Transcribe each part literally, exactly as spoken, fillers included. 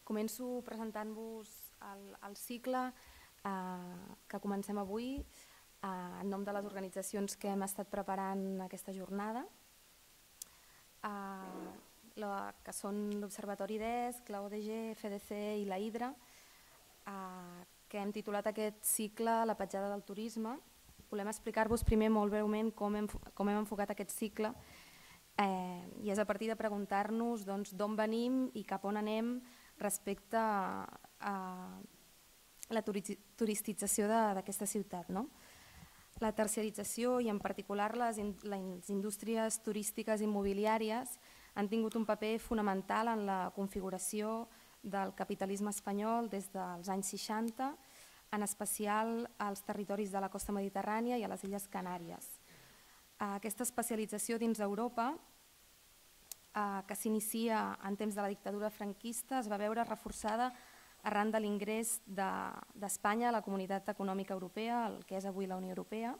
Començo presentant-vos el, el cicle eh, que comencem avui eh, en nom de les organitzacions que hem estat preparant aquesta jornada, eh, la, que són l'Observatori d'E S C, la O D G, F D C i la Hidra, eh, que hem titulat aquest cicle La petjada del turisme. Volem explicar-vos primer molt breument com hem, com hem enfocat aquest cicle eh, i és a partir de preguntar-nos doncs, d'on venim i cap on anem respecte a, a la turistització d'aquesta ciutat. No? La terciarització i en particular les, in, les indústries turístiques immobiliàries han tingut un paper fonamental en la configuració del capitalisme espanyol des dels anys seixanta, en especial als territoris de la costa mediterrània i a les Illes Canàries. Aquesta especialització dins Europa, eh, que s'inicia en temps de la dictadura franquista, es va veure reforçada arran de l'ingrés d'Espanya de, a la Comunitat Econòmica Europea, el que és avui la Unió Europea.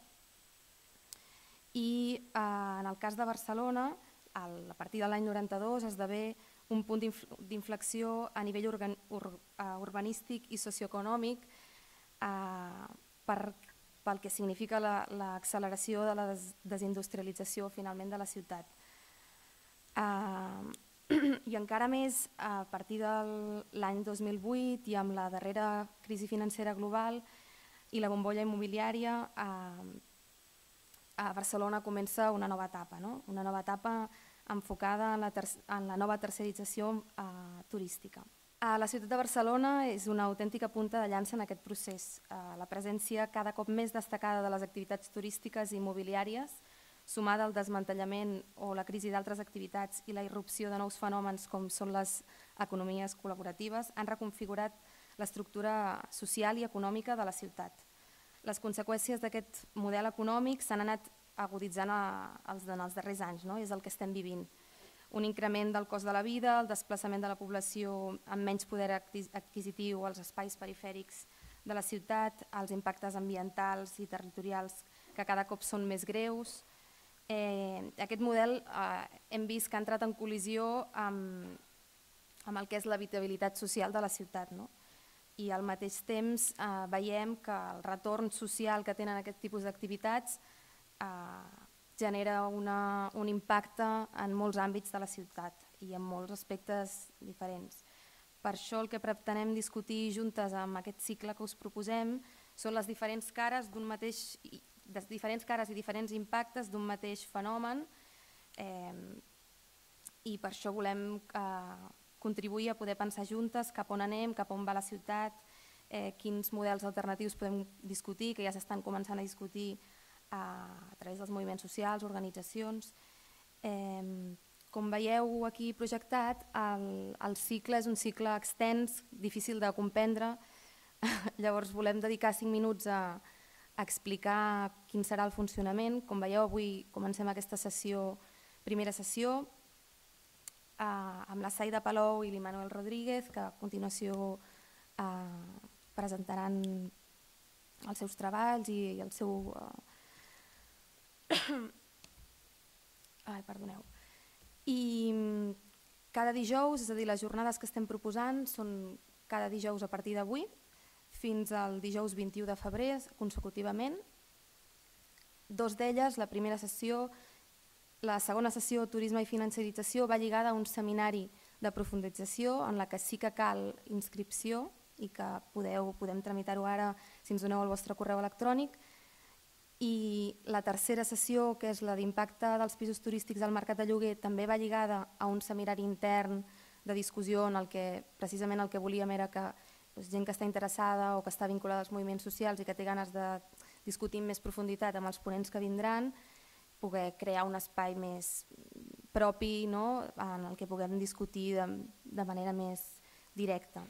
I eh, en el cas de Barcelona, el, a partir de l'any noranta-dos, esdevé un punt d'inflexió a nivell organ, ur, uh, urbanístic i socioeconòmic eh, per, pel que significa l'acceleració de la des, desindustrialització finalment de la ciutat. Eh, I encara més a partir de l'any dos mil vuit i amb la darrera crisi financera global i la bombolla immobiliària, eh, a Barcelona comença una nova etapa, no? Una nova etapa enfocada en la, ter en la nova terciarització eh, turística. Eh, la ciutat de Barcelona és una autèntica punta de llança en aquest procés. Eh, la presència cada cop més destacada de les activitats turístiques i immobiliàries, sumada al desmantellament o la crisi d'altres activitats i la irrupció de nous fenòmens com són les economies col·laboratives, han reconfigurat l'estructura social i econòmica de la ciutat. Les conseqüències d'aquest model econòmic s'han anat aguditzant els, en els darrers anys, no? És el que estem vivint. Un increment del cost de la vida, el desplaçament de la població amb menys poder adquisitiu als espais perifèrics de la ciutat, els impactes ambientals i territorials que cada cop són més greus. Eh, aquest model eh, hem vist que ha entrat en col·lisió amb, amb el que és l'habitabilitat social de la ciutat, no? I al mateix temps eh, veiem que el retorn social que tenen aquest tipus d'activitats eh, genera una, un impacte en molts àmbits de la ciutat i en molts aspectes diferents. Per això el que pretenem discutir juntes amb aquest cicle que us proposem són les diferents cares d'un mateix, de diferents cares i diferents impactes d'un mateix fenomen eh, i per això volem eh, contribuir a poder pensar juntes cap on anem, cap on va la ciutat, eh, quins models alternatius podem discutir, que ja s'estan començant a discutir eh, a través dels moviments socials, organitzacions. Eh, com veieu aquí projectat, el, el cicle és un cicle extens, difícil de comprendre, llavors volem dedicar cinc minuts a, a explicar quin serà el funcionament. Com veieu, avui comencem aquesta sessió, primera sessió, Uh, amb la Saida Palou i l'Immanuel Rodríguez, que a continuació uh, presentaran els seus treballs i, i el seu... Uh... Ai, perdoneu. I cada dijous, és a dir, les jornades que estem proposant són cada dijous a partir d'avui fins al dijous vint-i-u de febrer consecutivament. Dos d'elles, la primera sessió, la segona sessió, Turisme i Financiarització, va lligada a un seminari de profundització en la que sí que cal inscripció i que podeu, podem tramitar-ho ara si ens doneu el vostre correu electrònic. I la tercera sessió, que és la d'impacte dels pisos turístics al mercat de lloguer, també va lligada a un seminari intern de discussió en el que precisament el que volíem era que doncs, gent que està interessada o que està vinculada als moviments socials i que té ganes de discutir amb més profunditat amb els ponents que vindran, poder crear un espai més propi, no? En el que puguem discutir de, de manera més directa.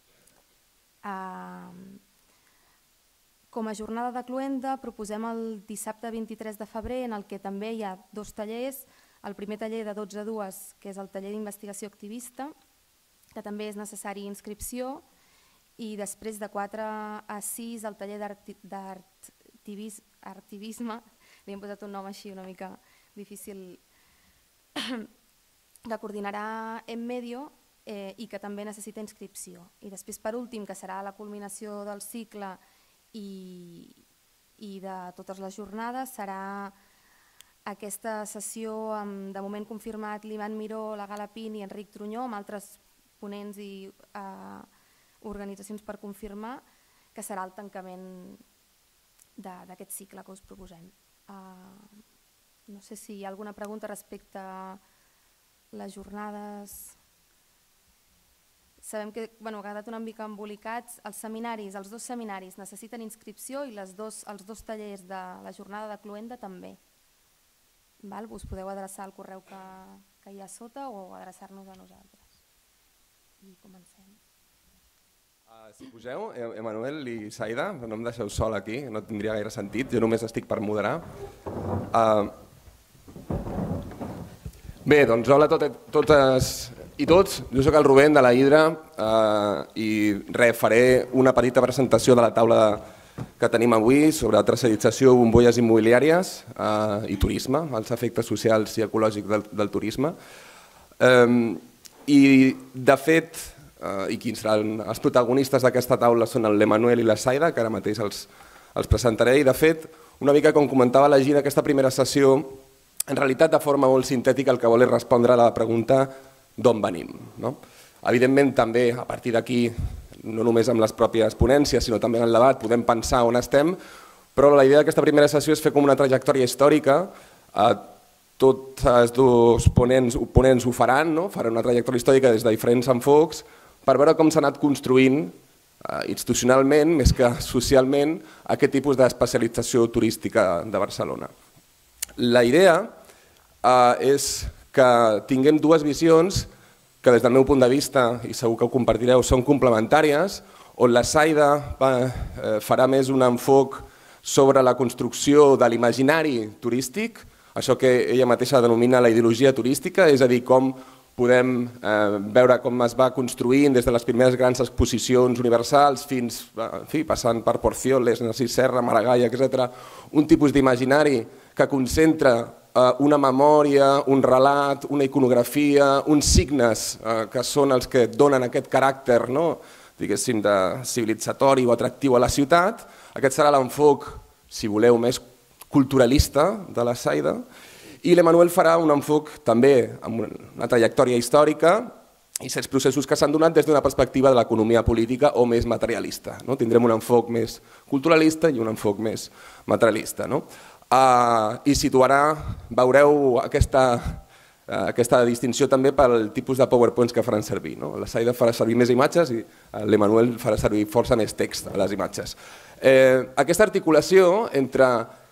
Uh, com a jornada de cloenda proposem el dissabte vint-i-tres de febrer, en el que també hi ha dos tallers. El primer taller de dotze a dues, que és el taller d'investigació activista, que també és necessari inscripció, i després de quatre a sis el taller d'artivisme, li hem posat un nom així una mica difícil, que coordinarà En Medio eh, i que també necessita inscripció. I després, per últim, que serà la culminació del cicle i, i de totes les jornades, serà aquesta sessió amb, de moment confirmat, l'Ivan Miró, la Gala Pin i Enric Trunyó, amb altres ponents i eh, organitzacions per confirmar, que serà el tancament d'aquest cicle que us proposem. Uh, no sé si hi ha alguna pregunta respecte a les jornades. Sabem que bueno, ha quedat una mica embolicats. Els seminaris, els dos seminaris necessiten inscripció i les dos, els dos tallers de la jornada de Cluenda també. Val? Us podeu adreçar al correu que, que hi ha sota o adreçar-nos a nosaltres. I comencem. Uh, si poseu, Emanuel i Saida, no em deixeu sol aquí, no tindria gaire sentit, jo només estic per moderar. Uh, bé, doncs hola a totes, totes i tots, jo soc el Rubén de la Hidra uh, i res, faré una petita presentació de la taula que tenim avui sobre tercerització, bombolles immobiliàries uh, i turisme, els efectes socials i ecològics del, del turisme. Um, I de fet, Uh, i quins seran els protagonistes d'aquesta taula són l'Emanuel i la Saida, que ara mateix els, els presentaré, i de fet, una mica com comentava la Gina, aquesta primera sessió, en realitat de forma molt sintètica el que vol és respondre a la pregunta d'on venim. No? Evidentment també a partir d'aquí, no només amb les pròpies ponències, sinó també en el debat, podem pensar on estem, però la idea d'aquesta primera sessió és fer com una trajectòria històrica. Uh, tots els dos ponents, ponents ho faran, no? Faran una trajectòria històrica des de diferents enfocs, per veure com s'ha anat construint eh, institucionalment, més que socialment, aquest tipus d'especialització turística de Barcelona. La idea eh, és que tinguem dues visions que des del meu punt de vista, i segur que ho compartireu, són complementàries, on la Saida eh, farà més un enfoc sobre la construcció de l'imaginari turístic, això que ella mateixa denomina la ideologia turística, és a dir, com podem eh, veure com es va construint des de les primeres grans exposicions universals fins, en fi, passant per Porcioles, Narcís Serra, Maragall, etcètera, un tipus d'imaginari que concentra eh, una memòria, un relat, una iconografia, uns signes eh, que són els que donen aquest caràcter, no? Diguéssim, de civilitzatori o atractiu a la ciutat. Aquest serà l'enfoc, si voleu, més culturalista de la Saida. I l'Emanuel farà un enfoc també amb una trajectòria històrica i certs processos que s'han donat des d'una perspectiva de l'economia política o més materialista. No? Tindrem un enfoc més culturalista i un enfoc més materialista. No? Uh, I situarà, veureu aquesta, uh, aquesta distinció també pel tipus de PowerPoints que faran servir. No? La Saida farà servir més imatges i l'Emanuel farà servir força més text a les imatges. Eh, aquesta articulació entre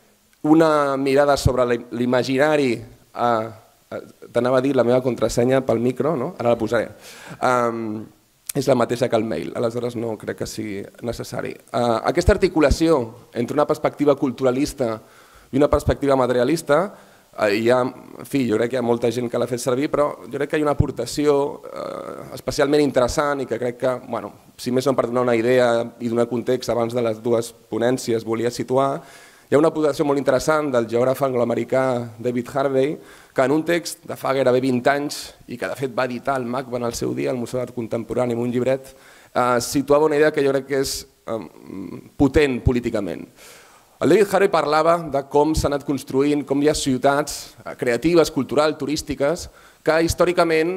una mirada sobre l'imaginari, eh, t'anava a dir la meva contrasenya pel micro, no? Ara la posaré, um, és la mateixa que el mail, aleshores no crec que sigui necessari. Uh, aquesta articulació entre una perspectiva culturalista i una perspectiva materialista, uh, hi ha, en fi, jo crec que hi ha molta gent que l'ha fet servir, però jo crec que hi ha una aportació uh, especialment interessant i que crec que, bueno, si més no per donar una idea i donar context abans de les dues ponències volia situar. Hi ha una aportació molt interessant del geògraf angloamericà David Harvey, que en un text de fa gairebé vint anys, i que de fet va editar el MACBA en el seu dia, al Museu d'Art Contemporani, amb un llibret, eh, situava una idea que jo crec que és eh, potent políticament. El David Harvey parlava de com s'ha anat construint, com hi ha ciutats creatives, culturals, turístiques, que històricament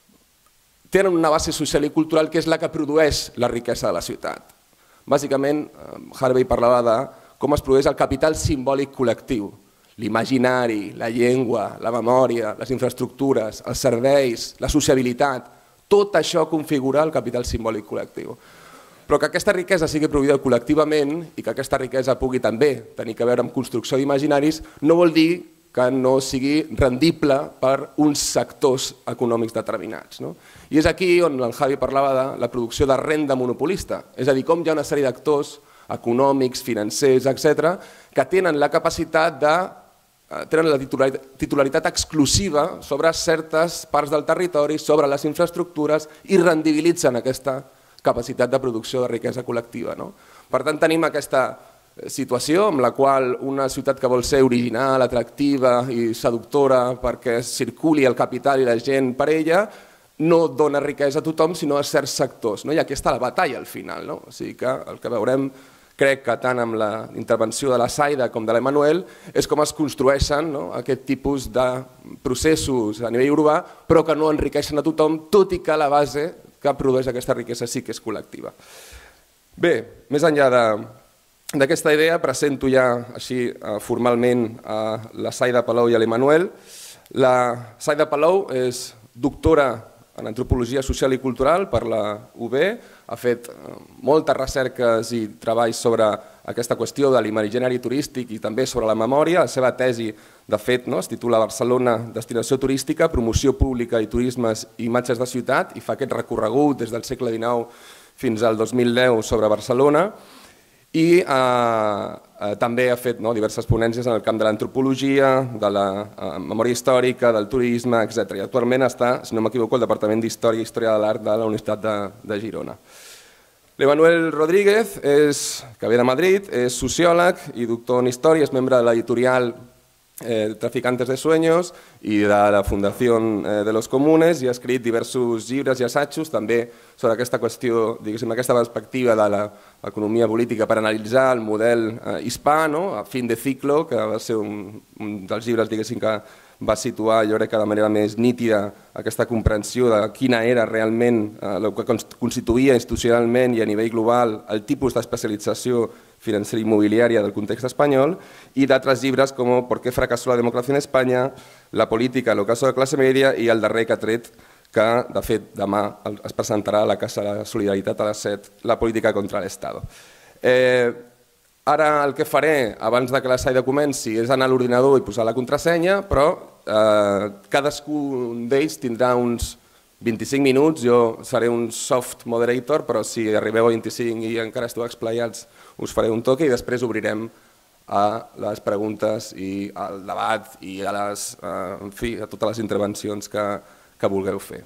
tenen una base social i cultural que és la que produeix la riquesa de la ciutat. Bàsicament, Harvey parlava de com es produeix el capital simbòlic col·lectiu, l'imaginari, la llengua, la memòria, les infraestructures, els serveis, la sociabilitat, tot això configura el capital simbòlic col·lectiu. Però que aquesta riquesa sigui produïda col·lectivament i que aquesta riquesa pugui també tenir a veure amb construcció d'imaginaris no vol dir que no sigui rendible per uns sectors econòmics determinats. No? I és aquí on el Javi parlava de la producció de renda monopolista, és a dir, com hi ha una sèrie d'actors econòmics, financers, etcètera, que tenen la capacitat de, tenen la titularitat exclusiva sobre certes parts del territori, sobre les infraestructures i rendibilitzen aquesta capacitat de producció de riquesa col·lectiva. No? Per tant, tenim aquesta situació en la qual una ciutat que vol ser original, atractiva i seductora perquè circuli el capital i la gent per ella, no dona riquesa a tothom, sinó a certs sectors. I aquí està la batalla al final. O sigui que el que veurem, crec que tant amb la intervenció de la Saida com de l'Emanuel, és com es construeixen aquest tipus de processos a nivell urbà, però que no enriqueixen a tothom, tot i que la base que produeix aquesta riquesa sí que és col·lectiva. Bé, més enllà d'aquesta idea, presento ja així formalment a la Saida Palou i a l'Emanuel. La Saida Palou és doctora en Antropologia Social i Cultural per la U B, ha fet moltes recerques i treballs sobre aquesta qüestió de l'imaginari turístic i també sobre la memòria. La seva tesi, de fet, es titula Barcelona, destinació turística, promoció pública i turismes i imatges de ciutat, i fa aquest recorregut des del segle dinou fins al dos mil deu sobre Barcelona, i també ha fet diverses ponències en el camp de l'antropologia, de la memòria històrica, del turisme, etcètera. I actualment està, si no m'equivoco, al Departament d'Història i Història de l'Art de la Universitat de Girona. L'Emanuel Rodríguez, que ve de Madrid, és sociòleg i doctor en història, és membre de l'editorial Traficantes de Sueños i de la Fundació de los Comunes i ha escrit diversos llibres i assajos també sobre aquesta qüestió, diguéssim, aquesta perspectiva de l'economia política per analitzar el model hispà, a Fin de Ciclo, que va ser un dels llibres, diguéssim, que va situar, jo crec que de manera més nítida, aquesta comprensió de quina era realment el que constituïa institucionalment i a nivell global el tipus d'especialització financera i immobiliària del context espanyol, i d'altres llibres com ¿Por qué fracasó la democracia en España?, La política, el ocaso de clase media i el darrer que ha tret, que de fet demà es presentarà a la Casa de la Solidaritat a les set, La política contra l'Estado. Ara el que faré, abans que la Saida comenci, és anar a l'ordinador i posar la contrasenya, però cadascun d'ells tindrà uns vint-i-cinc minuts, jo seré un soft moderator, però si arribeu a vint-i-cinc i encara esteu explayats us faré un toque i després obrirem a les preguntes i al debat i a, les, en fi, a totes les intervencions que, que vulgueu fer.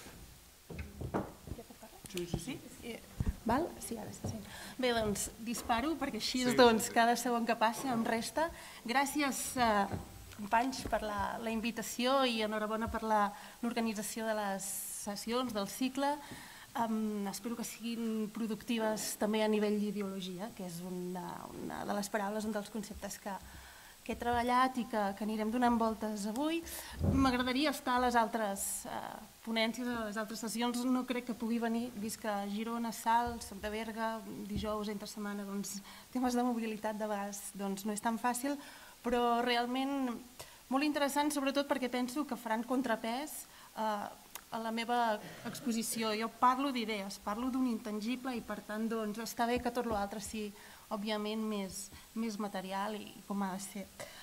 Sí, sí, sí. Val? Sí, ara està sent. Bé, doncs disparo perquè així és doncs, cada segon que passa em resta. Gràcies, eh, companys, per la, la invitació i enhorabona per l'organització de les sessions, del cicle. Um, espero que siguin productives també a nivell d'ideologia, que és una, una de les paraules, un dels conceptes que, que he treballat i que, que anirem donant voltes avui. M'agradaria estar a les altres uh, ponències, a les altres sessions. No crec que pugui venir, vist que Girona, Salt, Soc de Berga, dijous, entre setmana, doncs, temes de mobilitat de vegades doncs, no és tan fàcil, però realment molt interessant, sobretot perquè penso que faran contrapès uh, a la meva exposició. Jo parlo d'idees, parlo d'un intangible i per tant doncs, està bé que tot l'altre sigui òbviament més, més material i com ha de ser.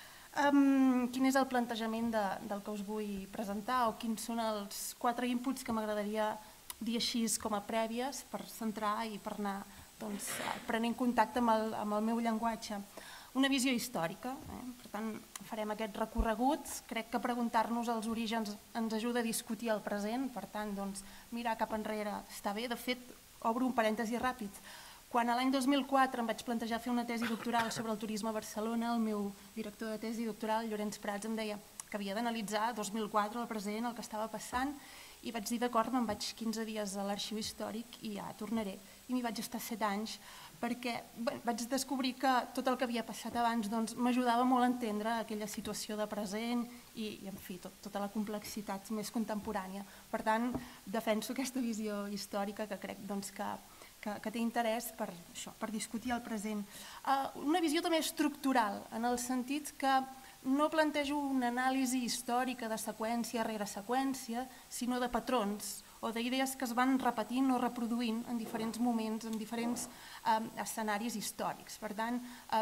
Um, quin és el plantejament de, del que us vull presentar o quins són els quatre inputs que m'agradaria dir així com a prèvies per centrar i per anar doncs, prenent contacte amb el, amb el meu llenguatge. Una visió històrica, eh? Per tant farem aquest recorregut, crec que preguntar-nos els orígens ens ajuda a discutir el present, per tant doncs, mirar cap enrere està bé. De fet, obro un parèntesi ràpid, quan l'any dos mil quatre em vaig plantejar fer una tesi doctoral sobre el turisme a Barcelona, el meu director de tesi doctoral, Llorenç Prats, em deia que havia d'analitzar dos mil quatre, el present, el que estava passant, i vaig dir d'acord, me'n vaig quinze dies a l'arxiu històric i ja tornaré. I m'hi vaig estar set anys, perquè vaig descobrir que tot el que havia passat abans m'ajudava molt a entendre aquella situació de present i, en fi, tota la complexitat més contemporània. Per tant, defenso aquesta visió històrica que crec que té interès per discutir el present. Una visió també estructural, en el sentit que no plantejo una anàlisi històrica de seqüència rere seqüència, sinó de patrons o d'idees que es van repetint o reproduint en diferents moments, en diferents escenaris històrics. Per tant,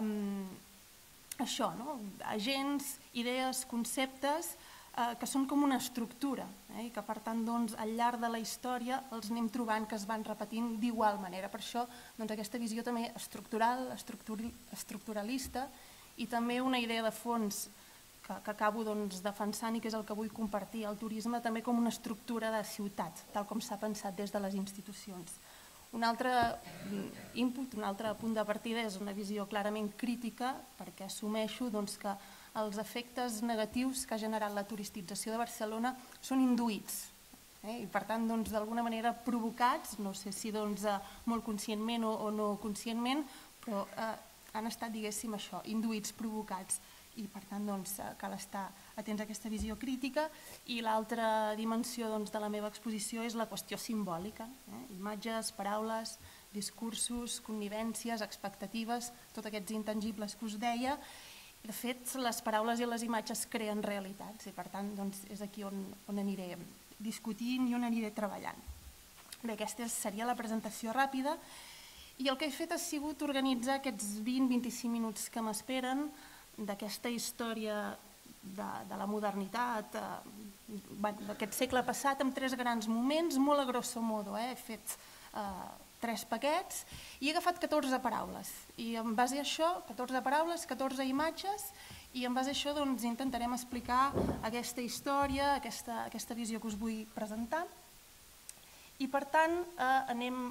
això, agents, idees, conceptes que són com una estructura i que, per tant, al llarg de la història els anem trobant que es van repetint d'igual manera. Per això, aquesta visió també estructural, estructuralista i també una idea de fons que acabo defensant i que és el que vull compartir, el turisme també com una estructura de ciutat, tal com s'ha pensat des de les institucions. Un altre input, un altre punt de partida és una visió clarament crítica perquè assumeixo que els efectes negatius que ha generat la turistització de Barcelona són induïts. I per tant, d'alguna manera provocats, no sé si molt conscientment o no conscientment, però han estat, diguéssim, això, induïts, provocats, i per tant cal estar atents a aquesta visió crítica. I l'altra dimensió de la meva exposició és la qüestió simbòlica, imatges, paraules, discursos, connivències, expectatives, tots aquests intangibles que us deia. De fet, les paraules i les imatges creen realitats i per tant és aquí on aniré discutint i on aniré treballant. Bé, aquesta seria la presentació ràpida i el que he fet ha sigut organitzar aquests vint a vint-i-cinc minuts que m'esperen d'aquesta història de la modernitat, d'aquest segle passat, amb tres grans moments, molt a grosso modo. He fet tres paquets i he agafat catorze paraules i en base a això, catorze paraules, catorze imatges, i en base a això intentarem explicar aquesta història, aquesta visió que us vull presentar. I per tant anem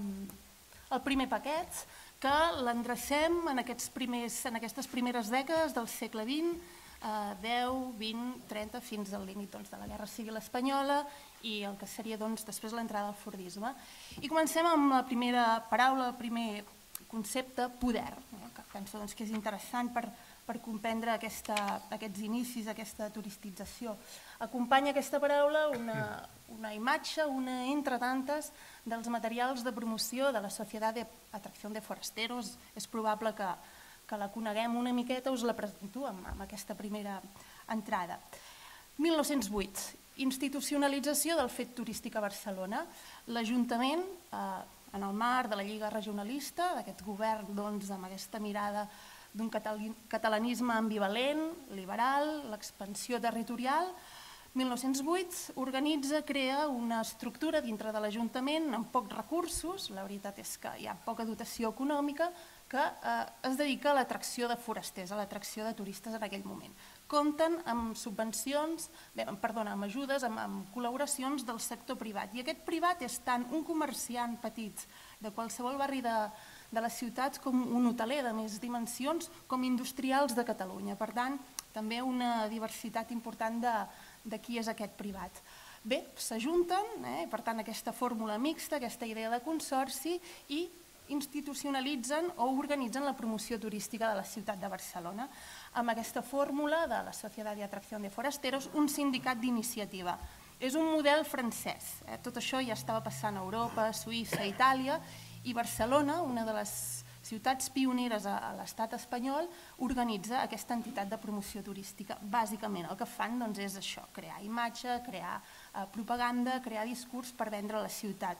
al primer paquet, que l'endrecem en aquestes primeres dècades del segle vint, deu, vint, trenta, fins al límit de la Guerra Civil Espanyola i el que seria després l'entrada al Fordisme. I comencem amb la primera paraula, el primer concepte, poder, que penso que és interessant per comprendre aquests inicis, aquesta turistització. Acompanya aquesta paraula una imatge, una entre tantes, dels materials de promoció de la Societat d'Atracció de Forasteros. És probable que la coneguem una miqueta, us la presento amb aquesta primera entrada. mil nou-cents vuit, institucionalització del fet turístic a Barcelona. L'Ajuntament, en el marc de la Lliga Regionalista, d'aquest govern amb aquesta mirada d'un catalanisme ambivalent, liberal, l'expansió territorial, mil nou-cents vuit organitza, crea una estructura dintre de l'Ajuntament amb pocs recursos, la veritat és que hi ha poca dotació econòmica, que es dedica a l'atracció de forasters, a l'atracció de turistes en aquell moment. Compten amb subvencions, perdona, amb ajudes, amb col·laboracions del sector privat. I aquest privat és tant un comerciant petit de qualsevol barri de les ciutats com un hoteler de més dimensions, com industrials de Catalunya. Per tant, també una diversitat important de qui és aquest privat. Bé, s'ajunten, per tant, aquesta fórmula mixta, aquesta idea de consorci, i institucionalitzen o organitzen la promoció turística de la ciutat de Barcelona amb aquesta fórmula de la Societat d'Atracció de Forasteros, un sindicat d'iniciativa. És un model francès. Tot això ja estava passant a Europa, Suïssa, Itàlia, i Barcelona, una de les ciutats pioneres a l'estat espanyol, organitza aquesta entitat de promoció turística. Bàsicament el que fan és això, crear imatge, crear propaganda, crear discurs per vendre la ciutat.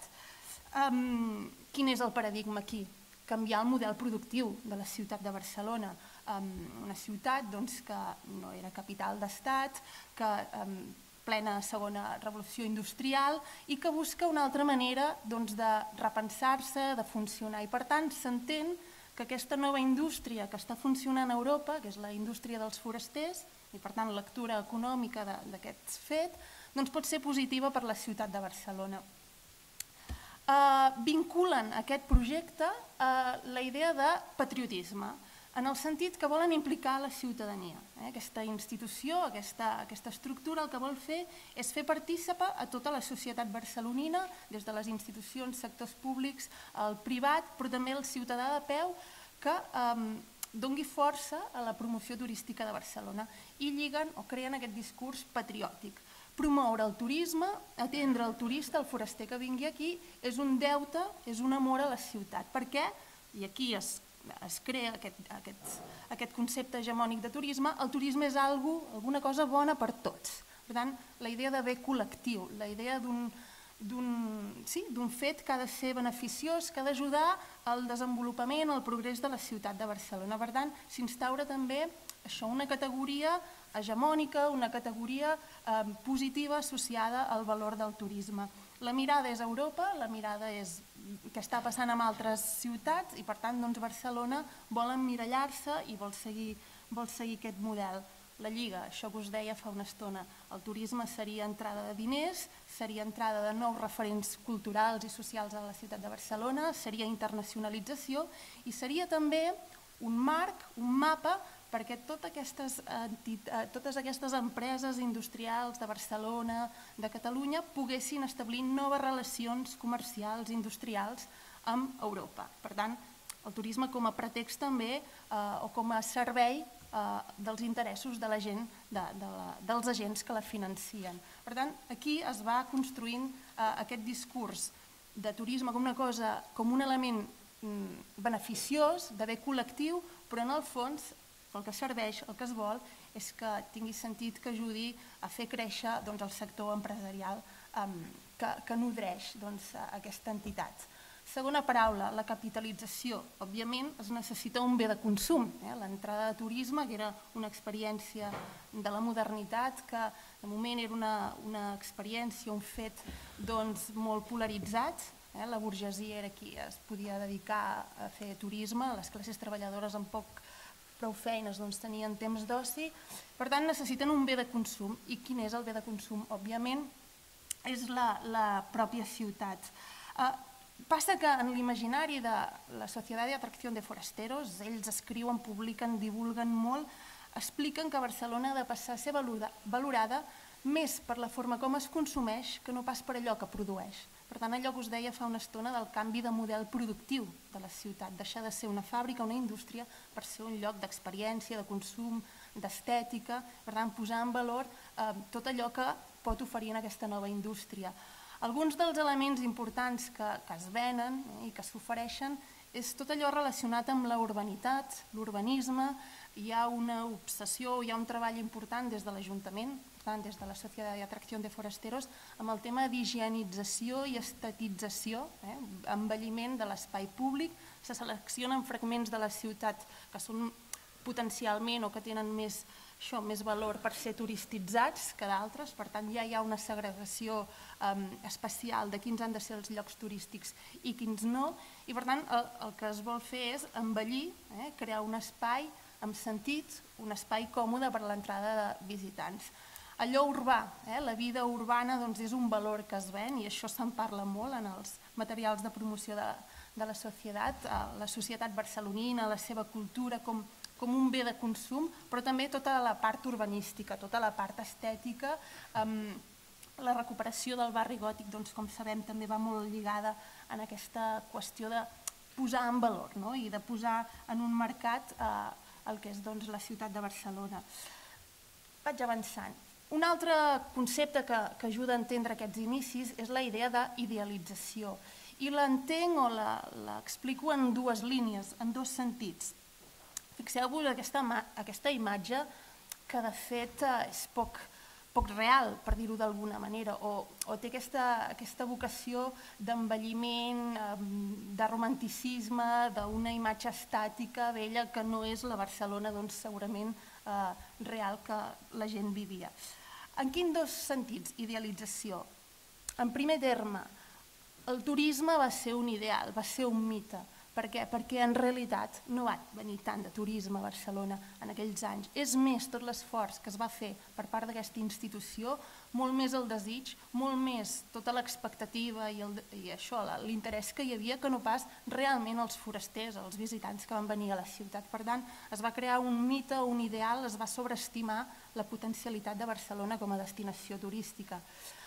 Quin és el paradigma aquí? Canviar el model productiu de la ciutat de Barcelona. Una ciutat que no era capital d'estat, que plena segona revolució industrial i que busca una altra manera de repensar-se, de funcionar. I per tant s'entén que aquesta nova indústria que està funcionant a Europa, que és la indústria dels forasters, i per tant lectura econòmica d'aquest fet, pot ser positiva per la ciutat de Barcelona. Vinculen aquest projecte a la idea de patriotisme, en el sentit que volen implicar la ciutadania. Aquesta institució, aquesta estructura, el que vol fer és fer partícipe a tota la societat barcelonina, des de les institucions, sectors públics, el privat, però també el ciutadà de peu, que doni força a la promoció turística de Barcelona i lliguen o creen aquest discurs patriòtic. Promoure el turisme, atendre el turista, el foraster que vingui aquí, és un deute, és un amor a la ciutat. Per què? I aquí es crea aquest concepte hegemònic de turisme. El turisme és alguna cosa bona per tots. Per tant, la idea de bé col·lectiu, la idea d'un fet que ha de ser beneficiós, que ha d'ajudar al desenvolupament, al progrés de la ciutat de Barcelona. Per tant, s'instaura també això, una categoria hegemònica, una categoria positiva associada al valor del turisme. La mirada és a Europa, la mirada és què està passant en altres ciutats i per tant Barcelona vol emmirallar-se i vol seguir aquest model. La Lliga, això que us deia fa una estona, el turisme seria entrada de diners, seria entrada de nous referents culturals i socials a la ciutat de Barcelona, seria internacionalització i seria també un marc, un mapa perquè totes aquestes, totes aquestes empreses industrials de Barcelona, de Catalunya, poguessin establir noves relacions comercials, industrials amb Europa. Per tant, el turisme com a pretext també o com a servei dels interessos de la gent, dels agents que la financien. Per tant, aquí es va construint aquest discurs de turisme com una cosa, com un element beneficiós, de bé col·lectiu, però en el fons el que serveix, el que es vol, és que tingui sentit que ajudi a fer créixer el sector empresarial que nodreix aquesta entitat. Segona paraula, la capitalització. Òbviament es necessita un bé de consum. L'entrada de turisme, que era una experiència de la modernitat, que de moment era una experiència, un fet molt polaritzat. La burgesia era qui es podia dedicar a fer turisme, les classes treballadores amb poc prou feines tenien temps d'oci. Per tant, necessiten un bé de consum. I quin és el bé de consum? Òbviament, és la pròpia ciutat. Passa que en l'imaginari de la Societat de Atracción de Forasteros, ells escriuen, publiquen, divulguen molt, expliquen que Barcelona ha de passar a ser valorada més per la forma com es consumeix que no pas per allò que produeix. Per tant, allò que us deia fa una estona del canvi de model productiu de la ciutat, deixar de ser una fàbrica, una indústria, per ser un lloc d'experiència, de consum, d'estètica, per tant, posar en valor tot allò que pot oferir en aquesta nova indústria. Alguns dels elements importants que es venen i que s'ofereixen és tot allò relacionat amb la urbanitat, l'urbanisme. Hi ha una obsessió, hi ha un treball important des de l'Ajuntament, per tant, des de la Societat de Atracción de Forasteros, amb el tema d'higienització i estetització, envelliment de l'espai públic. Se seleccionen fragments de la ciutat que són potencialment o que tenen més més valor per ser turistitzats que d'altres, per tant ja hi ha una segregació especial de quins han de ser els llocs turístics i quins no, i per tant el que es vol fer és embellir, crear un espai amb sentit, un espai còmode per a l'entrada de visitants. Allò urbà, la vida urbana és un valor que es ven i això se'n parla molt en els materials de promoció de la societat, la societat barcelonina, la seva cultura com com un bé de consum, però també tota la part urbanística, tota la part estètica. La recuperació del barri gòtic, com sabem, també va molt lligada en aquesta qüestió de posar en valor i de posar en un mercat el que és la ciutat de Barcelona. Vaig avançant. Un altre concepte que ajuda a entendre aquests inicis és la idea d'idealització. I l'entenc o l'explico en dues línies, en dos sentits. Fixeu-vos aquesta imatge que de fet és poc real, per dir-ho d'alguna manera, o té aquesta vocació d'envelliment, de romanticisme, d'una imatge estàtica, vella, que no és la Barcelona segurament real que la gent vivia. En quins dos sentits, idealització? En primer terme, el turisme va ser un ideal, va ser un mite. Per què? Perquè en realitat no va venir tant de turisme a Barcelona en aquells anys. És més tot l'esforç que es va fer per part d'aquesta institució, molt més el desig, molt més tota l'expectativa i això, l'interès que hi havia, que no pas realment els forasters, els visitants que van venir a la ciutat. Per tant, es va crear un mite, un ideal, es va sobreestimar la potencialitat de Barcelona com a destinació turística.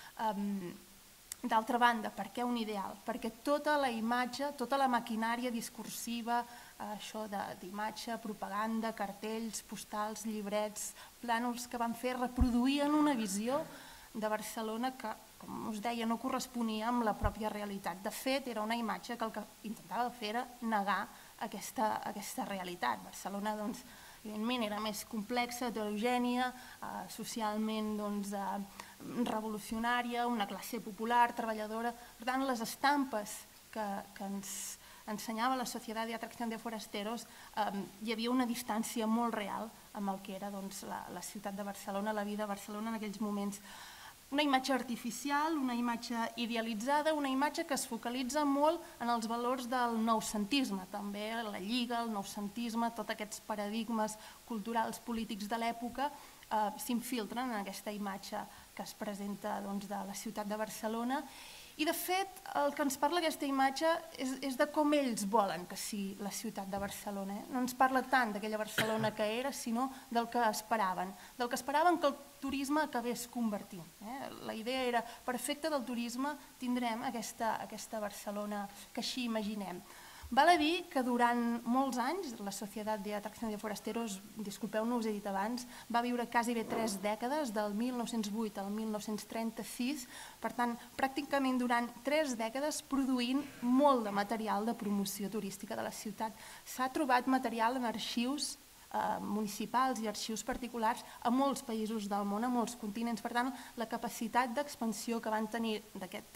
D'altra banda, per què un ideal? Perquè tota la imatge, tota la maquinària discursiva, això d'imatge, propaganda, cartells, postals, llibrets, plànols que van fer, reproduïen una visió de Barcelona que, com us deia, no corresponia amb la pròpia realitat. De fet, era una imatge que el que intentava fer era negar aquesta realitat. Barcelona, doncs, evidentment, era més complexa, heterogènia, socialment, doncs, revolucionària, una classe popular, treballadora. Per tant, les estampes que ens ensenyava la Societat de Atracción de Forasteros, hi havia una distància molt real amb el que era la ciutat de Barcelona, la vida a Barcelona en aquells moments. Una imatge artificial, una imatge idealitzada, una imatge que es focalitza molt en els valors del noucentisme, també la Lliga, el noucentisme, tots aquests paradigmes culturals, polítics de l'època s'infiltren en aquesta imatge que es presenta de la ciutat de Barcelona I, de fet, el que ens parla aquesta imatge és, és de com ells volen que sigui la ciutat de Barcelona. Eh? No ens parla tant d'aquella Barcelona que era, sinó del que esperaven. Del que esperaven que el turisme acabés convertint. Eh? La idea era, per efecte del turisme, tindrem aquesta, aquesta Barcelona que així imaginem. Val a dir que durant molts anys la Societat de Atracción de Forasteros, disculpeu-nos, us he dit abans, va viure quasi bé tres dècades, del mil nou-cents vuit al mil nou-cents trenta-sis, per tant, pràcticament durant tres dècades produint molt de material de promoció turística de la ciutat. S'ha trobat material en arxius eh, municipals i arxius particulars a molts països del món, a molts continents. Per tant, la capacitat d'expansió que van tenir d'aquest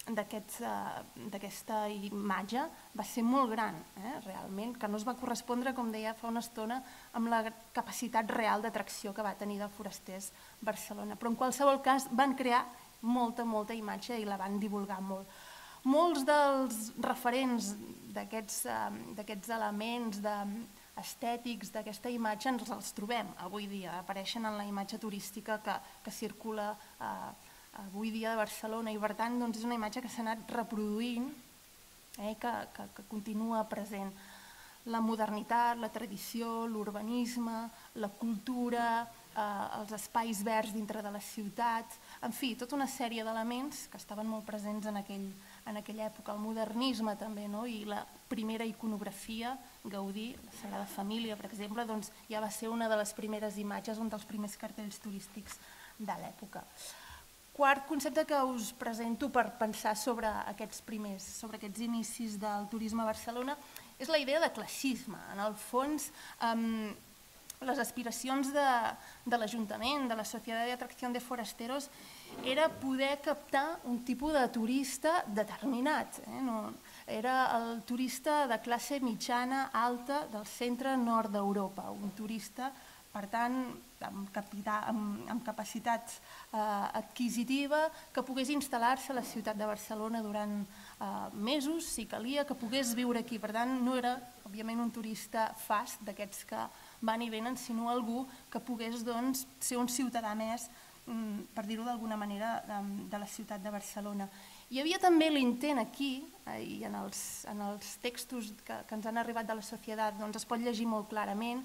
d'aquesta imatge va ser molt gran, eh, realment, que no es va correspondre, com deia fa una estona, amb la capacitat real d'atracció que va tenir de Forasters Barcelona. Però en qualsevol cas van crear molta, molta imatge i la van divulgar molt. Molts dels referents d'aquests elements estètics d'aquesta imatge ens els trobem avui dia, apareixen en la imatge turística que, que circula a avui dia de Barcelona, i per tant doncs, és una imatge que s'ha anat reproduint, eh, que, que, que continua present. La modernitat, la tradició, l'urbanisme, la cultura, eh, els espais verds dintre de les ciutats, en fi, tota una sèrie d'elements que estaven molt presents en, aquell, en aquella època. El modernisme també, no? I la primera iconografia, Gaudí, la Sagrada Família, per exemple, doncs, ja va ser una de les primeres imatges, un dels primers cartells turístics de l'època. Quart concepte que us presento per pensar sobre aquests primers, sobre aquests inicis del turisme a Barcelona, és la idea de classisme. En el fons, eh, les aspiracions de, de l'Ajuntament, de la Societat de Atracción de Forasteros, era poder captar un tipus de turista determinat. Eh? No, era el turista de classe mitjana, alta, del centre-nord d'Europa, un turista, per tant, amb, capital, amb, amb capacitat eh, adquisitiva, que pogués instal·lar-se a la ciutat de Barcelona durant eh, mesos, si calia, que pogués viure aquí. Per tant, no era, òbviament, un turista fast d'aquests que van i venen, sinó algú que pogués doncs, ser un ciutadà més, per dir-ho d'alguna manera, de, de la ciutat de Barcelona. Hi havia també l'intent aquí, eh, i en els, en els textos que, que ens han arribat de la Societat doncs, es pot llegir molt clarament,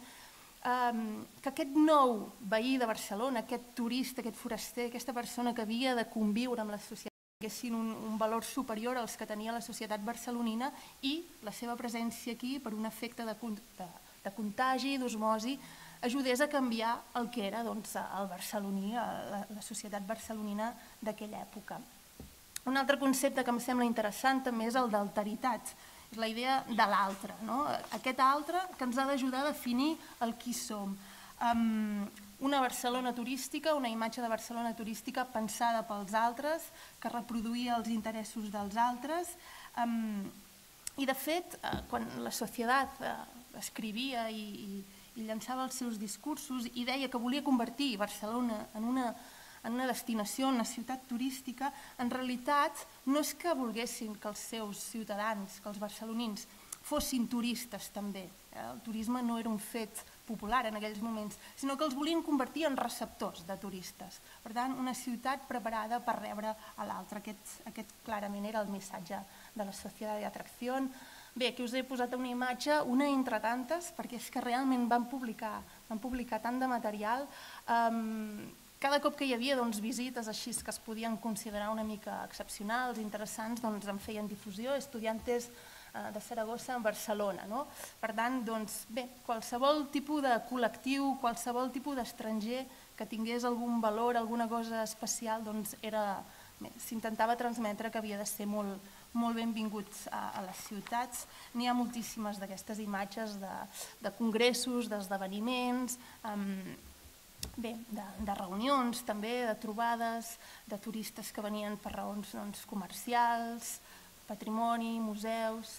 que aquest nou veí de Barcelona, aquest turista, aquest foraster, aquesta persona que havia de conviure amb la societat, tinguessin un, un valor superior als que tenia la societat barcelonina, i la seva presència aquí, per un efecte de, de, de contagi, d'osmosi, ajudés a canviar el que era doncs, el barceloní, la, la societat barcelonina d'aquella època. Un altre concepte que em sembla interessant també és el d'alteritat. És la idea de l'altre, no? Aquest altre que ens ha d'ajudar a definir el qui som. Um, una Barcelona turística, una imatge de Barcelona turística pensada pels altres, que reproduïa els interessos dels altres. Um, I, de fet, uh, quan la Societat uh, escrivia i, i, i llançava els seus discursos i deia que volia convertir Barcelona en una en una destinació, en una ciutat turística, en realitat no és que volguessin que els seus ciutadans, que els barcelonins, fossin turistes també. El turisme no era un fet popular en aquells moments, sinó que els volien convertir en receptors de turistes. Per tant, una ciutat preparada per rebre a l'altre. Aquest, aquest clarament era el missatge de la Societat de Atracción. Bé, aquí us he posat una imatge, una entre tantes, perquè és que realment van publicar, van publicar tant de material. Um, Cada cop que hi havia doncs, visites així que es podien considerar una mica excepcionals, interessants, doncs, en feien difusió, estudiantes eh, de Saragossa en Barcelona. No? Per tant, doncs, bé, qualsevol tipus de col·lectiu, qualsevol tipus d'estranger que tingués algun valor, alguna cosa especial, doncs, era, s'intentava transmetre que havia de ser molt, molt benvinguts a, a les ciutats. N'hi ha moltíssimes d'aquestes imatges de, de congressos, d'esdeveniments, eh, Bé, de, de reunions també, de trobades, de turistes que venien per raons doncs, comercials, patrimoni, museus.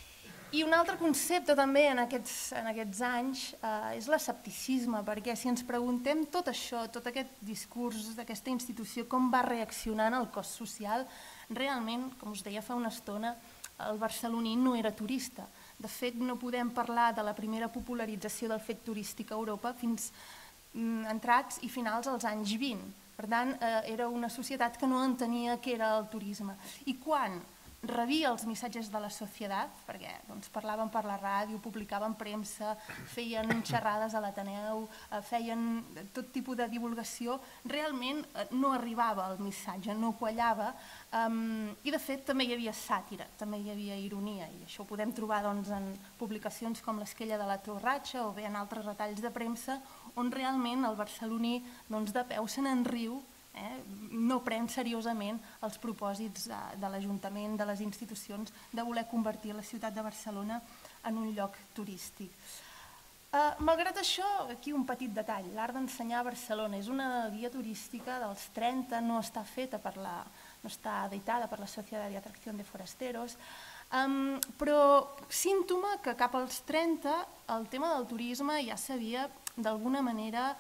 I un altre concepte també en aquests, en aquests anys eh, és l'escepticisme, perquè si ens preguntem tot això, tot aquest discurs d'aquesta institució, com va reaccionar en el cos social, realment, com us deia fa una estona, el barceloní no era turista. De fet, no podem parlar de la primera popularització del fet turístic a Europa fins entrats i finals als anys vint. Per tant, era una societat que no entenia què era el turisme. I quan rebia els missatges de la societat, perquè parlaven per la ràdio, publicaven premsa, feien xerrades a l'Ateneu, feien tot tipus de divulgació, realment no arribava el missatge, no quallava, i de fet també hi havia sàtira, també hi havia ironia, i això ho podem trobar en publicacions com l'Esquella de la Torratxa o bé en altres retalls de premsa, on realment el barceloní de peu se n'enriu, no pren seriosament els propòsits de l'Ajuntament, de les institucions, de voler convertir la ciutat de Barcelona en un lloc turístic. Malgrat això, aquí un petit detall, l'Art d'Ensenyar a Barcelona és una guia turística dels trenta, no està feta per la, no està editada per la Societat de Atracción de Forasteros, però símptoma que cap als trenta el tema del turisme ja s'havia d'alguna manera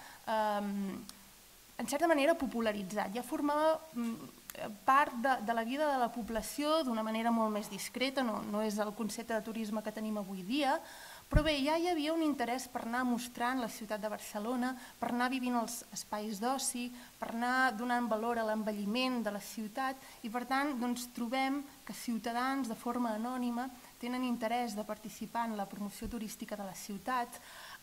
en certa manera popularitzat, ja formava part de la vida de la població d'una manera molt més discreta, no és el concepte de turisme que tenim avui dia, però bé, ja hi havia un interès per anar mostrant la ciutat de Barcelona, per anar vivint els espais d'oci, per anar donant valor a l'envelliment de la ciutat i per tant trobem que ciutadans de forma anònima tenen interès de participar en la promoció turística de la ciutat.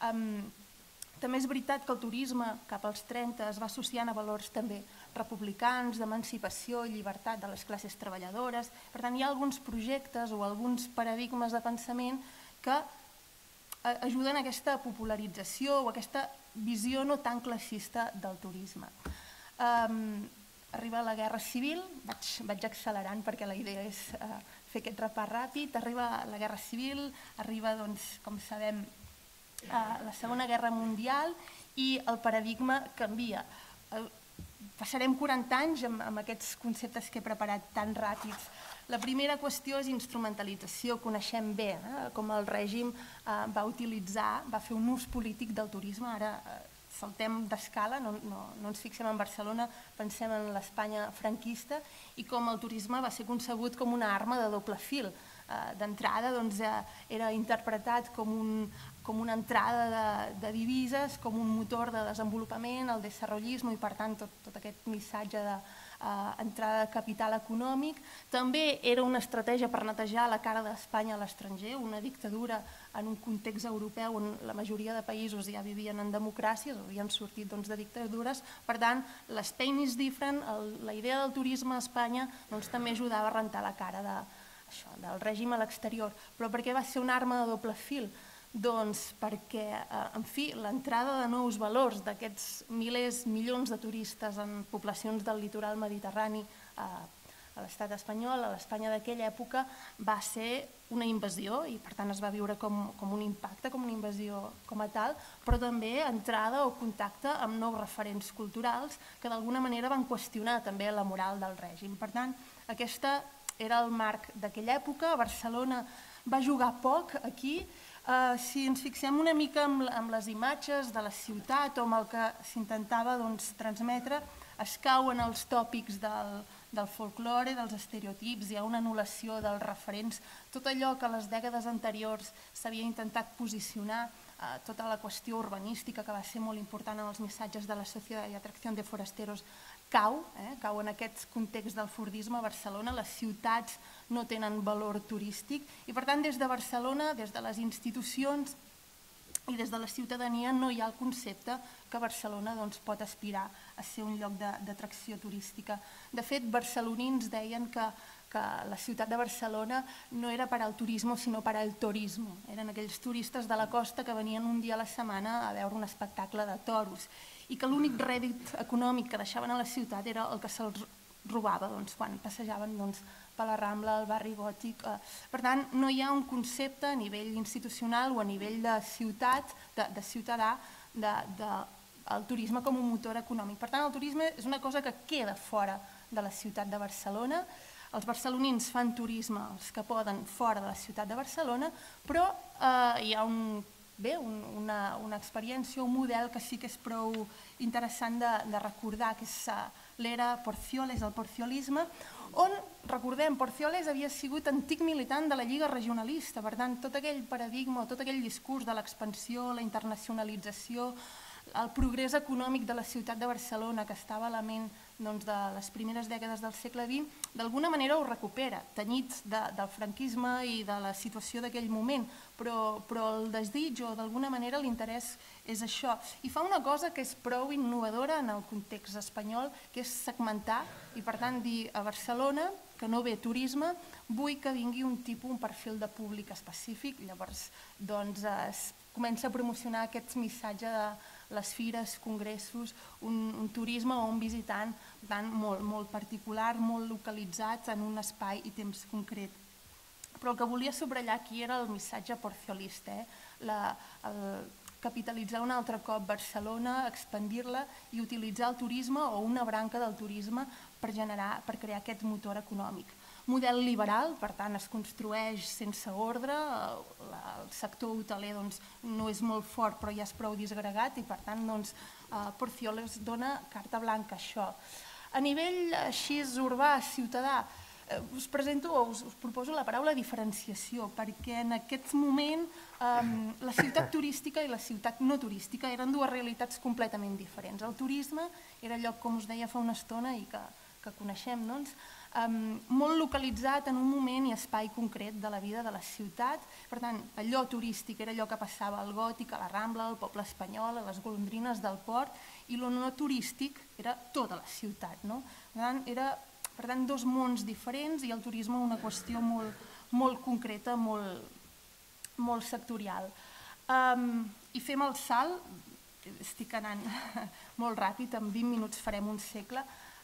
També és veritat que el turisme cap als trenta es va associant a valors també republicans, d'emancipació i llibertat de les classes treballadores. Per tant, hi ha alguns projectes o alguns paradigmes de pensament que ajuden a aquesta popularització o a aquesta visió no tan classista del turisme. Arriba la Guerra Civil, vaig accelerant perquè la idea és fer aquest repàs ràpid, arriba la Guerra Civil, arriba, com sabem, la Segona Guerra Mundial i el paradigma canvia. Passarem quaranta anys amb aquests conceptes que he preparat tan ràpids. La primera qüestió és instrumentalització, coneixem bé com el règim va utilitzar, va fer un ús polític del turisme, ara saltem d'escala, no ens fixem en Barcelona, pensem en l'Espanya franquista i com el turisme va ser concebut com una arma de doble fil. D'entrada era interpretat com una entrada de divises, com un motor de desenvolupament, el desarrollisme i per tant tot aquest missatge d'entrada de capital econòmic. També era una estratègia per netejar la cara d'Espanya a l'estranger, una dictadura en un context europeu on la majoria de països ja vivien en democràcies, havien sortit de dictadures. Per tant, l'Spain is different, la idea del turisme a Espanya també ajudava a rentar la cara de del règim a l'exterior. Però per què va ser una arma de doble fil? Doncs perquè, en fi, l'entrada de nous valors d'aquests milers, milions de turistes en poblacions del litoral mediterrani a l'estat espanyol, a l'Espanya d'aquella època, va ser una invasió i per tant es va viure com un impacte, com una invasió com a tal, però també entrada o contacte amb nous referents culturals que d'alguna manera van qüestionar també la moral del règim. Per tant, aquesta era el marc d'aquella època, Barcelona va jugar poc aquí. Si ens fixem una mica en les imatges de la ciutat o amb el que s'intentava transmetre, es cauen els tòpics del folklore, dels estereotips, hi ha una anul·lació dels referents, tot allò que a les dècades anteriors s'havia intentat posicionar, tota la qüestió urbanística que va ser molt important en els missatges de la Societat de Atracción de Forasteros, cau, cau en aquest context del fordisme a Barcelona, les ciutats no tenen valor turístic i per tant des de Barcelona, des de les institucions i des de la ciutadania no hi ha el concepte que Barcelona pot aspirar a ser un lloc d'atracció turística. De fet, barcelonins deien que la ciutat de Barcelona no era per al turisme sinó per al turisme. Eren aquells turistes de la costa que venien un dia a la setmana a veure un espectacle de toros i que l'únic rèdit econòmic que deixaven a la ciutat era el que se'ls robava quan passejaven per la Rambla, al barri gòtic. Per tant, no hi ha un concepte a nivell institucional o a nivell de ciutat, de ciutadà, del turisme com un motor econòmic. Per tant, el turisme és una cosa que queda fora de la ciutat de Barcelona. Els barcelonins fan turisme, els que poden, fora de la ciutat de Barcelona, però hi ha un... bé, una experiència, un model que sí que és prou interessant de recordar, que és l'era Porcioles, el porciolisme, on, recordem, Porcioles havia sigut antic militant de la Lliga Regionalista, per tant, tot aquell paradigma, tot aquell discurs de l'expansió, la internacionalització, el progrés econòmic de la ciutat de Barcelona, que estava a la ment de les primeres dècades del segle vint, d'alguna manera ho recupera, tenyits del franquisme i de la situació d'aquell moment, però el desig o d'alguna manera l'interès és això. I fa una cosa que és prou innovadora en el context espanyol, que és segmentar i per tant dir a Barcelona que no ve turisme, vull que vingui un tipus, un perfil de públic específic, llavors doncs es comença a promocionar aquest missatge de les fires, congressos, un turisme o un visitant molt particular, molt localitzat en un espai i temps concret. Però el que volia subratllar aquí era el missatge porciolista, capitalitzar un altre cop Barcelona, expandir-la i utilitzar el turisme o una branca del turisme per crear aquest motor econòmic. Model liberal, per tant es construeix sense ordre, el sector hoteler no és molt fort però ja és prou disgregat i per tant Porciol es dona carta blanca a això. A nivell així urbà, ciutadà, us presento o us proposo la paraula diferenciació perquè en aquest moment la ciutat turística i la ciutat no turística eren dues realitats completament diferents. El turisme era allò, com us deia fa una estona i que coneixem, doncs, molt localitzat en un moment i espai concret de la vida de la ciutat. Per tant, allò turístic era allò que passava al Gòtic, a la Rambla, al poble espanyol, a les golondrines del port, i el no turístic era tota la ciutat. Era, per tant, dos mons diferents i el turisme una qüestió molt concreta, molt sectorial. I fem el salt, estic anant molt ràpid, en vint minuts farem un segle,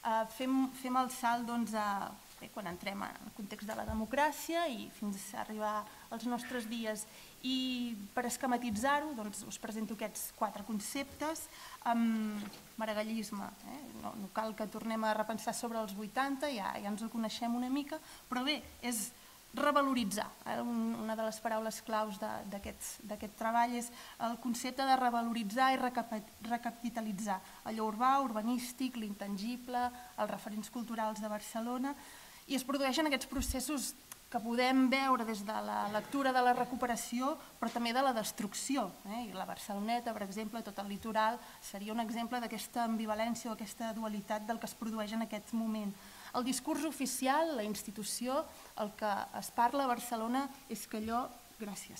fem el salt quan entrem en el context de la democràcia i fins a arribar als nostres dies. I per esquematitzar-ho us presento aquests quatre conceptes. Maragallisme, no cal que tornem a repensar sobre els vuitanta, ja ens ho coneixem una mica, però bé, és revaloritzar. Una de les paraules claus d'aquest treball és el concepte de revaloritzar i recapitalitzar allò urbà, urbanístic, l'intangible, els referents culturals de Barcelona, i es produeixen aquests processos que podem veure des de la lectura de la recuperació, però també de la destrucció. La Barceloneta, per exemple, tot el litoral, seria un exemple d'aquesta ambivalència o aquesta dualitat del que es produeix en aquest moment. El discurs oficial, la institució, el que es parla a Barcelona és que allò, gràcies,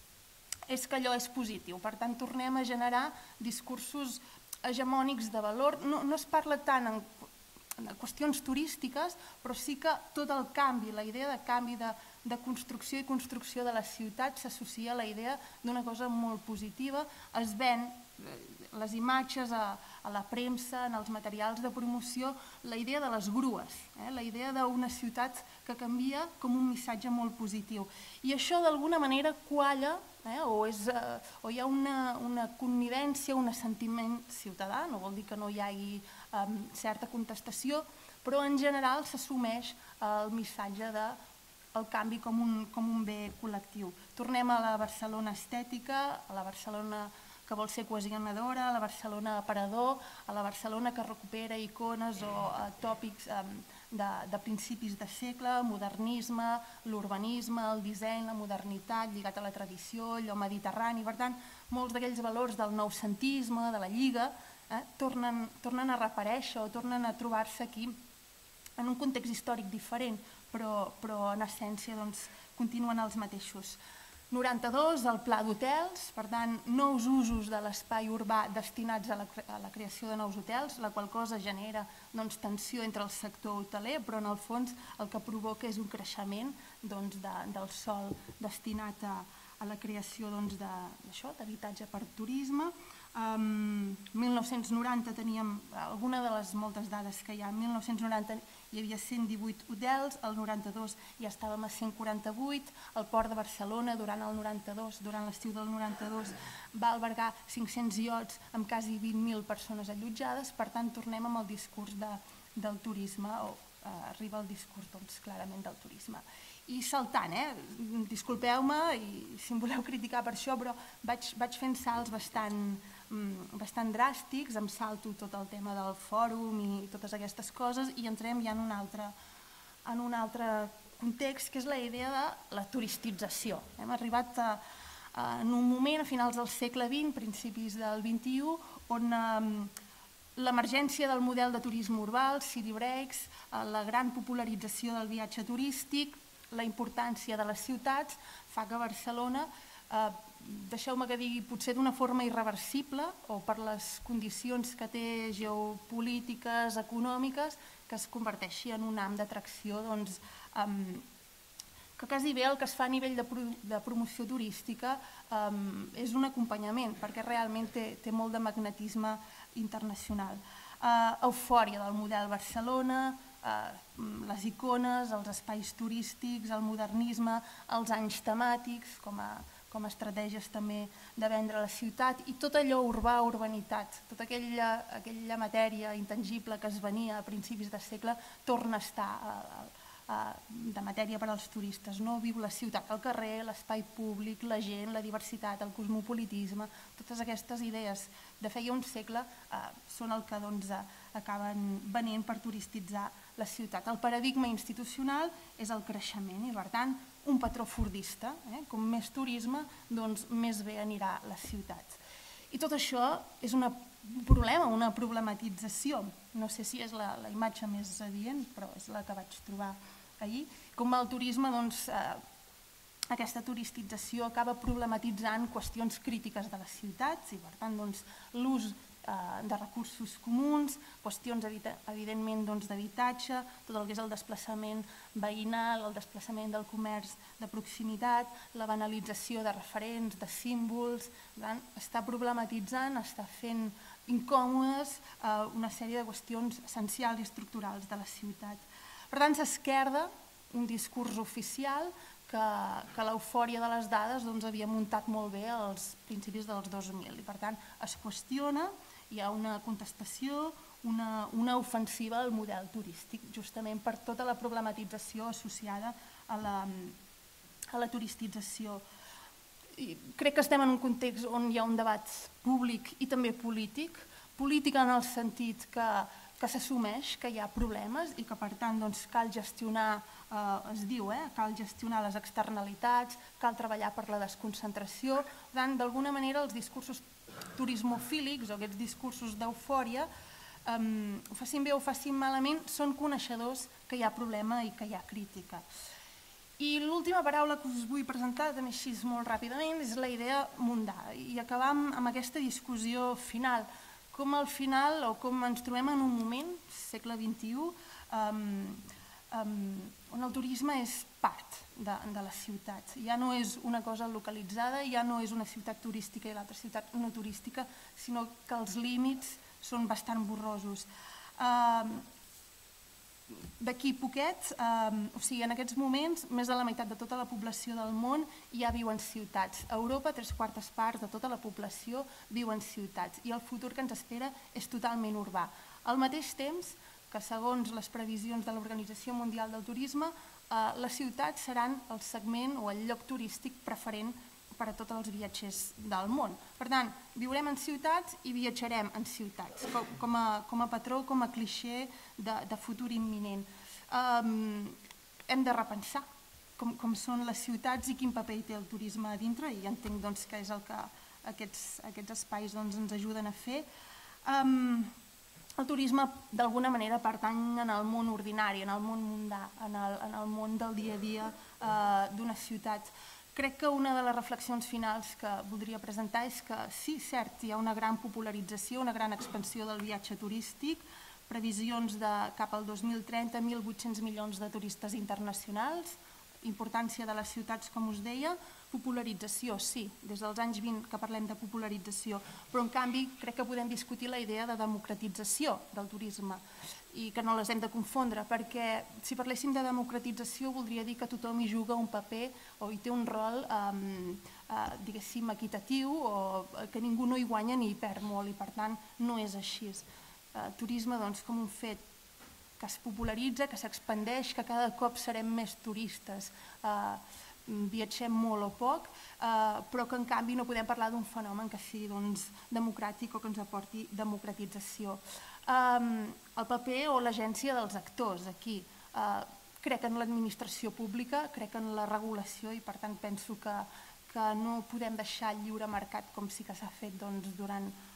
és que allò és positiu. Per tant, tornem a generar discursos hegemònics de valor. No es parla tant en qüestions turístiques, però sí que tot el canvi, la idea de canvi de construcció i construcció de la ciutat s'associa a la idea d'una cosa molt positiva. Es ven les imatges a la premsa, en els materials de promoció, la idea de les grues, la idea d'una ciutat que canvia com un missatge molt positiu. I això d'alguna manera qualla o hi ha una connivència, un assentiment ciutadà, no vol dir que no hi hagi certa contestació, però en general s'assumeix el missatge del canvi com un bé col·lectiu. Tornem a la Barcelona estètica, a la Barcelona que vol ser cohesionadora, a la Barcelona aparador, a la Barcelona que recupera icones o tòpics de principis de segle, modernisme, l'urbanisme, el disseny, la modernitat lligat a la tradició, allò mediterrani. Per tant, molts d'aquells valors del noucentisme, de la Lliga, tornen a reaparèixer o tornen a trobar-se aquí en un context històric diferent, però en essència continuen els mateixos. noranta-dos, el pla d'hotels, per tant, nous usos de l'espai urbà destinats a la creació de nous hotels, la qual cosa genera tensió entre el sector hoteler, però en el fons el que provoca és un creixement del sòl destinat a la creació d'habitatge per turisme. mil nou-cents noranta teníem alguna de les moltes dades que hi ha. En mil nou-cents noranta hi havia cent divuit hotels, el noranta-dos ja estàvem a cent quaranta-vuit, el Port de Barcelona durant el noranta-dos, durant l'estiu del noranta-dos, va albergar cinc-cents iots amb quasi vint mil persones allotjades. Per tant, tornem amb el discurs del turisme, o arriba el discurs clarament del turisme. I saltant, disculpeu-me si em voleu criticar per això, però vaig fent salts bastant dràstics, em salto tot el tema del fòrum i totes aquestes coses i entrem ja en un altre context, que és la idea de la turistització. Hem arribat en un moment, a finals del segle vint, principis del vint-i-u, on l'emergència del model de turisme urbà, els city breaks, la gran popularització del viatge turístic, la importància de les ciutats, fa que Barcelona, deixeu-me que digui, potser d'una forma irreversible o per les condicions que té geopolítiques, econòmiques, que es converteixi en un ham d'atracció que quasi bé el que es fa a nivell de promoció turística és un acompanyament, perquè realment té molt de magnetisme internacional. Eufòria del model Barcelona, les icones, els espais turístics, el modernisme, els anys temàtics com a estratègies també de vendre la ciutat i tot allò urbà, urbanitat, tota aquella matèria intangible que es venia a principis de segle torna a estar de matèria per als turistes. Viu la ciutat, el carrer, l'espai públic, la gent, la diversitat, el cosmopolitisme, totes aquestes idees de feia un segle són el que acaben venint per turistitzar la ciutat. El paradigma institucional és el creixement i, per tant, un patró fordista. Com més turisme, doncs més bé anirà a les ciutats. I tot això és un problema, una problematització. No sé si és la imatge més adient, però és la que vaig trobar ahir. Com el turisme, doncs, aquesta turistització acaba problematitzant qüestions crítiques de les ciutats i, per tant, l'ús de recursos comuns, qüestions, evidentment, d'habitatge, tot el que és el desplaçament veïnal, el desplaçament del comerç de proximitat, la banalització de referents, de símbols, està problematitzant, està fent incòmodes una sèrie de qüestions essencials i estructurals de la ciutat. Per tant, s'esquerda un discurs oficial que l'eufòria de les dades havia muntat molt bé als principis dels dos mil i, per tant, es qüestiona, hi ha una contestació, una ofensiva al model turístic, justament per tota la problematització associada a la turistització. Crec que estem en un context on hi ha un debat públic i també polític, polític en el sentit que s'assumeix que hi ha problemes i que, per tant, cal gestionar, es diu, cal gestionar les externalitats, cal treballar per la desconcentració. Per tant, d'alguna manera, els discursos turismofílics o aquests discursos d'eufòria, ho facin bé o ho facin malament, són coneixedors que hi ha problema i que hi ha crítica. I l'última paraula que us vull presentar, també així molt ràpidament, és la idea mundà. I acabar amb aquesta discussió final. Com al final, o com ens trobem en un moment, segle vint-i-u, on el turisme és part de les ciutats. Ja no és una cosa localitzada, ja no és una ciutat turística i l'altra ciutat no turística, sinó que els límits són bastant borrosos. D'aquí poquet, o sigui, en aquests moments, més de la meitat de tota la població del món ja viu en ciutats. A Europa, tres quartes parts de tota la població viu en ciutats i el futur que ens espera és totalment urbà. Al mateix temps que, segons les previsions de l'Organització Mundial del Turisme, les ciutats seran el segment o el lloc turístic preferent per a tots els viatgers del món. Per tant, viurem en ciutats i viatjarem en ciutats, com a patró, com a clixé de futur imminent. Hem de repensar com són les ciutats i quin paper hi té el turisme a dintre, i entenc que és el que aquests espais ens ajuden a fer. El turisme, d'alguna manera, pertany en el món ordinari, en el món mundà, en el món del dia a dia d'una ciutat. Crec que una de les reflexions finals que voldria presentar és que sí, cert, hi ha una gran popularització, una gran expansió del viatge turístic, previsions de cap al dos mil trenta, mil vuit-cents milions de turistes internacionals, importància de les ciutats, com us deia, popularització, sí, des dels anys vint que parlem de popularització, però en canvi crec que podem discutir la idea de democratització del turisme i que no les hem de confondre, perquè si parléssim de democratització voldria dir que tothom hi juga un paper o hi té un rol, diguéssim, equitatiu, o que ningú no hi guanya ni hi perd molt, i per tant no és així. Turisme, doncs, com un fet que es popularitza, que s'expandeix, que cada cop serem més turistes, viatgem molt o poc, però que en canvi no podem parlar d'un fenomen que sigui democràtic o que ens aporti democratització. El paper o l'agència dels actors aquí. Crec en l'administració pública, crec en la regulació i per tant penso que no podem deixar el lliure mercat com sí que s'ha fet durant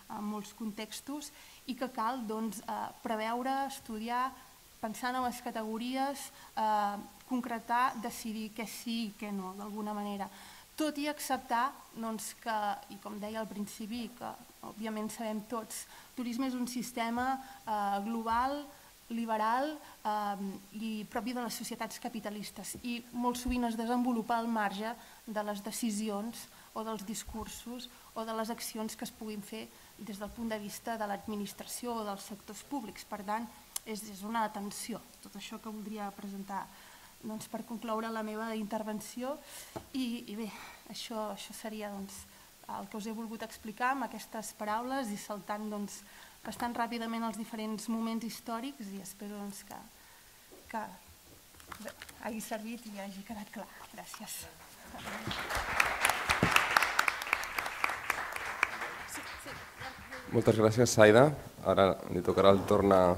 en molts contextos i que cal doncs, eh, preveure, estudiar, pensar en les categories, eh, concretar, decidir què sí i què no, d'alguna manera. Tot i acceptar doncs, que, i com deia al principi, que òbviament sabem tots, turisme és un sistema eh, global, liberal eh, i propi de les societats capitalistes i molt sovint es desenvolupa al marge de les decisions o dels discursos o de les accions que es puguin fer des del punt de vista de l'administració o dels sectors públics. Per tant, és, és una atenció, tot això que voldria presentar doncs, per concloure la meva intervenció i, i bé, això, això seria doncs, el que us he volgut explicar amb aquestes paraules i saltant doncs, bastant ràpidament els diferents moments històrics i espero doncs, que, que bé, hagi servit i hagi quedat clar. Gràcies. Moltes gràcies, Saida. Ara li tocarà el torn a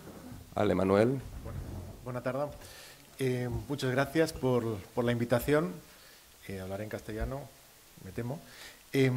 l'Emanuel. Buena tarde. Eh, muchas gracias por, por la invitación. Eh, hablaré en castellano, me temo. Eh,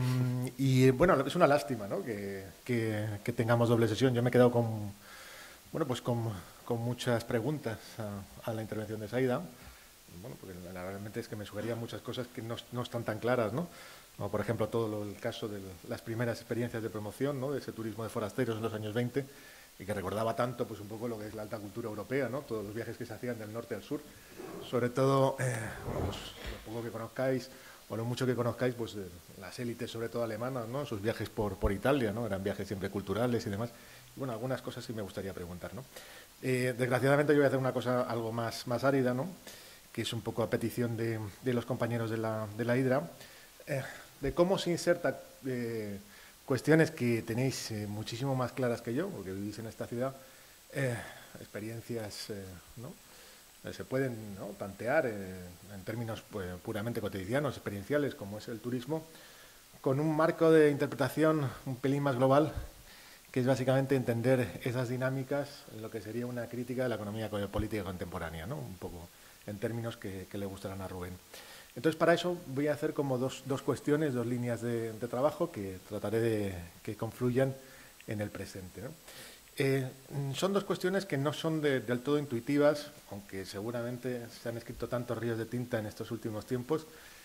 y bueno, es una lástima, ¿no? que, que, que tengamos doble sesión. Yo me he quedado con, bueno, pues con, con muchas preguntas a, a la intervención de Saida. Bueno, porque la, realmente es que me sugerían muchas cosas que no, no están tan claras, ¿no? Como por ejemplo todo lo, el caso de las primeras experiencias de promoción, ¿no? De ese turismo de forasteros en los años veinte y que recordaba tanto pues un poco lo que es la alta cultura europea, ¿no? Todos los viajes que se hacían del norte al sur, sobre todo eh, bueno, pues, lo poco que conozcáis o lo mucho que conozcáis, pues eh, las élites sobre todo alemanas, ¿no? Sus viajes por, por Italia, ¿no? Eran viajes siempre culturales y demás. Y bueno, algunas cosas sí me gustaría preguntar, ¿no? Eh, desgraciadamente yo voy a hacer una cosa algo más, más árida, ¿no? Que es un poco a petición de, de los compañeros de la, de la Hidra, eh, de cómo se inserta eh, cuestiones que tenéis eh, muchísimo más claras que yo, porque vivís en esta ciudad, eh, experiencias, eh, ¿no? Eh, se pueden, ¿no? tantear eh, en términos pues, puramente cotidianos, experienciales, como es el turismo, con un marco de interpretación un pelín más global, que es básicamente entender esas dinámicas en lo que sería una crítica de la economía política contemporánea, ¿no? Un poco en términos que, que le gustarán a Rubén. Entonces, para eso voy a hacer como dos, dos cuestiones, dos líneas de, de trabajo que trataré de que confluyan en el presente, ¿no? Eh, son dos cuestiones que no son de, del todo intuitivas, aunque seguramente se han escrito tantos ríos de tinta en estos últimos tiempos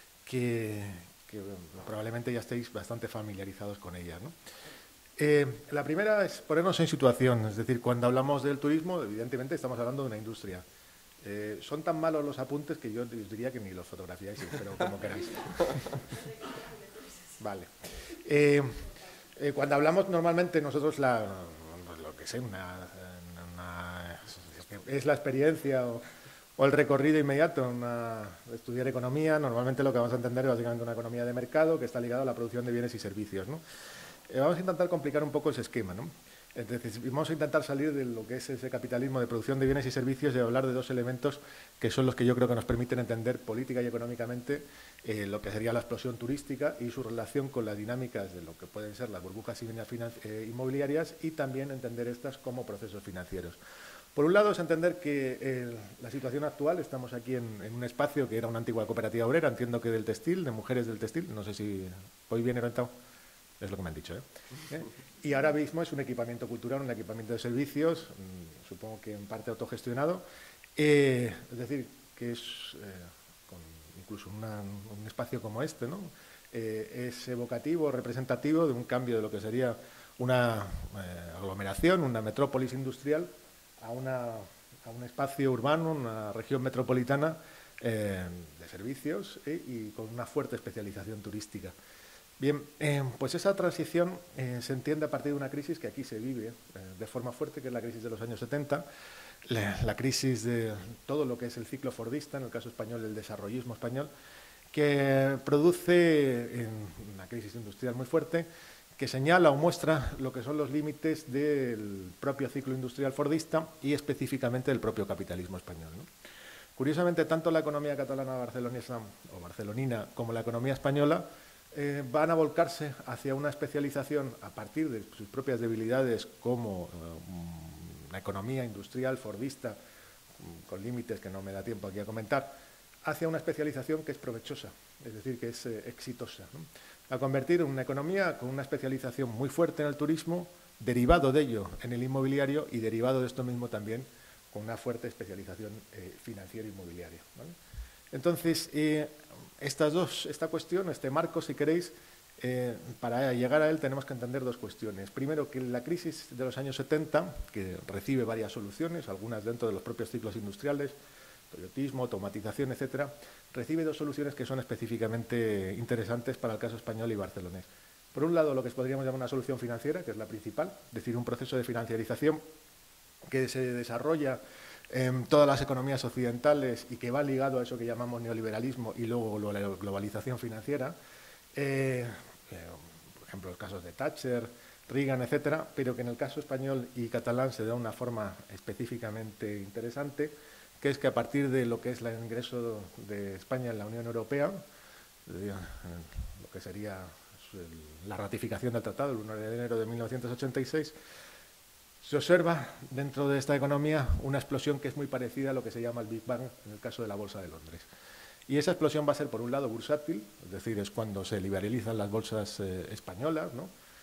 que, que probablemente ya estéis bastante familiarizados con ellas, ¿no? Eh, la primera es ponernos en situación, es decir, cuando hablamos del turismo, evidentemente estamos hablando de una industria. Eh, son tan malos los apuntes que yo os diría que ni los fotografiáis, pero como queráis. Vale. Eh, eh, cuando hablamos normalmente nosotros, la, lo que sé, una, una, es la experiencia o, o el recorrido inmediato una, de estudiar economía, normalmente lo que vamos a entender es básicamente una economía de mercado que está ligada a la producción de bienes y servicios, ¿no? Eh, vamos a intentar complicar un poco ese esquema, ¿no? Entonces, vamos a intentar salir de lo que es ese capitalismo de producción de bienes y servicios y hablar de dos elementos que son los que yo creo que nos permiten entender política y económicamente eh, lo que sería la explosión turística y su relación con las dinámicas de lo que pueden ser las burbujas eh, inmobiliarias y también entender estas como procesos financieros. Por un lado es entender que eh, la situación actual, estamos aquí en, en un espacio que era una antigua cooperativa obrera, entiendo que del textil, de mujeres del textil, no sé si voy bien orientado. Es lo que me han dicho, ¿eh? ¿Eh? Y ahora mismo es un equipamiento cultural, un equipamiento de servicios, mmm, supongo que en parte autogestionado, eh, es decir, que es eh, con incluso una, un espacio como este, ¿no? Eh, es evocativo, representativo de un cambio de lo que sería una eh, aglomeración, una metrópolis industrial, a, una, a un espacio urbano, una región metropolitana eh, de servicios eh, y con una fuerte especialización turística. Bien, eh, pues esa transición eh, se entiende a partir de una crisis que aquí se vive eh, de forma fuerte, que es la crisis de los años setenta, la, la crisis de todo lo que es el ciclo fordista, en el caso español el desarrollismo español, que produce eh, una crisis industrial muy fuerte, que señala o muestra lo que son los límites del propio ciclo industrial fordista y específicamente del propio capitalismo español, ¿no? Curiosamente, tanto la economía catalana barcelonesa o barcelonina como la economía española Eh, van a volcarse hacia una especialización a partir de sus propias debilidades como eh, una economía industrial fordista con límites que no me da tiempo aquí a comentar, hacia una especialización que es provechosa, es decir, que es eh, exitosa, ¿no? A convertir una economía con una especialización muy fuerte en el turismo, derivado de ello en el inmobiliario y derivado de esto mismo también con una fuerte especialización eh, financiera inmobiliaria, ¿vale? Entonces, eh, estas dos, esta cuestión, este marco, si queréis, eh, para llegar a él tenemos que entender dos cuestiones. Primero, que la crisis de los años setenta, que recibe varias soluciones, algunas dentro de los propios ciclos industriales, toyotismo, automatización, etcétera, recibe dos soluciones que son específicamente interesantes para el caso español y barcelonés. Por un lado, lo que podríamos llamar una solución financiera, que es la principal, es decir, un proceso de financiarización que se desarrolla en todas las economías occidentales y que va ligado a eso que llamamos neoliberalismo y luego globalización financiera, eh, eh, por ejemplo, los casos de Thatcher, Reagan, etcétera, pero que en el caso español y catalán se da una forma específicamente interesante, que es que a partir de lo que es el ingreso de España en la Unión Europea, lo que sería la ratificación del tratado el primero de enero de mil novecientos ochenta y seis, se observa dentro de esta economía una explosión que es muy parecida a lo que se llama el Big Bang en el caso de la Bolsa de Londres. Y esa explosión va a ser, por un lado, bursátil, es decir, es cuando se liberalizan las bolsas eh, españolas, ¿no?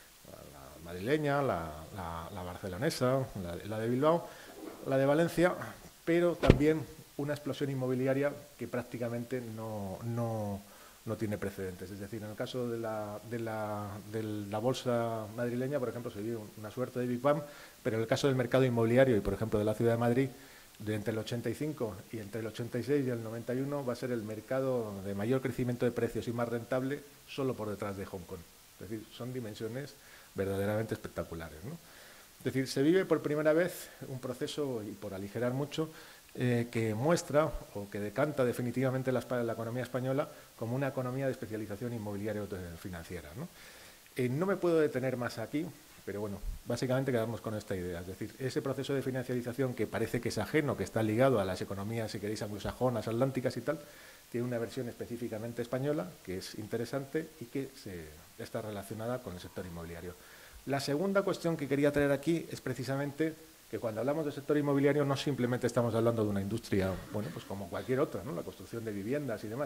La madrileña, la, la, la barcelonesa, la, la de Bilbao, la de Valencia, pero también una explosión inmobiliaria que prácticamente no, no, no tiene precedentes. Es decir, en el caso de la, de, la, de la bolsa madrileña, por ejemplo, se vive una suerte de Big Bang, pero en el caso del mercado inmobiliario y, por ejemplo, de la ciudad de Madrid, de entre el ochenta y cinco y entre el ochenta y seis y el noventa y uno va a ser el mercado de mayor crecimiento de precios y más rentable solo por detrás de Hong Kong. Es decir, son dimensiones verdaderamente espectaculares, ¿no? Es decir, se vive por primera vez un proceso, y por aligerar mucho, eh, que muestra o que decanta definitivamente la, la economía española como una economía de especialización inmobiliaria financiera, ¿no? Eh, no me puedo detener más aquí, pero bueno, básicamente quedamos con esta idea. Es decir, ese proceso de financiarización que parece que es ajeno, que está ligado a las economías, si queréis, anglosajonas, atlánticas y tal, tiene una versión específicamente española que es interesante y que se, está relacionada con el sector inmobiliario. La segunda cuestión que quería traer aquí es precisamente que cuando hablamos del sector inmobiliario no simplemente estamos hablando de una industria, bueno, pues como cualquier otra, ¿no? La construcción de viviendas y demás,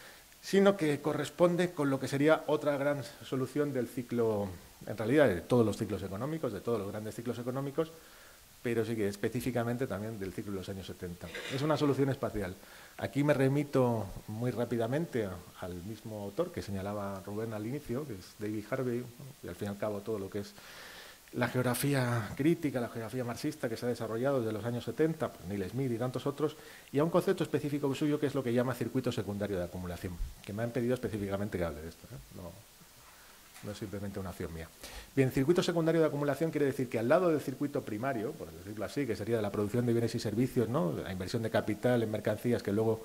sino que corresponde con lo que sería otra gran solución del ciclo, en realidad de todos los ciclos económicos, de todos los grandes ciclos económicos, pero sí que específicamente también del ciclo de los años setenta. Es una solución espacial. Aquí me remito muy rápidamente al mismo autor que señalaba Rubén al inicio, que es David Harvey, y al fin y al cabo todo lo que es la geografía crítica, la geografía marxista que se ha desarrollado desde los años setenta, pues Neil Smith y tantos otros, y a un concepto específico suyo que es lo que llama circuito secundario de acumulación, que me han pedido específicamente que hable de esto, ¿eh? No, no es simplemente una acción mía. Bien, circuito secundario de acumulación quiere decir que al lado del circuito primario, por decirlo así, que sería de la producción de bienes y servicios, ¿no? La inversión de capital en mercancías que luego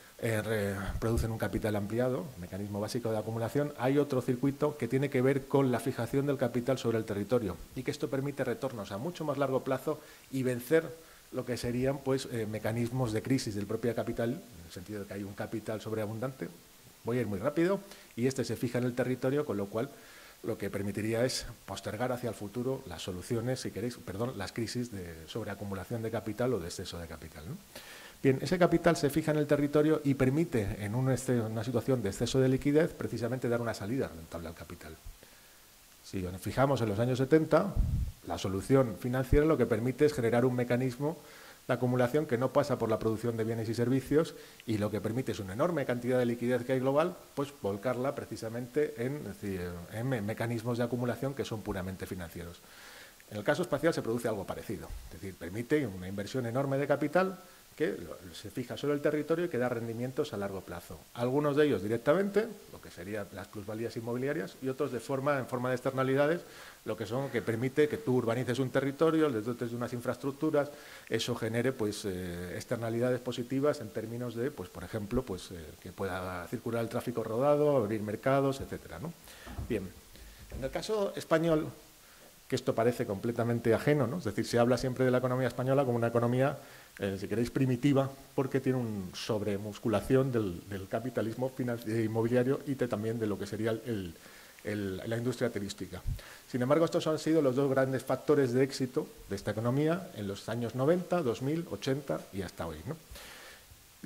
eh, producen un capital ampliado, mecanismo básico de acumulación, hay otro circuito que tiene que ver con la fijación del capital sobre el territorio y que esto permite retornos a mucho más largo plazo y vencer lo que serían pues, eh, mecanismos de crisis del propio capital, en el sentido de que hay un capital sobreabundante. Voy a ir muy rápido y este se fija en el territorio, con lo cual lo que permitiría es postergar hacia el futuro las soluciones, si queréis, perdón, las crisis de sobreacumulación de capital o de exceso de capital, ¿no? Bien, ese capital se fija en el territorio y permite, en un este, una situación de exceso de liquidez, precisamente dar una salida rentable al capital. Si nos fijamos en los años setenta, la solución financiera lo que permite es generar un mecanismo de acumulación que no pasa por la producción de bienes y servicios y lo que permite es una enorme cantidad de liquidez que hay global, pues volcarla precisamente en, es decir, en mecanismos de acumulación que son puramente financieros. En el caso espacial se produce algo parecido, es decir, permite una inversión enorme de capital que se fija sobre el territorio y que da rendimientos a largo plazo. Algunos de ellos directamente, lo que serían las plusvalías inmobiliarias, y otros de forma, en forma de externalidades, lo que son que permite que tú urbanices un territorio, le dotes de unas infraestructuras, eso genere pues, eh, externalidades positivas en términos de, pues, por ejemplo, pues, eh, que pueda circular el tráfico rodado, abrir mercados, etcétera, ¿no? Bien, en el caso español, que esto parece completamente ajeno, ¿no? Es decir, se habla siempre de la economía española como una economía, eh, si queréis, primitiva, porque tiene una sobremusculación del, del capitalismo inmobiliario y de, también de lo que sería el, el, la industria turística. Sin embargo, estos han sido los dos grandes factores de éxito de esta economía en los años noventa, dos mil, ochenta y hasta hoy, ¿no? Bien,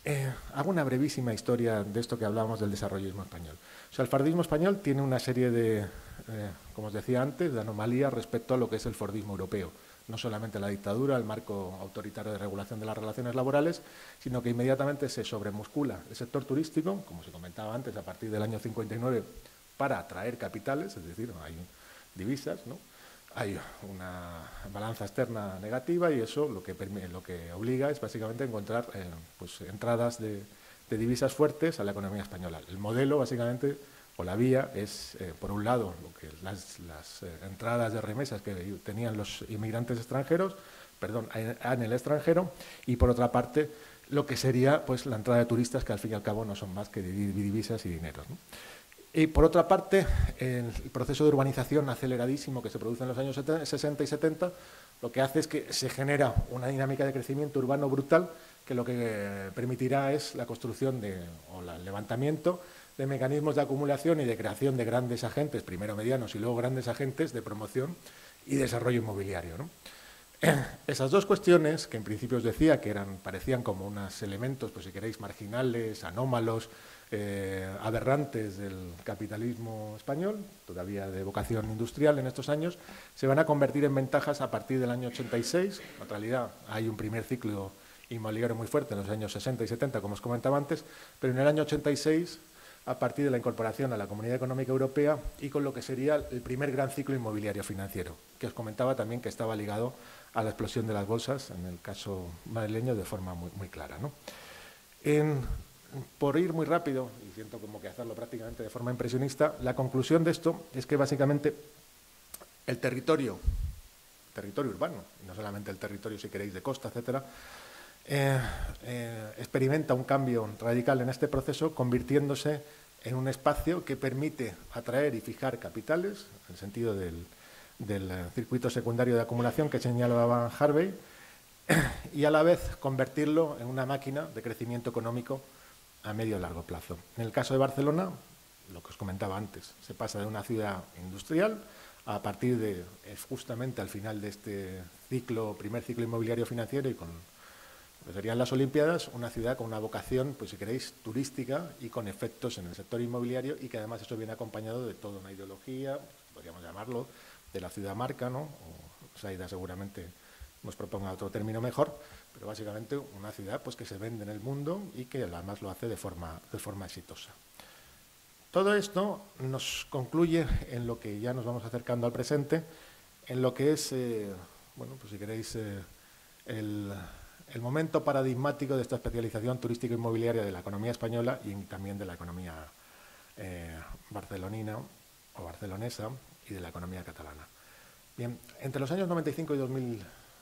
Eh, hago una brevísima historia de esto que hablábamos del desarrollismo español. O sea, el fordismo español tiene una serie de, eh, como os decía antes, de anomalías respecto a lo que es el fordismo europeo. No solamente la dictadura, el marco autoritario de regulación de las relaciones laborales, sino que inmediatamente se sobremuscula el sector turístico, como se comentaba antes, a partir del año cincuenta y nueve, para atraer capitales, es decir, hay divisas, ¿no? Hay una balanza externa negativa y eso lo que, lo que obliga es básicamente encontrar eh, pues, entradas de, de divisas fuertes a la economía española. El modelo básicamente, o la vía, es eh, por un lado lo que las, las eh, entradas de remesas que tenían los inmigrantes extranjeros, perdón, en el extranjero, y por otra parte lo que sería pues, la entrada de turistas, que al fin y al cabo no son más que divisas y dineros, ¿no? Y por otra parte, el proceso de urbanización aceleradísimo que se produce en los años sesenta y setenta, lo que hace es que se genera una dinámica de crecimiento urbano brutal que lo que permitirá es la construcción de, o el levantamiento de mecanismos de acumulación y de creación de grandes agentes, primero medianos y luego grandes agentes de promoción y desarrollo inmobiliario, ¿no? Esas dos cuestiones, que en principio os decía que eran, parecían como unos elementos, pues si queréis, marginales, anómalos, Eh, aberrantes del capitalismo español, todavía de vocación industrial en estos años, se van a convertir en ventajas a partir del año ochenta y seis. En realidad hay un primer ciclo inmobiliario muy fuerte en los años sesenta y setenta, como os comentaba antes, pero en el año ochenta y seis, a partir de la incorporación a la Comunidad Económica Europea y con lo que sería el primer gran ciclo inmobiliario financiero, que os comentaba también que estaba ligado a la explosión de las bolsas, en el caso madrileño, de forma muy, muy clara, ¿no? En, Por ir muy rápido, y siento como que hacerlo prácticamente de forma impresionista, la conclusión de esto es que básicamente el territorio, territorio urbano, y no solamente el territorio, si queréis, de costa, etcétera, eh, eh, experimenta un cambio radical en este proceso, convirtiéndose en un espacio que permite atraer y fijar capitales, en el sentido del, del circuito secundario de acumulación que señalaba Harvey, y a la vez convertirlo en una máquina de crecimiento económico a medio y largo plazo. En el caso de Barcelona, lo que os comentaba antes, se pasa de una ciudad industrial a partir de, justamente al final de este ciclo, primer ciclo inmobiliario financiero y con lo que serían las Olimpiadas, una ciudad con una vocación, pues si queréis, turística y con efectos en el sector inmobiliario y que además eso viene acompañado de toda una ideología, podríamos llamarlo, de la ciudad marca, ¿no? O Saida seguramente nos proponga otro término mejor, pero básicamente una ciudad pues, que se vende en el mundo y que además lo hace de forma, de forma exitosa. Todo esto nos concluye en lo que ya nos vamos acercando al presente, en lo que es, eh, bueno, pues si queréis, eh, el, el momento paradigmático de esta especialización turístico-inmobiliaria de la economía española y también de la economía eh, barcelonina o barcelonesa y de la economía catalana. Bien, entre los años noventa y cinco y dos mil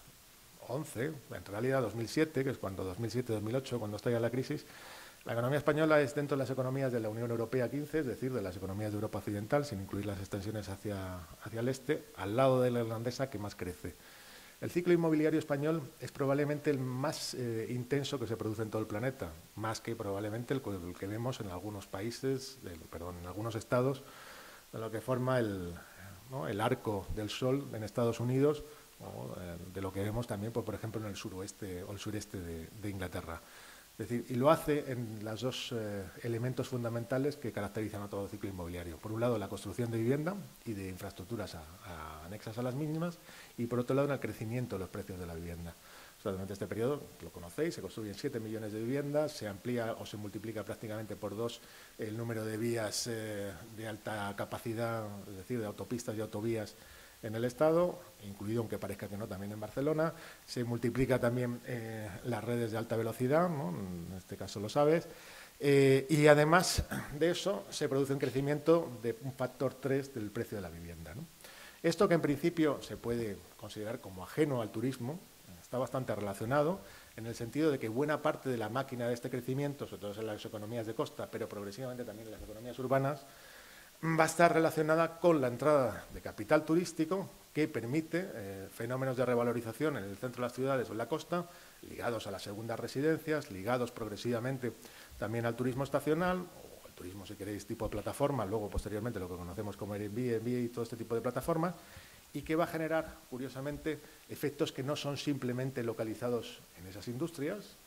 once, en realidad dos mil siete, que es cuando dos mil siete dos mil ocho, cuando estalla la crisis, la economía española es dentro de las economías de la Unión Europea quince, es decir, de las economías de Europa Occidental, sin incluir las extensiones hacia, hacia el este, al lado de la irlandesa que más crece. El ciclo inmobiliario español es probablemente el más eh, intenso que se produce en todo el planeta, más que probablemente el, el que vemos en algunos países, de, perdón, en algunos estados, de lo que forma el, ¿no? el arco del sol en Estados Unidos, o de lo que vemos también, por, por ejemplo, en el suroeste o el sureste de, de Inglaterra. Es decir, y lo hace en los dos eh, elementos fundamentales que caracterizan a todo el ciclo inmobiliario. Por un lado, la construcción de vivienda y de infraestructuras a, a, anexas a las mismas, y por otro lado, en el crecimiento de los precios de la vivienda. O sea, durante este periodo, lo conocéis, se construyen siete millones de viviendas, se amplía o se multiplica prácticamente por dos el número de vías eh, de alta capacidad, es decir, de autopistas y autovías en el Estado, incluido, aunque parezca que no, también en Barcelona. Se multiplica también eh, las redes de alta velocidad, ¿no? En este caso lo sabes, eh, y además de eso se produce un crecimiento de un factor tres del precio de la vivienda, ¿no? Esto, que en principio se puede considerar como ajeno al turismo, está bastante relacionado en el sentido de que buena parte de la máquina de este crecimiento, sobre todo en las economías de costa, pero progresivamente también en las economías urbanas, va a estar relacionada con la entrada de capital turístico que permite eh, fenómenos de revalorización en el centro de las ciudades o en la costa, ligados a las segundas residencias, ligados progresivamente también al turismo estacional, o al turismo, si queréis, tipo de plataforma, luego posteriormente lo que conocemos como Airbnb y todo este tipo de plataformas, y que va a generar, curiosamente, efectos que no son simplemente localizados en esas industrias,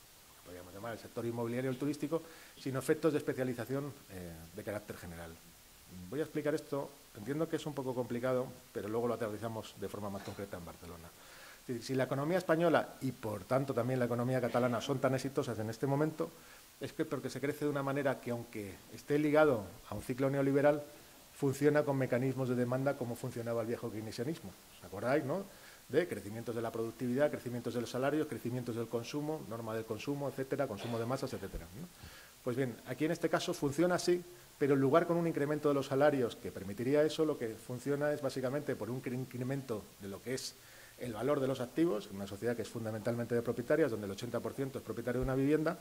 podríamos llamar el sector inmobiliario o el turístico, sino efectos de especialización eh, de carácter general. Voy a explicar esto, entiendo que es un poco complicado, pero luego lo aterrizamos de forma más concreta en Barcelona. Es decir, si la economía española y, por tanto, también la economía catalana son tan exitosas en este momento, es que porque se crece de una manera que, aunque esté ligado a un ciclo neoliberal, funciona con mecanismos de demanda como funcionaba el viejo keynesianismo. ¿Os acordáis, no? De crecimientos de la productividad, crecimientos de los salarios, crecimientos del consumo, norma del consumo, etcétera, consumo de masas, etcétera, ¿no? Pues bien, aquí en este caso funciona así, pero en lugar con un incremento de los salarios que permitiría eso, lo que funciona es básicamente por un incremento de lo que es el valor de los activos, en una sociedad que es fundamentalmente de propietarios, donde el ochenta por ciento es propietario de una vivienda,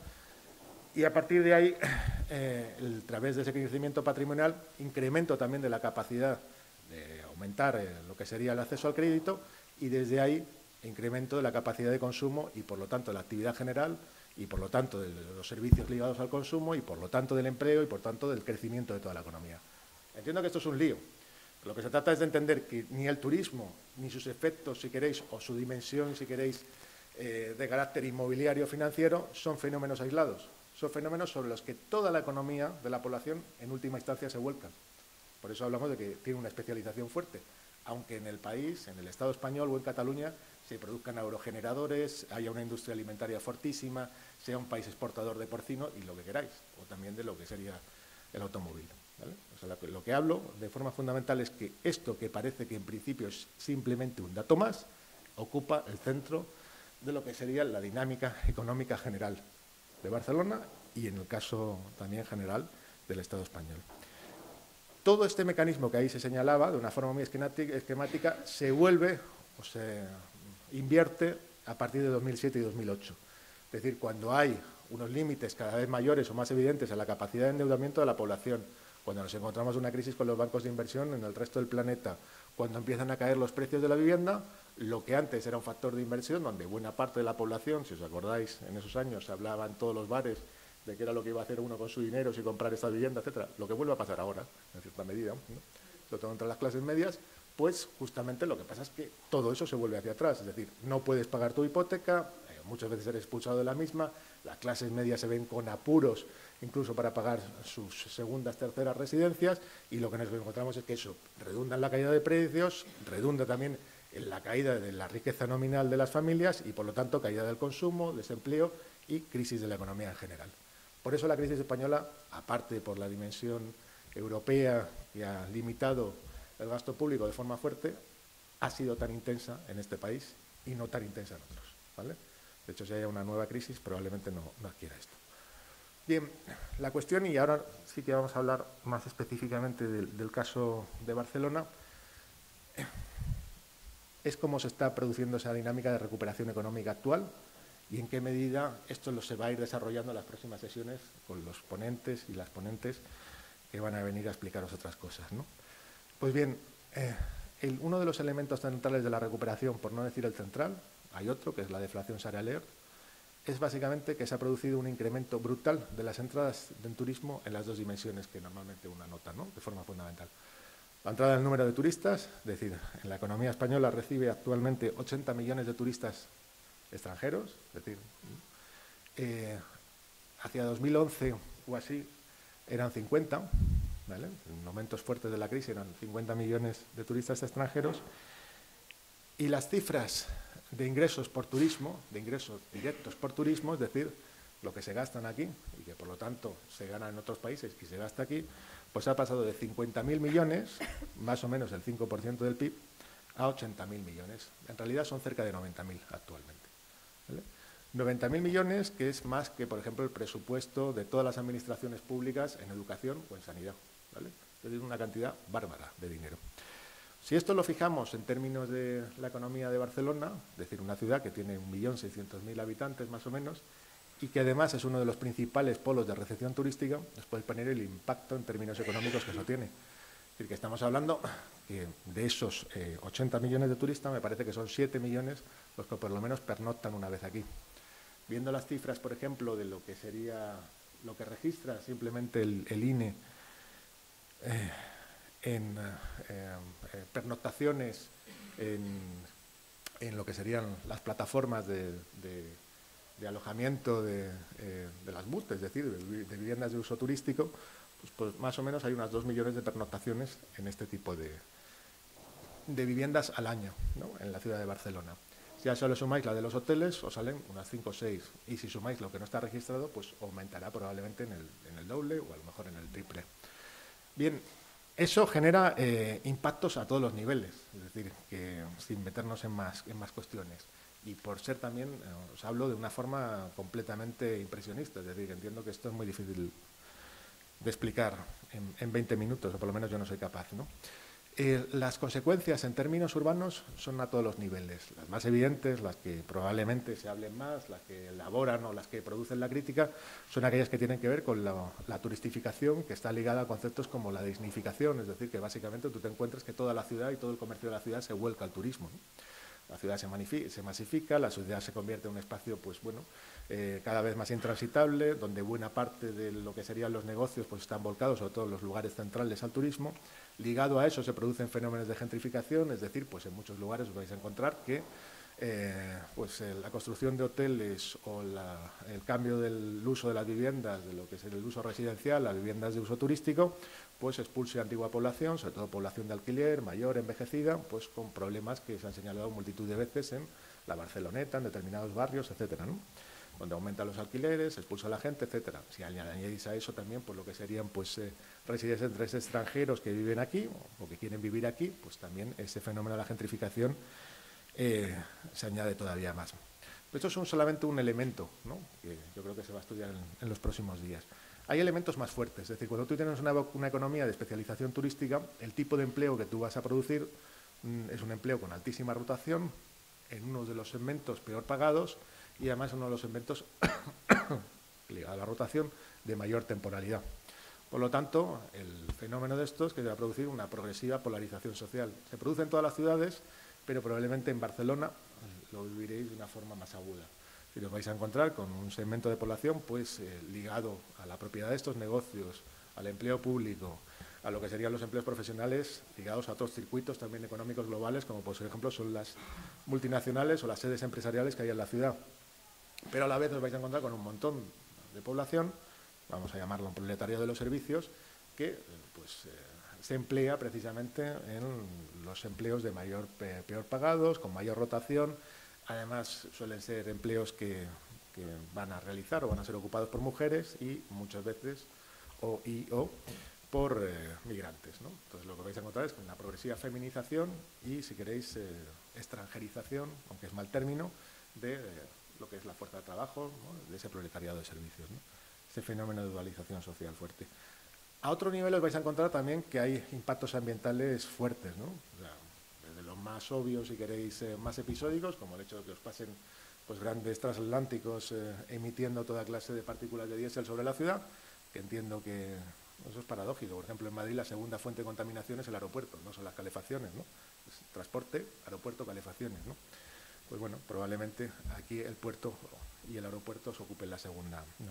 y a partir de ahí, eh, el, a través de ese crecimiento patrimonial, incremento también de la capacidad de aumentar eh, lo que sería el acceso al crédito, y desde ahí incremento de la capacidad de consumo y, por lo tanto, de la actividad general, y, por lo tanto, de los servicios ligados al consumo, y, por lo tanto, del empleo, y, por tanto, del crecimiento de toda la economía. Entiendo que esto es un lío. Lo que se trata es de entender que ni el turismo, ni sus efectos, si queréis, o su dimensión, si queréis, eh, de carácter inmobiliario o financiero, son fenómenos aislados. Son fenómenos sobre los que toda la economía de la población, en última instancia, se vuelca. Por eso hablamos de que tiene una especialización fuerte. Aunque en el país, en el Estado español o en Cataluña, se produzcan agrogeneradores, haya una industria alimentaria fortísima, sea un país exportador de porcino y lo que queráis, o también de lo que sería el automóvil, ¿vale? O sea, lo que hablo de forma fundamental es que esto, que parece que en principio es simplemente un dato más, ocupa el centro de lo que sería la dinámica económica general de Barcelona y, en el caso también general, del Estado español. Todo este mecanismo que ahí se señalaba, de una forma muy esquemática, se vuelve o se invierte a partir de dos mil siete y dos mil ocho. Es decir, cuando hay unos límites cada vez mayores o más evidentes a la capacidad de endeudamiento de la población, cuando nos encontramos una crisis con los bancos de inversión en el resto del planeta, cuando empiezan a caer los precios de la vivienda, lo que antes era un factor de inversión, donde buena parte de la población, si os acordáis, en esos años se hablaba en todos los bares de qué era lo que iba a hacer uno con su dinero, si comprar esta vivienda, etcétera. Lo que vuelve a pasar ahora, en cierta medida, ¿no? Sobre todo entre las clases medias, pues justamente lo que pasa es que todo eso se vuelve hacia atrás. Es decir, no puedes pagar tu hipoteca, eh, muchas veces eres expulsado de la misma, las clases medias se ven con apuros incluso para pagar sus segundas, terceras residencias, y lo que nos encontramos es que eso redunda en la caída de precios, redunda también en la caída de la riqueza nominal de las familias y, por lo tanto, caída del consumo, desempleo y crisis de la economía en general. Por eso la crisis española, aparte por la dimensión europea que ha limitado el gasto público de forma fuerte, ha sido tan intensa en este país y no tan intensa en otros, ¿vale? De hecho, si haya una nueva crisis, probablemente no, no adquiera esto. Bien, la cuestión, y ahora sí que vamos a hablar más específicamente del, del caso de Barcelona, es cómo se está produciendo esa dinámica de recuperación económica actual y en qué medida esto lo se va a ir desarrollando en las próximas sesiones con los ponentes y las ponentes que van a venir a explicaros otras cosas, ¿no? Pues bien, eh, el, uno de los elementos centrales de la recuperación, por no decir el central, hay otro, que es la deflación salarial, es básicamente que se ha producido un incremento brutal de las entradas en turismo en las dos dimensiones que normalmente una nota, ¿no? De forma fundamental. La entrada del número de turistas, es decir, en la economía española recibe actualmente ochenta millones de turistas extranjeros, es decir, eh, hacia dos mil once o así eran cincuenta, ¿vale? En momentos fuertes de la crisis eran cincuenta millones de turistas extranjeros, y las cifras de ingresos por turismo, de ingresos directos por turismo, es decir, lo que se gastan aquí y que por lo tanto se gana en otros países y se gasta aquí, pues ha pasado de cincuenta mil millones, más o menos el cinco por ciento del P I B, a ochenta mil millones. En realidad son cerca de noventa mil actualmente, ¿vale? noventa mil millones, que es más que, por ejemplo, el presupuesto de todas las administraciones públicas en educación o en sanidad, ¿vale? Es decir, una cantidad bárbara de dinero. Si esto lo fijamos en términos de la economía de Barcelona, es decir, una ciudad que tiene un millón seiscientos mil habitantes más o menos, y que además es uno de los principales polos de recepción turística, nos podéis poner el impacto en términos económicos que eso tiene. Es decir, que estamos hablando que de esos eh, ochenta millones de turistas, me parece que son siete millones los que por lo menos pernoctan una vez aquí. Viendo las cifras, por ejemplo, de lo que sería, lo que registra simplemente el, el I N E eh, en eh, eh, pernoctaciones en, en lo que serían las plataformas de, de, de alojamiento de, eh, de las M U T, es decir, de, de viviendas de uso turístico, pues, pues más o menos hay unas dos millones de pernoctaciones en este tipo de, de viviendas al año, ¿no?, en la ciudad de Barcelona. Si a eso le sumáis la de los hoteles, os salen unas cinco o seis. Y si sumáis lo que no está registrado, pues aumentará probablemente en el, en el doble o a lo mejor en el triple. Bien, eso genera eh, impactos a todos los niveles, es decir, que sin meternos en más, en más cuestiones. Y por ser también, eh, os hablo de una forma completamente impresionista, es decir, que entiendo que esto es muy difícil de explicar en, en veinte minutos, o por lo menos yo no soy capaz, ¿no? Eh, las consecuencias en términos urbanos son a todos los niveles. Las más evidentes, las que probablemente se hablen más, las que elaboran o las que producen la crítica, son aquellas que tienen que ver con la, la turistificación, que está ligada a conceptos como la dignificación, es decir, que básicamente tú te encuentras que toda la ciudad y todo el comercio de la ciudad se vuelca al turismo, ¿no? La ciudad se, se masifica, la ciudad se convierte en un espacio, pues bueno, eh, cada vez más intransitable, donde buena parte de lo que serían los negocios pues están volcados, sobre todo en los lugares centrales, al turismo. Ligado a eso se producen fenómenos de gentrificación, es decir, pues en muchos lugares os vais a encontrar que eh, pues eh, la construcción de hoteles o la, el cambio del uso de las viviendas, de lo que es el uso residencial a viviendas de uso turístico, pues expulse a antigua población, sobre todo población de alquiler, mayor, envejecida, pues con problemas que se han señalado multitud de veces en la Barceloneta, en determinados barrios, etcétera, ¿no?, donde aumentan los alquileres, expulsa a la gente, etcétera. Si añadís a eso también pues lo que serían pues eh, residentes extranjeros que viven aquí o, o que quieren vivir aquí, pues también ese fenómeno de la gentrificación eh, se añade todavía más. Estos son solamente un elemento, ¿no?, que yo creo que se va a estudiar en, en los próximos días. Hay elementos más fuertes, es decir, cuando tú tienes una, una economía de especialización turística, el tipo de empleo que tú vas a producir mm, es un empleo con altísima rotación, en uno de los segmentos peor pagados y además uno de los segmentos ligado a la rotación de mayor temporalidad. Por lo tanto, el fenómeno de estos es que va a producir una progresiva polarización social. Se produce en todas las ciudades, pero probablemente en Barcelona lo viviréis de una forma más aguda. Si os vais a encontrar con un segmento de población pues eh, ligado a la propiedad de estos negocios, al empleo público, a lo que serían los empleos profesionales ligados a otros circuitos también económicos globales, como por ejemplo son las multinacionales o las sedes empresariales que hay en la ciudad. Pero a la vez os vais a encontrar con un montón de población, vamos a llamarlo un proletariado de los servicios, que pues, eh, se emplea precisamente en los empleos de mayor, peor pagados, con mayor rotación. Además, suelen ser empleos que, que van a realizar o van a ser ocupados por mujeres y muchas veces o, y, o por eh, migrantes, ¿no? Entonces, lo que vais a encontrar es una progresiva feminización y, si queréis, eh, extranjerización, aunque es mal término, de eh, lo que es la fuerza de trabajo, ¿no?, de ese proletariado de servicios, ¿no?, ese fenómeno de dualización social fuerte. A otro nivel os vais a encontrar también que hay impactos ambientales fuertes, ¿no? O sea, desde los más obvios, si queréis, eh, más episódicos, como el hecho de que os pasen pues, grandes transatlánticos eh, emitiendo toda clase de partículas de diésel sobre la ciudad, que entiendo que eso es paradójico. Por ejemplo, en Madrid la segunda fuente de contaminación es el aeropuerto, no son las calefacciones, ¿no? Es transporte, aeropuerto, calefacciones, ¿no? Pues bueno, probablemente aquí el puerto y el aeropuerto se ocupen la segunda, ¿no?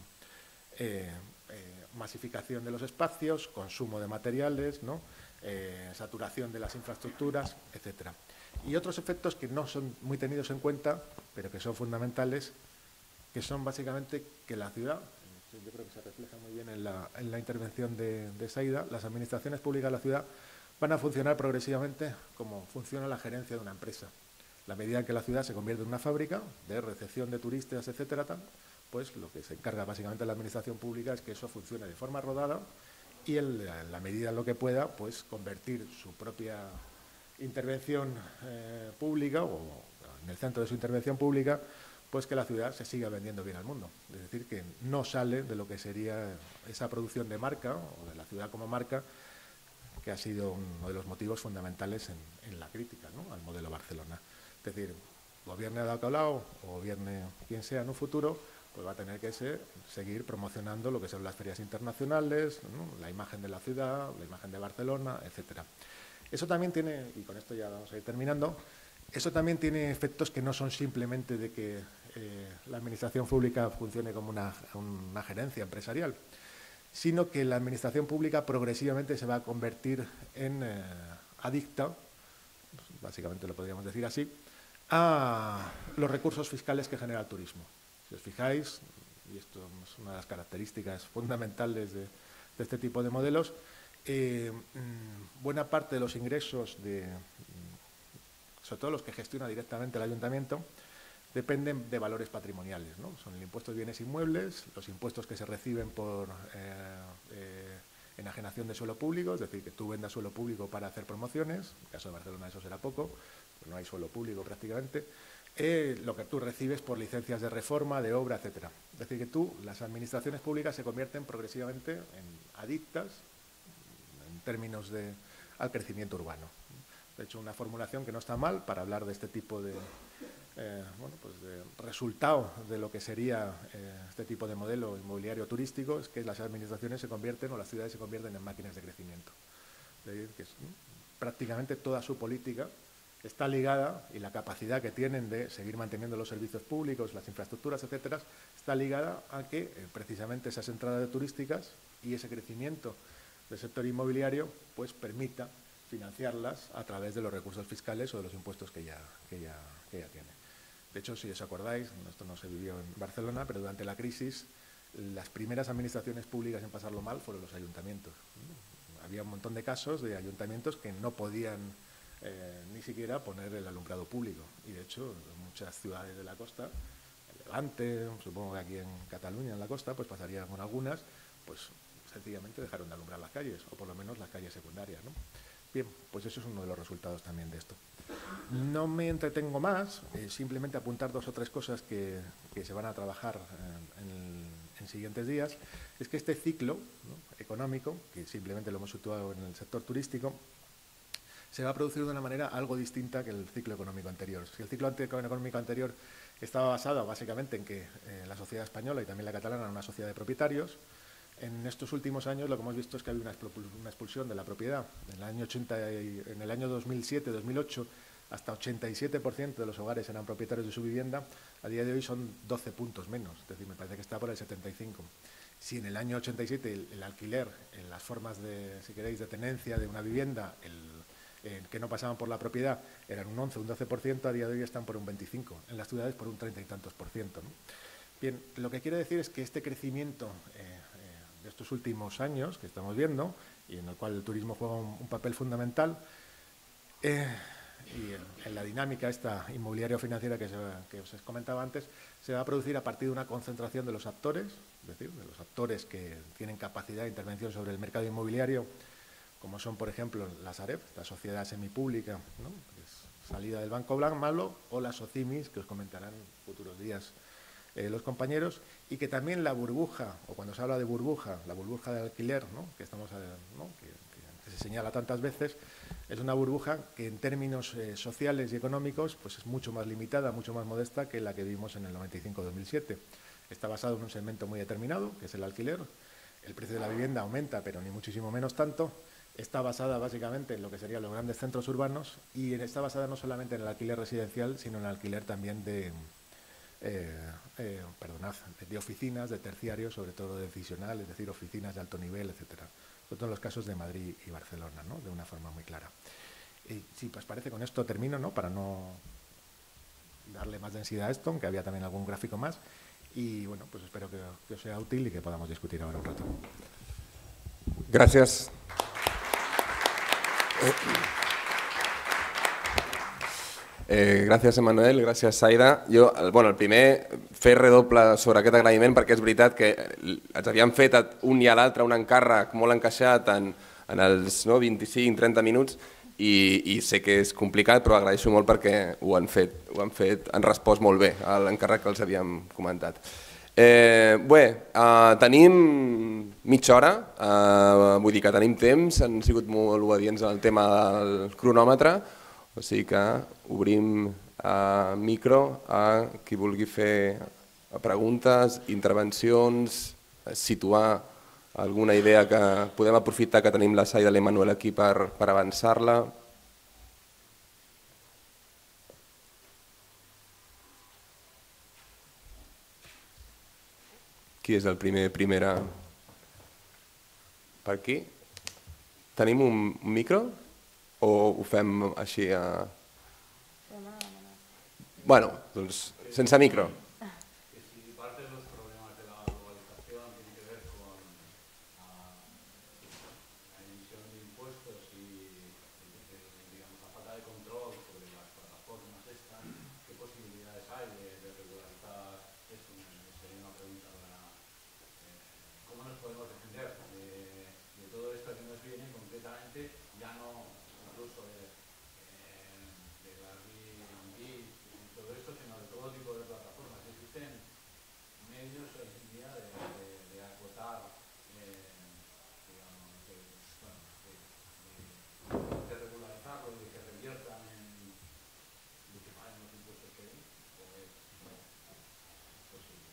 Eh, eh, masificación de los espacios, consumo de materiales, ¿no?, eh, saturación de las infraestructuras, etcétera. Y otros efectos que no son muy tenidos en cuenta, pero que son fundamentales, que son básicamente que la ciudad, yo creo que se refleja muy bien en la, en la intervención de, de Saida, las administraciones públicas de la ciudad van a funcionar progresivamente como funciona la gerencia de una empresa. La medida en que la ciudad se convierte en una fábrica de recepción de turistas, etcétera, tal, pues lo que se encarga básicamente la administración pública es que eso funcione de forma rodada y en la, en la medida en lo que pueda, pues convertir su propia intervención eh, pública o en el centro de su intervención pública, pues que la ciudad se siga vendiendo bien al mundo. Es decir, que no sale de lo que sería esa producción de marca o de la ciudad como marca, que ha sido uno de los motivos fundamentales en, en la crítica, ¿no?, al modelo Barcelona. Es decir, gobierne Ada Colau o gobierne quien sea en un futuro, pues va a tener que ser, seguir promocionando lo que son las ferias internacionales, ¿no?, la imagen de la ciudad, la imagen de Barcelona, etcétera. Eso también tiene, y con esto ya vamos a ir terminando, eso también tiene efectos que no son simplemente de que eh, la administración pública funcione como una, una gerencia empresarial, sino que la administración pública progresivamente se va a convertir en eh, adicta, básicamente lo podríamos decir así, a los recursos fiscales que genera el turismo. Si os fijáis, y esto es una de las características fundamentales de, de este tipo de modelos, eh, buena parte de los ingresos, de, sobre todo los que gestiona directamente el ayuntamiento, dependen de valores patrimoniales, ¿no? Son el impuesto de bienes inmuebles, los impuestos que se reciben por eh, eh, enajenación de suelo público, es decir, que tú vendas suelo público para hacer promociones, en el caso de Barcelona eso será poco, pues no hay suelo público prácticamente, eh, lo que tú recibes por licencias de reforma, de obra, etcétera. Es decir, que tú, las administraciones públicas se convierten progresivamente en adictas, en términos de, al crecimiento urbano. De hecho, una formulación que no está mal para hablar de este tipo de... Eh, bueno, pues de resultado de lo que sería eh, este tipo de modelo inmobiliario turístico es que las administraciones se convierten o las ciudades se convierten en máquinas de crecimiento. Es decir, que es, ¿no? prácticamente toda su política está ligada, y la capacidad que tienen de seguir manteniendo los servicios públicos, las infraestructuras, etcétera, está ligada a que eh, precisamente esas entradas turísticas y ese crecimiento del sector inmobiliario pues permita financiarlas a través de los recursos fiscales o de los impuestos que ya, que ya, que ya tiene. De hecho, si os acordáis, esto no se vivió en Barcelona, pero durante la crisis las primeras administraciones públicas en pasarlo mal fueron los ayuntamientos. Había un montón de casos de ayuntamientos que no podían eh, ni siquiera poner el alumbrado público. Y de hecho, en muchas ciudades de la costa, en Levante, supongo que aquí en Cataluña, en la costa, pues pasarían con algunas, pues sencillamente dejaron de alumbrar las calles, o por lo menos las calles secundarias, ¿no? Bien, pues eso es uno de los resultados también de esto. No me entretengo más, eh, simplemente apuntar dos o tres cosas que, que se van a trabajar eh, en, el, en siguientes días. Es que este ciclo, ¿no?, económico, que simplemente lo hemos situado en el sector turístico, se va a producir de una manera algo distinta que el ciclo económico anterior. Si el ciclo económico anterior estaba basado básicamente en que eh, la sociedad española y también la catalana era una sociedad de propietarios, en estos últimos años lo que hemos visto es que ha habido una expulsión de la propiedad. En el año, ochenta y, en el año dos mil siete dos mil ocho, hasta ochenta y siete por ciento de los hogares eran propietarios de su vivienda. A día de hoy son doce puntos menos, es decir, me parece que está por el setenta y cinco. Si en el año ochenta y siete el, el alquiler, en las formas de, si queréis, de tenencia de una vivienda, el, el que no pasaban por la propiedad, eran un once, un doce por ciento, a día de hoy están por un veinticinco. En las ciudades por un treinta y tantos por ciento, ¿no? Bien, lo que quiere decir es que este crecimiento eh, de estos últimos años que estamos viendo, y en el cual el turismo juega un, un papel fundamental, eh, y en, en la dinámica esta inmobiliaria o financiera que, se, que os comentaba antes, se va a producir a partir de una concentración de los actores, es decir, de los actores que tienen capacidad de intervención sobre el mercado inmobiliario, como son, por ejemplo, la Sareb, la sociedad semipública, ¿no?, que es salida del Banco Blanc Malo, o las OCIMIS, que os comentarán en futuros días Eh, los compañeros, y que también la burbuja, o cuando se habla de burbuja, la burbuja de alquiler, ¿no?, que, estamos, ¿no?, que, que, que se señala tantas veces, es una burbuja que en términos eh, sociales y económicos pues es mucho más limitada, mucho más modesta que la que vimos en el noventa y cinco dos mil siete. Está basado en un segmento muy determinado, que es el alquiler. El precio de la vivienda aumenta, pero ni muchísimo menos tanto. Está basada básicamente en lo que serían los grandes centros urbanos, y está basada no solamente en el alquiler residencial, sino en el alquiler también de... Eh, eh, perdonad, de oficinas, de terciarios, sobre todo decisional, es decir, oficinas de alto nivel, etcétera. Sobre todo en los casos de Madrid y Barcelona, ¿no?, de una forma muy clara. Y si pues parece, con esto termino, ¿no?, para no darle más densidad a esto, aunque había también algún gráfico más, y bueno, pues espero que, que os sea útil y que podamos discutir ahora un rato. Gràcies. Eh, gràcies, Emmanuel, gràcies, Saida. Jo, bueno, el primer, fer redoble sobre aquest agraïment, perquè és veritat que ens havíem fet un i a l'altre un encàrrec molt encaixat en, en els no, vint-i-cinc trenta minuts, i, i sé que és complicat, però agraeixo molt perquè ho han fet, ho han fet, han respost molt bé a l'encàrrec que els havíem comentat. Eh, bé, eh, tenim mitja hora, eh, vull dir que tenim temps, han sigut molt obedients al tema del cronòmetre, o sigui que obrim eh, micro a qui vulgui fer preguntes, intervencions, situar alguna idea que podem aprofitar que tenim la Saida i l'Emmanuel aquí per, per avançar-la. Qui és el primer, primera? Per aquí? Tenim un micro? O ho fem així a... Bueno, doncs sense micro. ya no incluso de, eh, de Airbnb y todo esto, sino de todo tipo de plataformas. Existen medios hoy en día de, de, de acotar, eh, digamos, de, bueno, de, de, de regularizarlo y de que reviertan en, de que paguen los impuestos que hay, o es, no, es posible.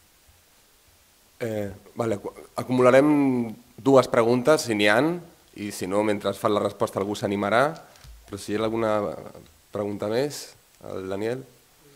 Eh, vale, acumularem dues preguntes, si n'hi ha, i si no, mentre fan la resposta algú s'animarà. Però si hi ha alguna pregunta més, el Daniel.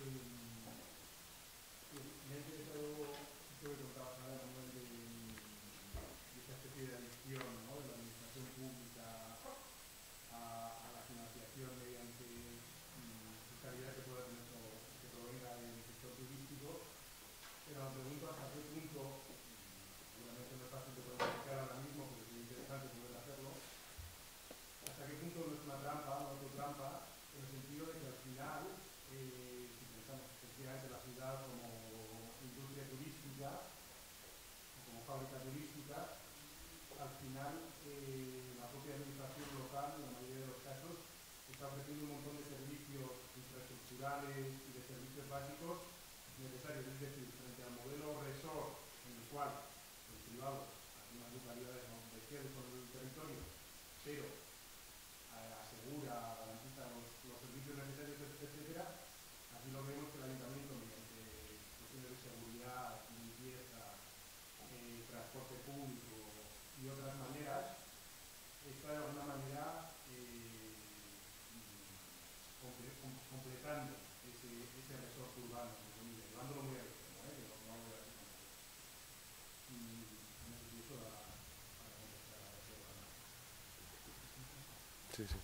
Sí, sí.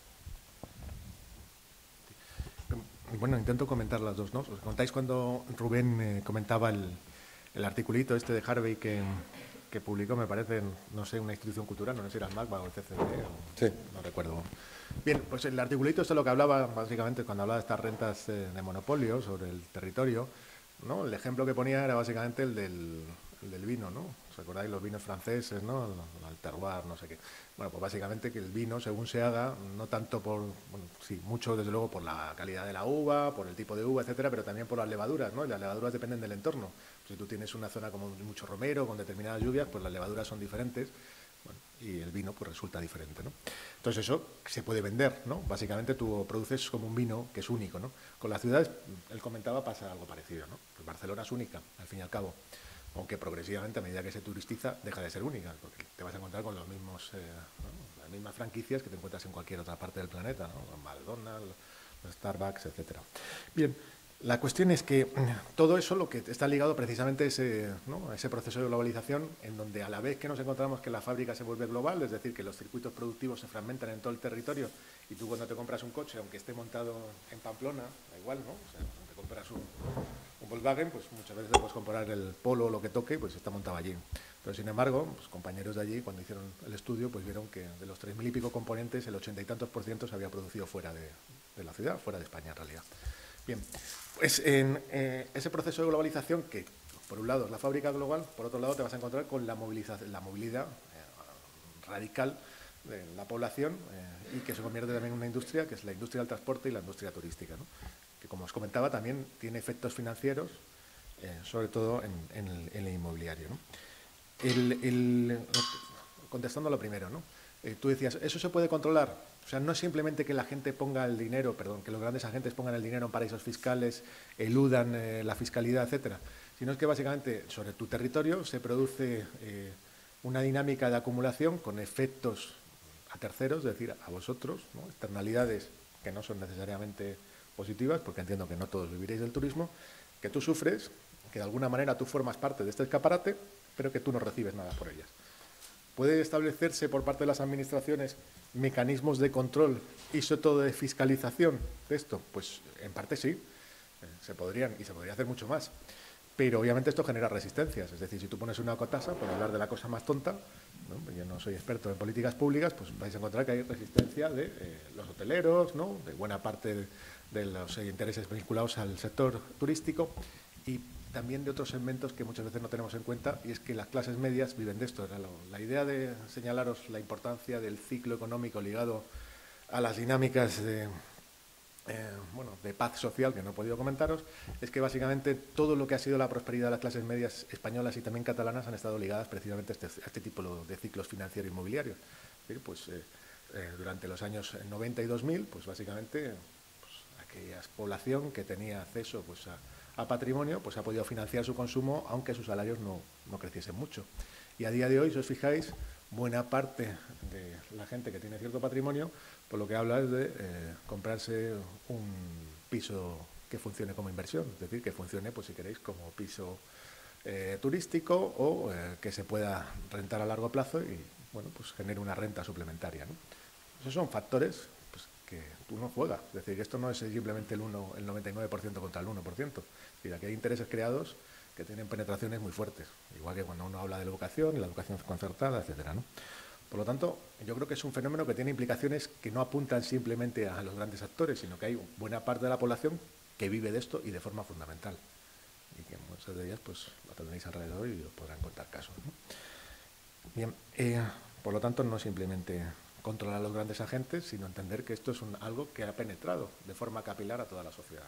Bueno, intento comentar las dos, ¿no? ¿Os contáis cuando Rubén eh, comentaba el, el articulito este de Harvey que, que publicó, me parece, en, no sé, una institución cultural, no sé si era el MACBA o el C C D, o, sí. No recuerdo. Bien, pues el articulito esto es lo que hablaba, básicamente, cuando hablaba de estas rentas eh, de monopolio sobre el territorio, ¿no? El ejemplo que ponía era básicamente el del, el del vino, ¿no? ¿Os acordáis? Los vinos franceses, ¿no? El, el terroir, no sé qué. Bueno, pues básicamente que el vino, según se haga, no tanto por, bueno, sí, mucho desde luego por la calidad de la uva, por el tipo de uva, etcétera, pero también por las levaduras, ¿no? Y las levaduras dependen del entorno. Si tú tienes una zona como mucho romero, con determinadas lluvias, pues las levaduras son diferentes, bueno, y el vino pues resulta diferente, ¿no? Entonces eso se puede vender, ¿no? Básicamente tú produces como un vino que es único, ¿no? Con las ciudades, él comentaba, pasa algo parecido, ¿no? Pues Barcelona es única, al fin y al cabo. Aunque progresivamente, a medida que se turistiza, deja de ser única, porque te vas a encontrar con los mismos, eh, ¿no? las mismas franquicias que te encuentras en cualquier otra parte del planeta, ¿no? Los McDonald's, los Starbucks, etcétera. Bien, la cuestión es que todo eso lo que está ligado precisamente a ese, ¿no? a ese proceso de globalización, en donde a la vez que nos encontramos que la fábrica se vuelve global, es decir, que los circuitos productivos se fragmentan en todo el territorio, y tú cuando te compras un coche, aunque esté montado en Pamplona, da igual, ¿no? O sea, cuando te compras un... un Volkswagen, pues muchas veces puedes comprar el Polo o lo que toque, pues está montado allí. Pero sin embargo, pues, compañeros de allí, cuando hicieron el estudio, pues vieron que de los tres mil y pico componentes, el ochenta y tantos por ciento se había producido fuera de, de la ciudad, fuera de España en realidad. Bien, pues en eh, ese proceso de globalización, que por un lado es la fábrica global, por otro lado te vas a encontrar con la, movilización, la movilidad eh, radical de la población eh, y que se convierte también en una industria, que es la industria del transporte y la industria turística, ¿no? Que, como os comentaba, también tiene efectos financieros, eh, sobre todo en, en, el, en el inmobiliario, ¿no? El, el, contestando a lo primero, ¿no? Eh, tú decías, ¿eso se puede controlar? O sea, no es simplemente que la gente ponga el dinero, perdón, que los grandes agentes pongan el dinero en paraísos fiscales, eludan eh, la fiscalidad, etcétera, sino es que básicamente sobre tu territorio se produce eh, una dinámica de acumulación con efectos a terceros, es decir, a vosotros, ¿no? Externalidades que no son necesariamente positivas, porque entiendo que no todos viviréis del turismo, que tú sufres, que de alguna manera tú formas parte de este escaparate, pero que tú no recibes nada por ellas. ¿Puede establecerse por parte de las administraciones mecanismos de control y sobre todo de fiscalización de esto? Pues en parte sí, se podrían y se podría hacer mucho más. Pero obviamente esto genera resistencias, es decir, si tú pones una cotasa, por hablar de la cosa más tonta, ¿no? Yo no soy experto en políticas públicas, pues vais a encontrar que hay resistencia de eh, los hoteleros, ¿no? De buena parte de, de los eh, intereses vinculados al sector turístico, y también de otros segmentos que muchas veces no tenemos en cuenta, y es que las clases medias viven de esto. La idea de señalaros la importancia del ciclo económico ligado a las dinámicas de, eh, bueno, de paz social, que no he podido comentaros, es que básicamente todo lo que ha sido la prosperidad de las clases medias españolas y también catalanas han estado ligadas precisamente a este, a este tipo de ciclos financieros e inmobiliarios. Es decir, pues, eh, eh, durante los años noventa y dos mil, pues básicamente pues, aquella población que tenía acceso pues, a a patrimonio, pues ha podido financiar su consumo, aunque sus salarios no, no creciesen mucho. Y a día de hoy, si os fijáis, buena parte de la gente que tiene cierto patrimonio, pues lo que habla es de eh, comprarse un piso que funcione como inversión, es decir, que funcione, pues si queréis, como piso eh, turístico o eh, que se pueda rentar a largo plazo y, bueno, pues genere una renta suplementaria, ¿no? Esos son factores pues, que uno juega. Es decir, que esto no es simplemente el, uno, el noventa y nueve por ciento contra el uno por ciento. Es decir, aquí hay intereses creados que tienen penetraciones muy fuertes, igual que cuando uno habla de la educación y la educación concertada, etcétera, ¿no? Por lo tanto, yo creo que es un fenómeno que tiene implicaciones que no apuntan simplemente a los grandes actores, sino que hay buena parte de la población que vive de esto y de forma fundamental. Y que muchas de ellas pues lo tenéis alrededor y os podrán contar casos, ¿no? Bien, eh, por lo tanto, no simplemente controlar a los grandes agentes, sino entender que esto es un, algo que ha penetrado de forma capilar a toda la sociedad,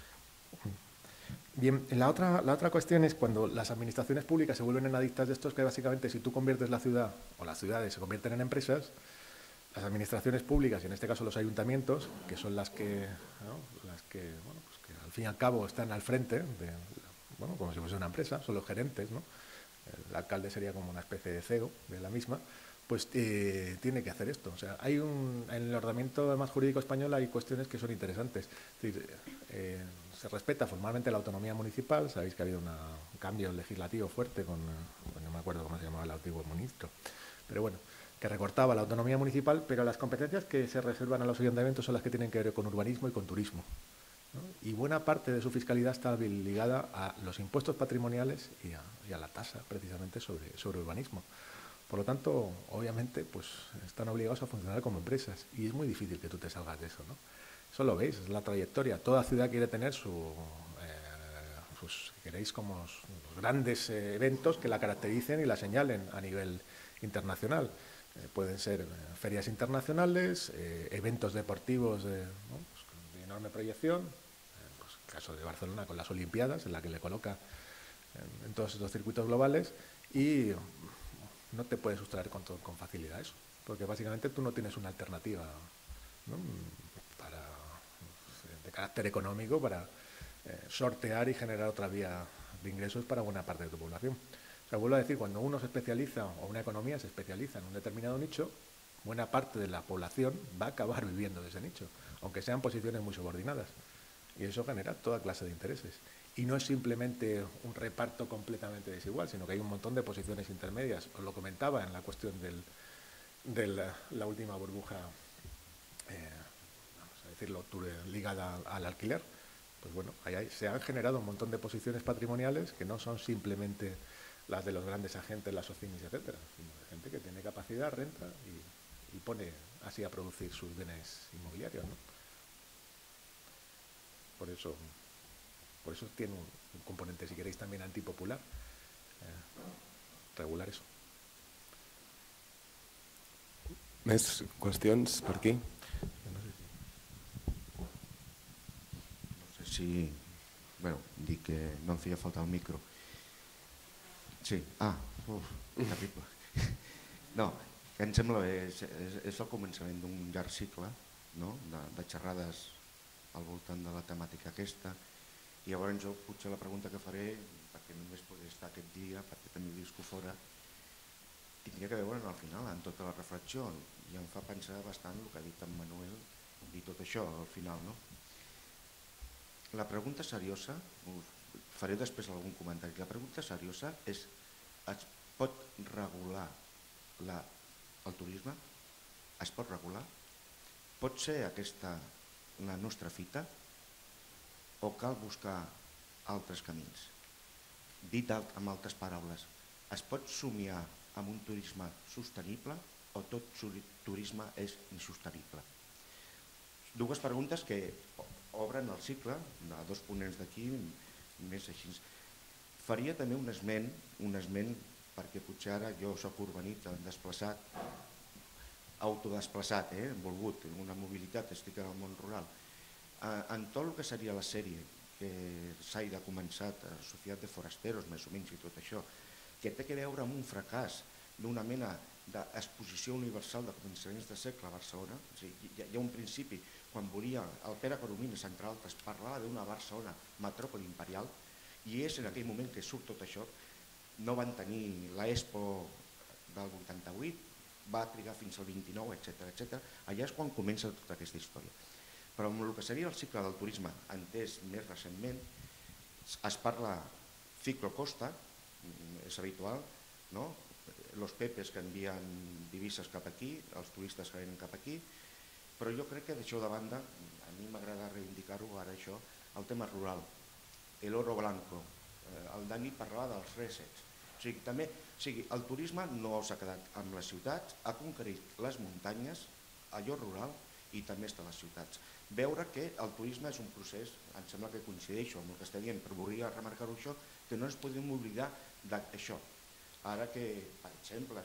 ¿no? Bien, la otra, la otra cuestión es cuando las administraciones públicas se vuelven en adictas de estos, que básicamente si tú conviertes la ciudad o las ciudades se convierten en empresas, las administraciones públicas, y en este caso los ayuntamientos, que son las que, ¿no? las que, bueno, pues que al fin y al cabo están al frente, de, bueno, como si fuese una empresa, son los gerentes, ¿no? El alcalde sería como una especie de C E O de la misma, pues eh, tiene que hacer esto. O sea, hay un, en el ordenamiento además jurídico español hay cuestiones que son interesantes. Es decir, eh, se respeta formalmente la autonomía municipal. Sabéis que ha habido una, un cambio legislativo fuerte con, bueno, no me acuerdo cómo se llamaba el antiguo ministro, pero bueno, que recortaba la autonomía municipal, pero las competencias que se reservan a los ayuntamientos son las que tienen que ver con urbanismo y con turismo, ¿no? Y buena parte de su fiscalidad está ligada a los impuestos patrimoniales y a, y a la tasa precisamente sobre, sobre urbanismo. Por lo tanto, obviamente, pues están obligados a funcionar como empresas y es muy difícil que tú te salgas de eso, ¿no? Eso lo veis, es la trayectoria. Toda ciudad quiere tener su, eh, sus, si queréis, como los grandes eh, eventos que la caractericen y la señalen a nivel internacional. Eh, pueden ser eh, ferias internacionales, eh, eventos deportivos de, ¿no? pues, de enorme proyección, eh, pues, el caso de Barcelona con las Olimpiadas, en la que le coloca en, en todos estos circuitos globales y no te puedes sustraer con, todo, con facilidad eso, porque básicamente tú no tienes una alternativa, ¿no? para, de carácter económico para eh, sortear y generar otra vía de ingresos para buena parte de tu población. O sea, vuelvo a decir, cuando uno se especializa o una economía se especializa en un determinado nicho, buena parte de la población va a acabar viviendo de ese nicho, aunque sean posiciones muy subordinadas. Y eso genera toda clase de intereses. Y no es simplemente un reparto completamente desigual, sino que hay un montón de posiciones intermedias. Os lo comentaba en la cuestión del, de la, la última burbuja, eh, vamos a decirlo, ligada al, al alquiler. Pues bueno, ahí hay, se han generado un montón de posiciones patrimoniales que no son simplemente las de los grandes agentes, las OCIMIS, etcétera, sino de gente que tiene capacidad, renta y, y pone así a producir sus bienes inmobiliarios, ¿no? Por eso... Por eso tiene un, un componente, si queréis, también antipopular, eh, regular eso. Més qüestions per aquí? No sé si... Bueno, dic que no em feia falta el micro. Sí, ah, uf, terrible. No, que em sembla bé, és, és, és el començament d'un llarg cicle, no? de, de xerrades al voltant de la temàtica aquesta. I llavors jo potser la pregunta que faré, perquè només podré estar aquest dia, perquè també visco fora, tindria que veure al final en tota la reflexió i em fa pensar bastant el que ha dit en Manuel i tot això al final, no? La pregunta seriosa, faré després algun comentari, la pregunta seriosa és, es pot regular la, el turisme? Es pot regular? Pot ser aquesta la nostra fita? O cal buscar altres camins? Dit amb altres paraules, es pot somiar amb un turisme sostenible o tot turisme és insostenible? Dues preguntes que obren el cicle, de dos ponents d'aquí, més així. Faria també un esment, un esment perquè potser ara jo soc urbanita, desplaçat, autodesplaçat, eh, volgut, en una mobilitat, estic en el món rural. En tot el que seria la sèrie que s'ha començat, Societat de Forasteros, més o menys, i tot això, que té a veure amb un fracàs d'una mena d'exposició universal de començaments de segle a Barcelona. Hi ha un principi, quan volia el Pere Coromines, entre altres, parlava d'una Barcelona metròpoli imperial, i és en aquell moment que surt tot això. No van tenir l'Expo del vuitanta-vuit, va trigar fins al vint-i-nou, etcètera. Allà és quan comença tota aquesta història. Però amb el que seria el cicle del turisme entès més recentment, es parla ciclocosta, és habitual, no? Los pepes que envien divises cap aquí, els turistes que venen cap aquí, però jo crec que d'això de banda, a mi m'agrada reivindicar-ho ara això, el tema rural, el oro blanco, el Dani parlava dels resets, o sigui, també, o sigui, el turisme no s'ha quedat amb les ciutats, ha conquerit les muntanyes, allò rural, i també està a les ciutats. Veure que el turisme és un procés, em sembla que coincideixo amb el que està dient, però volia remarcar-ho això, que no ens podem oblidar d'això. Ara que, per exemple,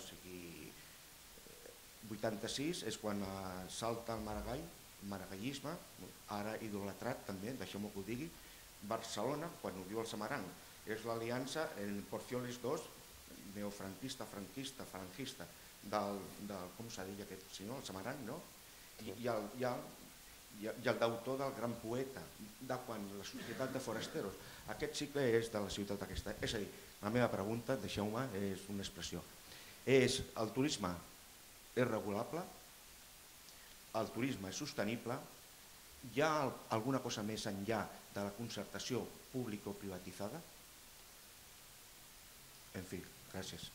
vuitanta-sis és quan salta el Maragall, el maragallisme, ara idolatrat també, deixeu-me que ho digui, Barcelona, quan ho diu el Samaranc, és l'aliança en Porcioles dos, neofranquista, franquista, falangista, del, com s'ha dit aquest senyor, el Samaranc, no? I el d'autor del gran poeta, de quan la Societat de Forasteros. Aquest cicle és de la ciutat aquesta. És a dir, la meva pregunta, deixeu-me, és una expressió. És, el turisme és regulable, el turisme és sostenible, hi ha alguna cosa més enllà de la concertació pública o privatitzada? En fi, gràcies.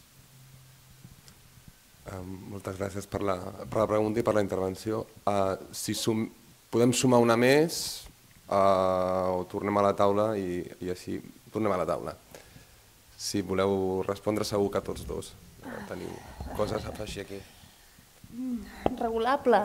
Moltes gràcies per la pregunta i per la intervenció. Si podem sumar una més o tornem a la taula i així tornem a la taula. Si voleu respondre, segur que tots dos teniu coses a afegir aquí. Regulable?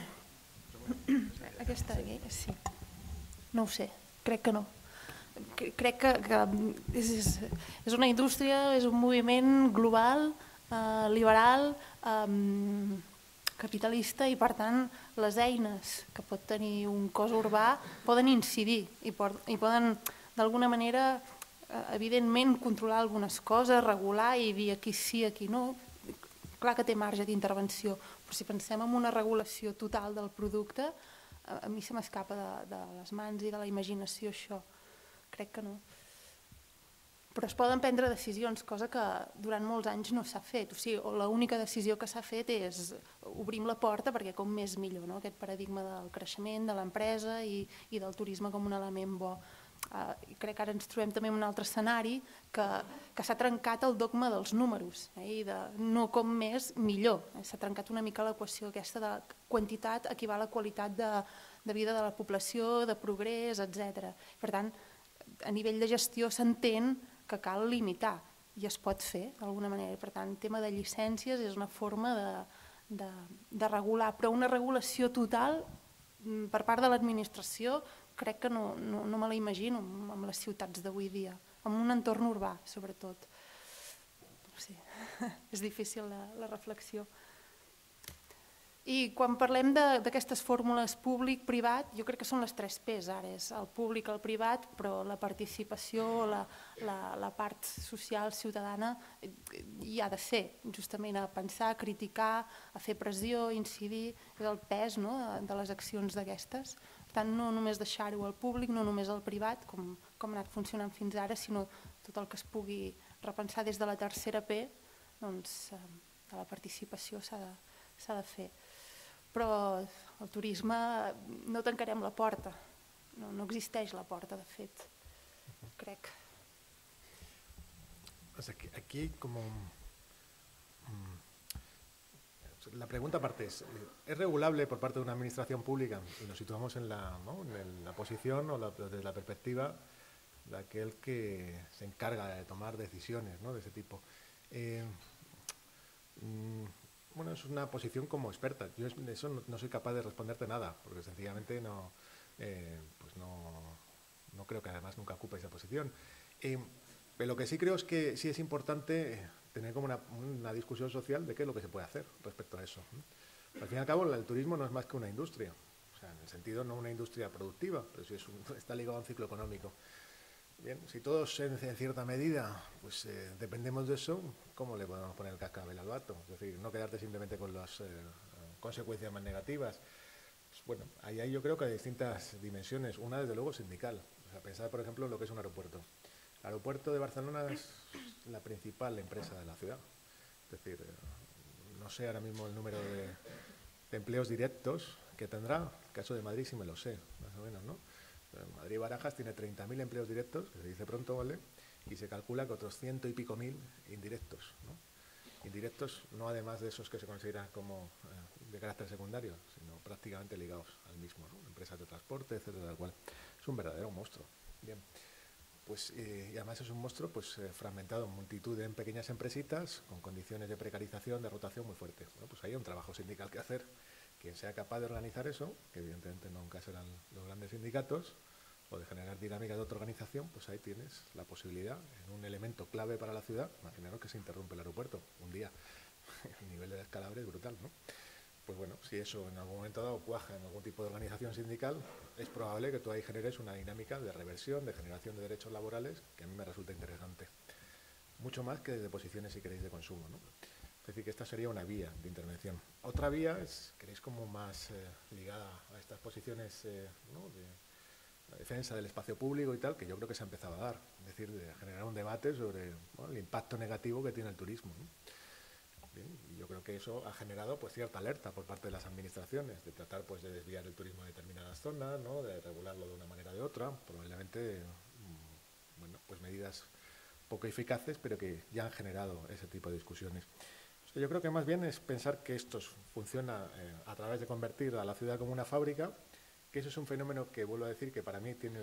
Aquesta aquí, sí. No ho sé, crec que no. Crec que és una indústria, és un moviment global, liberal, capitalista, i per tant les eines que pot tenir un cos urbà poden incidir i poden d'alguna manera evidentment controlar algunes coses, regular i dir aquí sí, aquí no. Clar que té marge d'intervenció, però si pensem en una regulació total del producte, a mi se m'escapa de les mans i de la imaginació això. Crec que no. Però es poden prendre decisions, cosa que durant molts anys no s'ha fet. O sigui, l'única decisió que s'ha fet és obrim la porta perquè com més millor, no? Aquest paradigma del creixement, de l'empresa i del turisme com un element bo. Crec que ara ens trobem també en un altre escenari que s'ha trencat el dogma dels números i de no com més, millor. S'ha trencat una mica l'equació aquesta de quantitat equival a qualitat de vida de la població, de progrés, etcètera. Per tant, a nivell de gestió s'entén que cal limitar i es pot fer d'alguna manera. Per tant, el tema de llicències és una forma de regular, però una regulació total per part de l'administració crec que no me la imagino amb les ciutats d'avui dia, en un entorn urbà, sobretot. Sí, és difícil la reflexió. I quan parlem d'aquestes fórmules públic-privat, jo crec que són les tres P's ara, és el públic, el privat, però la participació, la part social ciutadana hi ha de ser, justament a pensar, a criticar, a fer pressió, incidir, és el pes de les accions d'aquestes. Per tant, no només deixar-ho al públic, no només al privat, com ha anat funcionant fins ara, sinó tot el que es pugui repensar des de la tercera P, doncs de la participació s'ha de fer. Però el turisme no tancarem la porta, no existeix la porta, de fet, crec. Aquí como... La pregunta aparte es, ¿es regulable por parte de una administración pública? Y nos situamos en la, ¿no? en la posición o la, desde la perspectiva de aquel que se encarga de tomar decisiones, ¿no? de ese tipo. Eh, mmm, Bueno, es una posición como experta. Yo eso no, no soy capaz de responderte nada, porque sencillamente no, eh, pues no, no creo que además nunca ocupe esa posición. Eh, Pero lo que sí creo es que sí es importante tener como una, una discusión social de qué es lo que se puede hacer respecto a eso. Al fin y al cabo, el turismo no es más que una industria. O sea, en el sentido no una industria productiva, pero sí es un, está ligado a un ciclo económico. Bien, si todos en, en cierta medida pues eh, dependemos de eso, ¿cómo le podemos poner el cascabel al gato? Es decir, no quedarte simplemente con las eh, consecuencias más negativas. Pues, bueno, ahí hay yo creo que hay distintas dimensiones. Una, desde luego, sindical. O sea, pensar, por ejemplo, en lo que es un aeropuerto. El aeropuerto de Barcelona es la principal empresa de la ciudad. Es decir, eh, no sé ahora mismo el número de, de empleos directos que tendrá. El caso de Madrid sí me lo sé, más o menos, ¿no? Madrid-Barajas tiene treinta mil empleos directos, que se dice pronto, ¿vale? Y se calcula que otros ciento y pico mil indirectos, ¿no? Indirectos, no además de esos que se consideran como eh, de carácter secundario, sino prácticamente ligados al mismo, ¿no? Empresas de transporte, etcétera, tal cual. Es un verdadero monstruo. Bien. Pues, eh, y además es un monstruo pues, eh, fragmentado en multitud de pequeñas empresitas con condiciones de precarización, de rotación muy fuertes. Bueno, pues hay un trabajo sindical que hacer. Quien sea capaz de organizar eso, que evidentemente nunca serán los grandes sindicatos, o de generar dinámicas de autoorganización, pues ahí tienes la posibilidad, en un elemento clave para la ciudad. Imaginaros que se interrumpe el aeropuerto un día. El nivel de descalabro es brutal, ¿no? Pues bueno, si eso en algún momento dado cuaja en algún tipo de organización sindical, es probable que tú ahí generes una dinámica de reversión, de generación de derechos laborales, que a mí me resulta interesante. Mucho más que de posiciones, si queréis, de consumo, ¿no? Es decir, que esta sería una vía de intervención. Otra vía es, queréis, como más eh, ligada a estas posiciones eh, ¿no? de la defensa del espacio público y tal, que yo creo que se ha empezado a dar. Es decir, de generar un debate sobre bueno, el impacto negativo que tiene el turismo, ¿no? Bien, y yo creo que eso ha generado pues, cierta alerta por parte de las administraciones, de tratar pues, de desviar el turismo a determinadas zonas, ¿no? De regularlo de una manera o de otra, probablemente mmm, bueno, pues medidas poco eficaces, pero que ya han generado ese tipo de discusiones. O sea, yo creo que más bien es pensar que esto funciona eh, a través de convertir a la ciudad como una fábrica, que eso es un fenómeno que, vuelvo a decir, que para mí tiene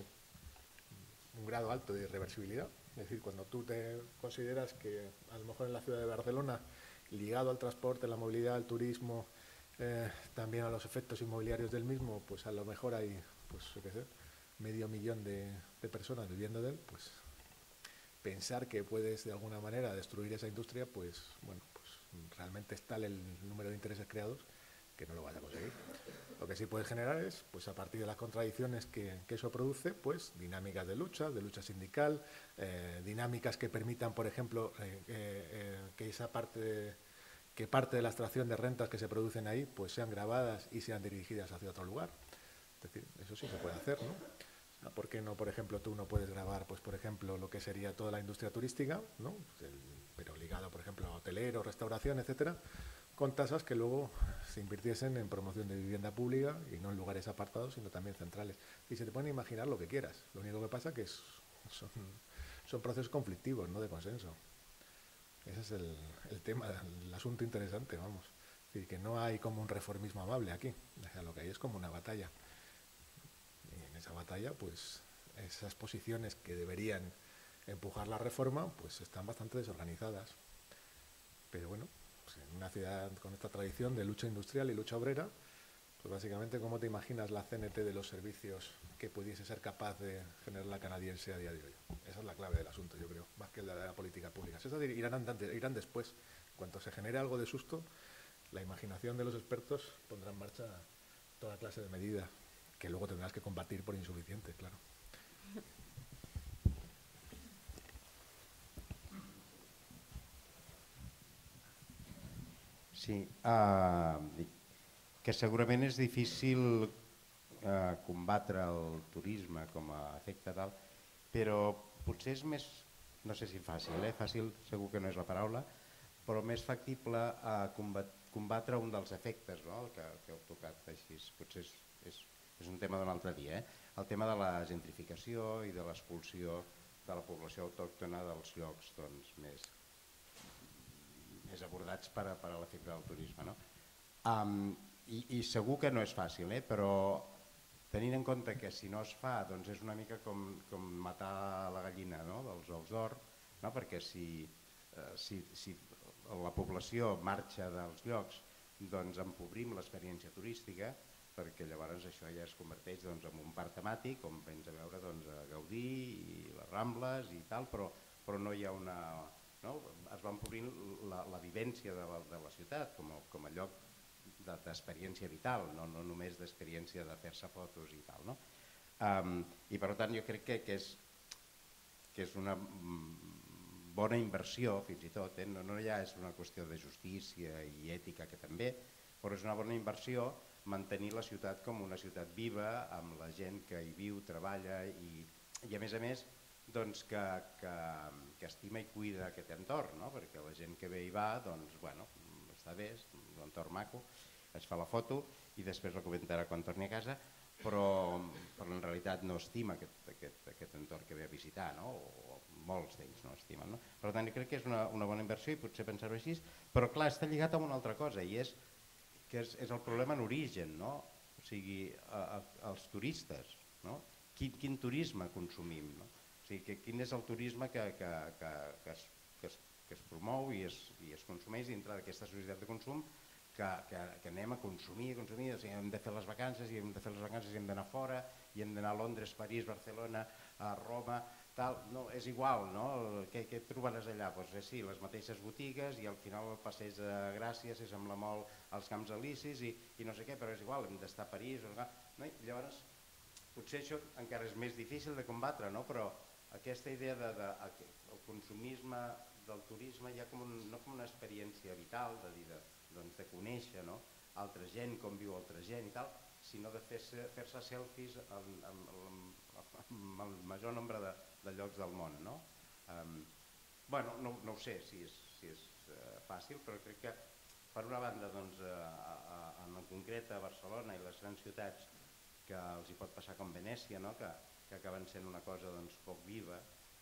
un grado alto de irreversibilidad. Es decir, cuando tú te consideras que a lo mejor en la ciudad de Barcelona, ligado al transporte, la movilidad, al turismo, eh, también a los efectos inmobiliarios del mismo, pues a lo mejor hay, pues, qué sé, medio millón de, de personas viviendo de él, pues pensar que puedes de alguna manera destruir esa industria, pues bueno, pues realmente es tal el número de intereses creados que no lo vas a conseguir. Lo que sí puedes generar es, pues a partir de las contradicciones que, que eso produce, pues dinámicas de lucha, de lucha sindical, eh, dinámicas que permitan, por ejemplo, eh, eh, que esa parte, de, que parte de la extracción de rentas que se producen ahí, pues sean grabadas y sean dirigidas hacia otro lugar. Es decir, eso sí se puede hacer, ¿no? ¿Por qué no, por ejemplo, tú no puedes grabar, pues, por ejemplo, lo que sería toda la industria turística, ¿no? El, pero ligado, por ejemplo, a hotelero, restauración, etcétera, con tasas que luego se invirtiesen en promoción de vivienda pública y no en lugares apartados, sino también centrales. Y se te pueden imaginar lo que quieras. Lo único que pasa es que es, son, son procesos conflictivos, no de consenso. Ese es el, el tema, el asunto interesante, vamos. Es decir, que no hay como un reformismo amable aquí. O sea, lo que hay es como una batalla. Y en esa batalla, pues, esas posiciones que deberían empujar la reforma, pues están bastante desorganizadas. Pero bueno, pues en una ciudad con esta tradición de lucha industrial y lucha obrera, pues básicamente, ¿cómo te imaginas la C N T de los servicios que pudiese ser capaz de generar la canadiense a día de hoy? Esa es la clave del asunto, yo creo, más que la de la política pública. Esas irán, irán después. En cuanto se genere algo de susto, la imaginación de los expertos pondrá en marcha toda clase de medidas que luego tendrás que combatir por insuficientes, claro. Sí, uh, que segurament és difícil uh, combatre el turisme com a efecte tal, però potser és més, no sé si fàcil, eh? Fàcil segur que no és la paraula, però més factible a combat, combatre un dels efectes, no? El que, que heu tocat així, potser és, és, és un tema d'un altre dia, eh? El tema de la gentrificació i de l'expulsió de la població autòctona dels llocs doncs, més, més abordats per a, per a l'efecte del turisme, no? Um, i, i segur que no és fàcil, eh? Però tenint en compte que si no es fa doncs és una mica com, com matar la gallina, no? Dels ous d'or, no? Perquè si, eh, si, si la població marxa dels llocs doncs empobrim l'experiència turística, perquè llavors això ja es converteix doncs, en un parc temàtic on vens a veure doncs, a Gaudí i les Rambles i tal, però, però no hi ha una... No? Es va empobrint la, la vivència de la, de la ciutat com a, com a lloc d'experiència vital, no, no només d'experiència de fer-se fotos i tal. No? Um, I per tant jo crec que, que, és, que és una bona inversió, fins i tot, eh? no, no ja és una qüestió de justícia i ètica, que també, però és una bona inversió mantenir la ciutat com una ciutat viva, amb la gent que hi viu, treballa i, i a més a més doncs, que, que, que estima i cuida aquest entorn, no? Perquè la gent que ve i va, doncs, bueno, està bé, és un entorn maco, es fa la foto i després la comentarà quan torni a casa, però, però en realitat no estima aquest, aquest, aquest entorn que ve a visitar, no? O molts d'ells no estimen. No? Per tant, jo crec que és una, una bona inversió i potser pensar-ho així, però clar, està lligat a una altra cosa i és que és, és el problema en origen, no? O sigui, a, a, els turistes, no? Quin, quin turisme consumim, no? O sigui, que, quin és el turisme que, que, que, que, es, que, es, que es promou i es, i es consumeix dintre d'aquesta societat de consum que, que, que anem a consumir, a consumir, o sigui, hem de fer les vacances i hem de fer les vacances i hem d'anar fora i hem d'anar a Londres, París, Barcelona, a Roma, tal, no, és igual, no? Què, què trobaràs allà? Pues, eh, sí, les mateixes botigues i al final el passeig de Gràcies és amb la mol als Camps Elisis i, i no sé què, però és igual, hem d'estar a París, no? I llavors potser això encara és més difícil de combatre, no? Però aquesta idea de, de, de el consumisme del turisme ja com un, no com una experiència vital, de dir, de, doncs de conèixer, no? Altra gent, com viu altra gent i tal, sinó de fer-se fer-se selfies amb, amb, amb, amb el major nombre de, de llocs del món, no? Um, bueno, no, no ho sé si és, si és uh, fàcil, però crec que per una banda, doncs, a, a, en concret a Barcelona i les grans ciutats que els hi pot passar com Venècia, no? que, que acaben sent una cosa doncs, poc viva,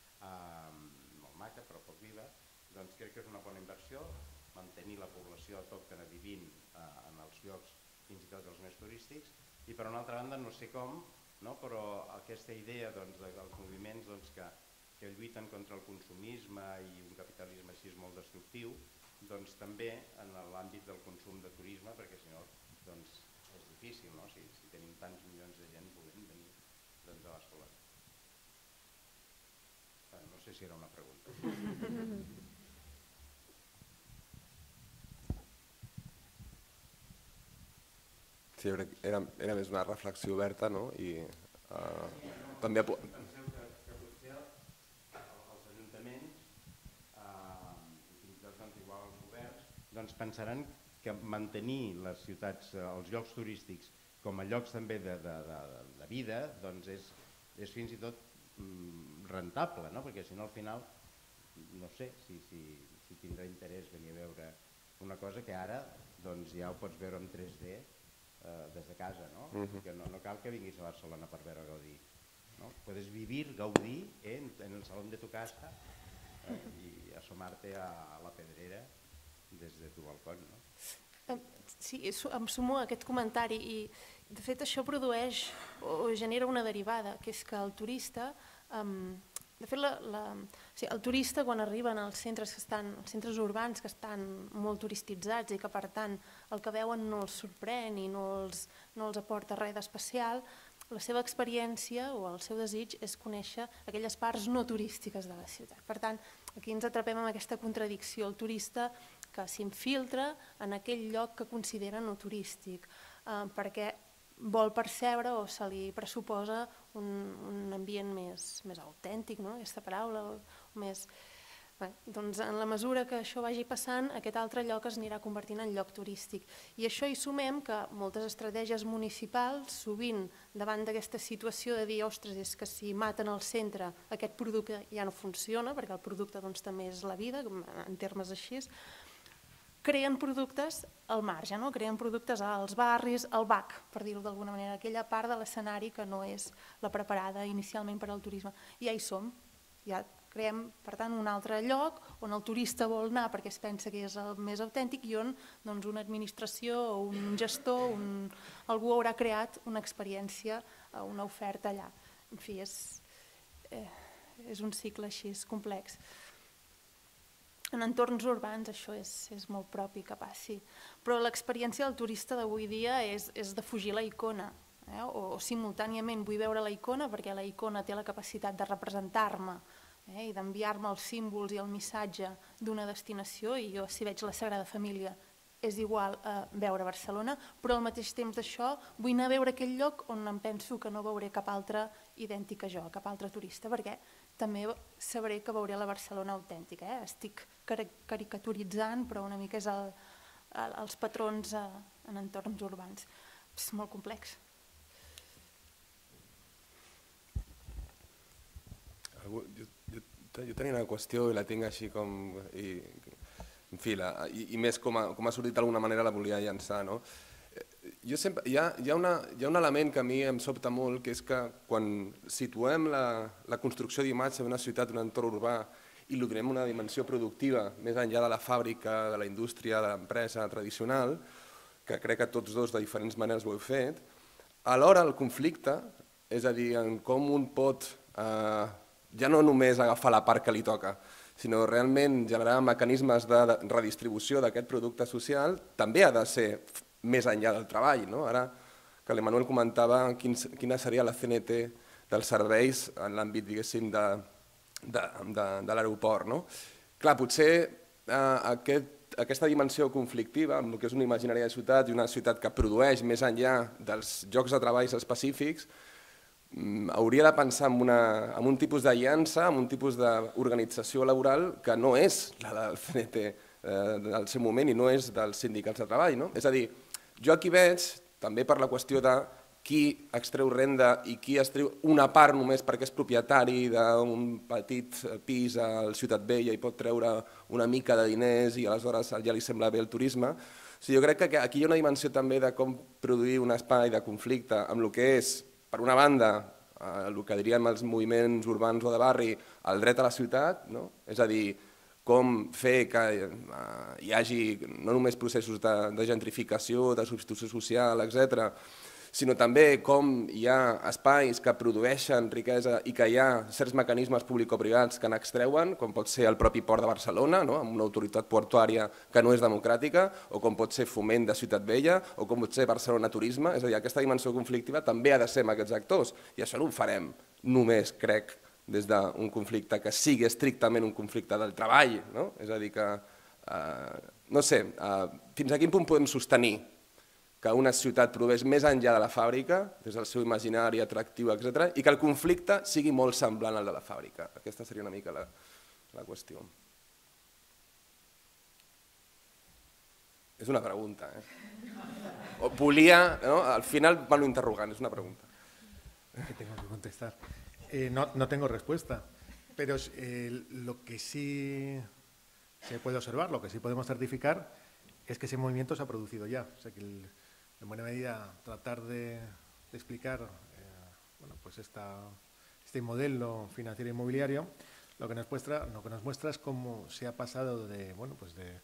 eh, molt maca però poc viva, doncs crec que és una bona inversió mantenir la població autòctona vivint eh, en els llocs fins i tot els més turístics i per una altra banda no sé com, no? Però aquesta idea doncs, dels moviments doncs, que, que lluiten contra el consumisme i un capitalisme així molt destructiu, doncs també en l'àmbit del consum de turisme, perquè si no doncs, és difícil, no? Si, si tenim tants milions de gent volent venir doncs, a Barcelona. Bueno, no sé si era una pregunta. Sí, era, era més una reflexió oberta, no? I uh, també... Penseu que, que potser els ajuntaments, uh, fins i tot doncs, igual els governs, doncs pensaran que mantenir les ciutats, els llocs turístics com a llocs també de, de, de, de vida doncs és, és fins i tot mm, rentable, no? Perquè si no al final no sé si, si, si tindrà interès venir a veure una cosa que ara doncs, ja ho pots veure en tres D eh, des de casa, no? Uh-huh. Que no, no cal que vinguis a Barcelona per veure Gaudí, ¿no? Puedes vivir, gaudir eh, en, en el salón de tu casa eh, y asomarte a, a la pedrera des de tu balcó, no? Sí, em sumo a aquest comentari i de fet això produeix o genera una derivada, que és que el turista, um, de fet la, la, o sigui, el turista quan arriben als centres, que estan, als centres urbans que estan molt turistitzats i que per tant el que veuen no els sorprèn i no els, no els aporta res d'especial, la seva experiència o el seu desig és conèixer aquelles parts no turístiques de la ciutat. Per tant, aquí ens atrapem amb aquesta contradicció, el turista que s'infiltra en aquell lloc que considera no turístic, eh, perquè vol percebre o se li pressuposa un, un ambient més, més autèntic, no? Aquesta paraula, o més... Bé, doncs en la mesura que això vagi passant, aquest altre lloc es anirà convertint en lloc turístic. I això hi sumem que moltes estratègies municipals, sovint davant d'aquesta situació de dir, ostres, és que si maten al centre aquest producte ja no funciona, perquè el producte doncs, també és la vida, en termes així, creen productes al marge, no? Creen productes als barris, al B A C, per dir-ho d'alguna manera, aquella part de l'escenari que no és la preparada inicialment per al turisme. I ja hi som, ja creem, per tant, un altre lloc on el turista vol anar perquè es pensa que és el més autèntic i on doncs, una administració o un gestor, un, algú haurà creat una experiència, una oferta allà. En fi, és, eh, és un cicle així complex. En entorns urbans això és, és molt propi que passi, però l'experiència del turista d'avui dia és, és de fugir la icona, eh? o, o simultàniament vull veure la icona perquè la icona té la capacitat de representar-me eh, i d'enviar-me els símbols i el missatge d'una destinació, i jo si veig la Sagrada Família és igual a veure Barcelona, però al mateix temps d'això vull anar a veure aquell lloc on em penso que no veuré cap altra idèntica jo, cap altre turista, perquè també sabré que veuré la Barcelona autèntica. Eh? Estic caricaturitzant, però una mica és el, el, els patrons a, en entorns urbans. És molt complex. Jo, jo, jo tenia una qüestió i la tinc així com... I, en fi, la, i, i més com ha, com ha sortit d'alguna manera la volia llançar, no? Jo sempre, hi, ha, hi, ha una, hi ha un element que a mi em sobta molt, que és que quan situem la, la construcció d'imatge d'una ciutat, d'un entorn urbà, i li donem una dimensió productiva, més enllà de la fàbrica, de la indústria, de l'empresa tradicional, que crec que tots dos de diferents maneres ho heu fet, alhora el conflicte, és a dir, en com un pot eh, ja no només agafar la part que li toca, sinó realment generar mecanismes de redistribució d'aquest producte social, també ha de ser més enllà del treball. No? Ara que l'Emanuel comentava quin, quina seria la C N T dels serveis en l'àmbit, diguéssim, de, de, de, de l'aeroport. No? Clar, potser eh, aquest, aquesta dimensió conflictiva, amb el que és una imaginària de ciutat i una ciutat que produeix més enllà dels llocs de treballs específics, hauria de pensar en, una, en un tipus d'aliança, en un tipus d'organització laboral que no és la del C N T eh, del seu moment i no és dels sindicats de treball. No? És a dir, jo aquí veig, també per la qüestió de qui extreu renda i qui extreu una part només perquè és propietari d'un petit pis al Ciutat Vella i pot treure una mica de diners i aleshores ja li sembla bé el turisme. O sigui, jo crec que aquí hi ha una dimensió també de com produir un espai de conflicte amb el que és, per una banda, el que diríem els moviments urbans o de barri, el dret a la ciutat, no? És a dir, com fer que hi hagi no només processos de, de gentrificació, de substitució social, etcètera, sinó també com hi ha espais que produeixen riquesa i que hi ha certs mecanismes público-privats que n'extreuen, com pot ser el propi Port de Barcelona, no? Amb una autoritat portuària que no és democràtica, o com pot ser Foment de Ciutat Vella, o com pot ser Barcelona Turisme. És a dir, aquesta dimensió conflictiva també ha de ser amb aquests actors, i això no ho farem només, crec, des d'un conflicte que sigui estrictament un conflicte del treball. No? És a dir, que, eh, no sé, eh, fins a quin punt podem sostenir que una ciutat produeix més enllà de la fàbrica, des del seu imaginari atractiu, etcètera, i que el conflicte sigui molt semblant al de la fàbrica. Aquesta seria una mica la, la qüestió. És una pregunta, eh? O volia, no? Al final van interrogant, és una pregunta. Que tengo que contestar. Eh, no, no tengo respuesta, pero eh, lo que sí se puede observar, lo que sí podemos certificar, es que ese movimiento se ha producido ya. O sea, que el, en buena medida tratar de, de explicar eh, bueno, pues esta, este modelo financiero inmobiliario, lo que nos muestra, lo que nos muestra es cómo se ha pasado de, bueno, pues de,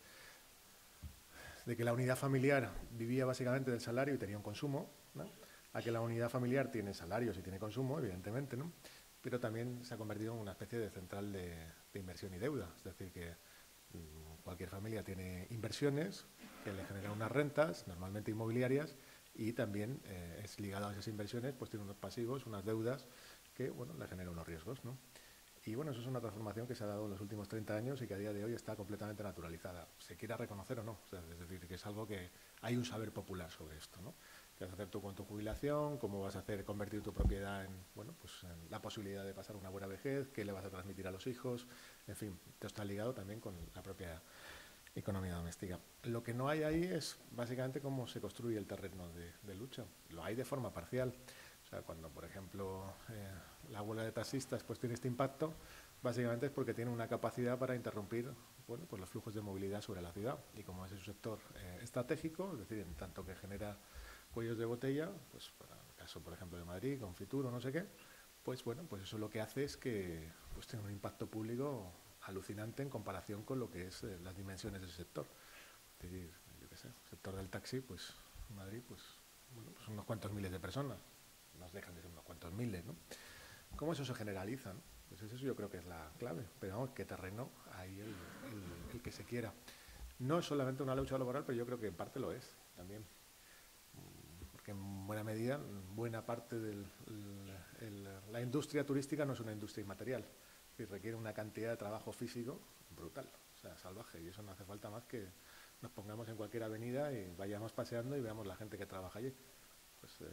de que la unidad familiar vivía básicamente del salario y tenía un consumo, ¿no? A que la unidad familiar tiene salarios y tiene consumo, evidentemente, ¿no? Pero también se ha convertido en una especie de central de, de inversión y deuda. Es decir, que mmm, cualquier familia tiene inversiones que le generan unas rentas, normalmente inmobiliarias, y también eh, es ligado a esas inversiones, pues tiene unos pasivos, unas deudas que, bueno, le generan unos riesgos, ¿no? Y bueno, eso es una transformación que se ha dado en los últimos treinta años y que a día de hoy está completamente naturalizada, se quiera reconocer o no. O sea, es decir, que es algo que hay un saber popular sobre esto, ¿no? ¿Qué vas a hacer tú con tu jubilación? ¿Cómo vas a hacer convertir tu propiedad en, bueno, pues en la posibilidad de pasar una buena vejez? ¿Qué le vas a transmitir a los hijos? En fin, esto está ligado también con la propia economía doméstica. Lo que no hay ahí es básicamente cómo se construye el terreno de, de lucha. Lo hay de forma parcial. O sea, cuando, por ejemplo, eh, la huelga de taxistas pues, tiene este impacto, básicamente es porque tiene una capacidad para interrumpir, bueno, pues los flujos de movilidad sobre la ciudad. Y como es un sector eh, estratégico, es decir, en tanto que genera cuellos de botella, pues para el caso, por ejemplo, de Madrid, con Fitur o no sé qué, pues bueno, pues eso lo que hace es que pues, tiene un impacto público alucinante en comparación con lo que es eh, las dimensiones del sector. Es decir, yo qué sé, el sector del taxi, pues en Madrid, pues, bueno, pues unos cuantos miles de personas, nos dejan de ser unos cuantos miles, ¿no? ¿Cómo eso se generaliza, ¿no? Pues eso yo creo que es la clave, pero vamos, qué terreno hay el, el, el que se quiera. No es solamente una lucha laboral, pero yo creo que en parte lo es también. Porque en buena medida, buena parte de la industria turística no es una industria inmaterial, decir, requiere una cantidad de trabajo físico brutal, o sea, salvaje, y eso no hace falta más que nos pongamos en cualquier avenida y vayamos paseando y veamos la gente que trabaja allí. Pues, eh,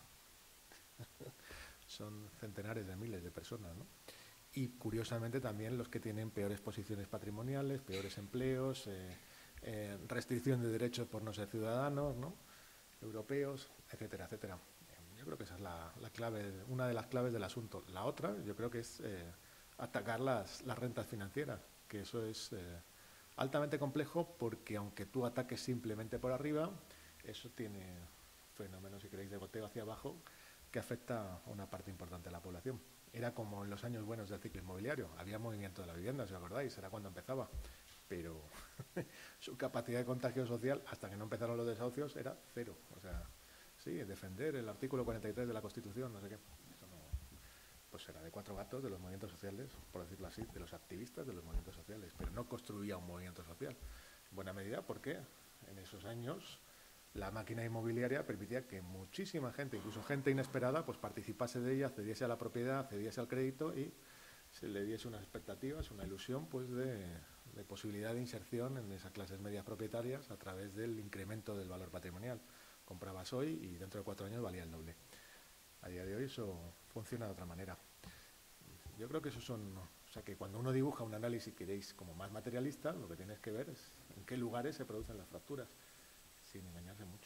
son centenares de miles de personas, ¿no? Y curiosamente también los que tienen peores posiciones patrimoniales, peores empleos, eh, eh, restricción de derechos por no ser ciudadanos, ¿no? Europeos, etcétera, etcétera. Yo creo que esa es la, la clave, una de las claves del asunto. La otra, yo creo que es eh, atacar las, las rentas financieras, que eso es eh, altamente complejo porque aunque tú ataques simplemente por arriba, eso tiene fenómenos, si queréis, de goteo hacia abajo que afecta a una parte importante de la población. Era como en los años buenos del ciclo inmobiliario, había movimiento de la vivienda, si os acordáis, era cuando empezaba, pero su capacidad de contagio social, hasta que no empezaron los desahucios, era cero. O sea, sí, defender el artículo cuarenta y tres de la Constitución, no sé qué, eso no, pues era de cuatro gatos de los movimientos sociales, por decirlo así, de los activistas de los movimientos sociales, pero no construía un movimiento social. En buena medida porque en esos años la máquina inmobiliaria permitía que muchísima gente, incluso gente inesperada, pues participase de ella, cediese a la propiedad, cediese al crédito y se le diese unas expectativas, una ilusión pues de, de posibilidad de inserción en esas clases medias propietarias a través del incremento del valor patrimonial. Comprabas hoy y dentro de cuatro años valía el doble. A día de hoy eso funciona de otra manera. Yo creo que eso son, o sea que cuando uno dibuja un análisis, queréis, como más materialista, lo que tienes que ver es en qué lugares se producen las fracturas, sin engañarse mucho.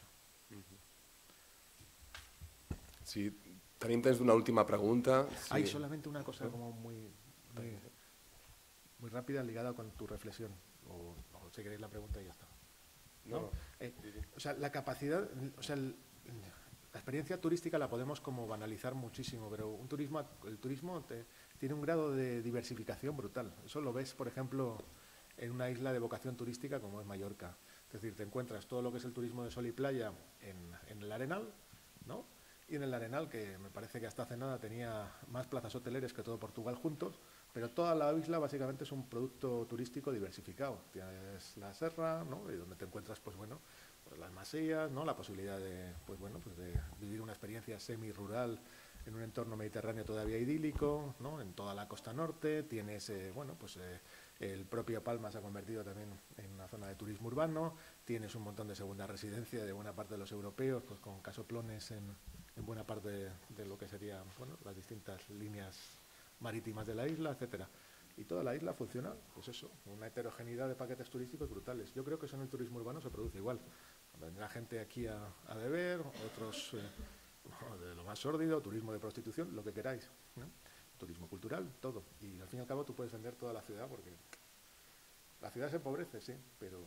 Sí, tenim temps d'una última pregunta. Sí. Hay solamente una cosa como muy, muy, muy rápida ligada con tu reflexión, o, o si queréis la pregunta y ya está. ¿No? No. Eh, o sea, la capacidad, o sea, el, la experiencia turística la podemos como banalizar muchísimo, pero un turismo, el turismo te, tiene un grado de diversificación brutal. Eso lo ves, por ejemplo, en una isla de vocación turística como es Mallorca. Es decir, te encuentras todo lo que es el turismo de sol y playa en, en el Arenal, ¿no? Y en el Arenal, que me parece que hasta hace nada tenía más plazas hoteleras que todo Portugal juntos, pero toda la isla básicamente es un producto turístico diversificado. Tienes la serra, ¿no? Y donde te encuentras, pues bueno, pues las masías, ¿no? La posibilidad de, pues bueno, pues de vivir una experiencia semi-rural en un entorno mediterráneo todavía idílico, ¿no? En toda la costa norte tienes, eh, bueno, pues eh, el propio Palma se ha convertido también en una zona de turismo urbano, tienes un montón de segunda residencia de buena parte de los europeos, pues con casoplones en, en buena parte de, de lo que serían, bueno, las distintas líneas marítimas de la isla, etcétera. Y toda la isla funciona, pues eso, una heterogeneidad de paquetes turísticos brutales. Yo creo que eso en el turismo urbano se produce igual. Vendrá gente aquí a, a beber, otros eh, de lo más sórdido, turismo de prostitución, lo que queráis, ¿no? Turismo cultural, todo. Y al fin y al cabo tú puedes vender toda la ciudad porque la ciudad se empobrece, sí, pero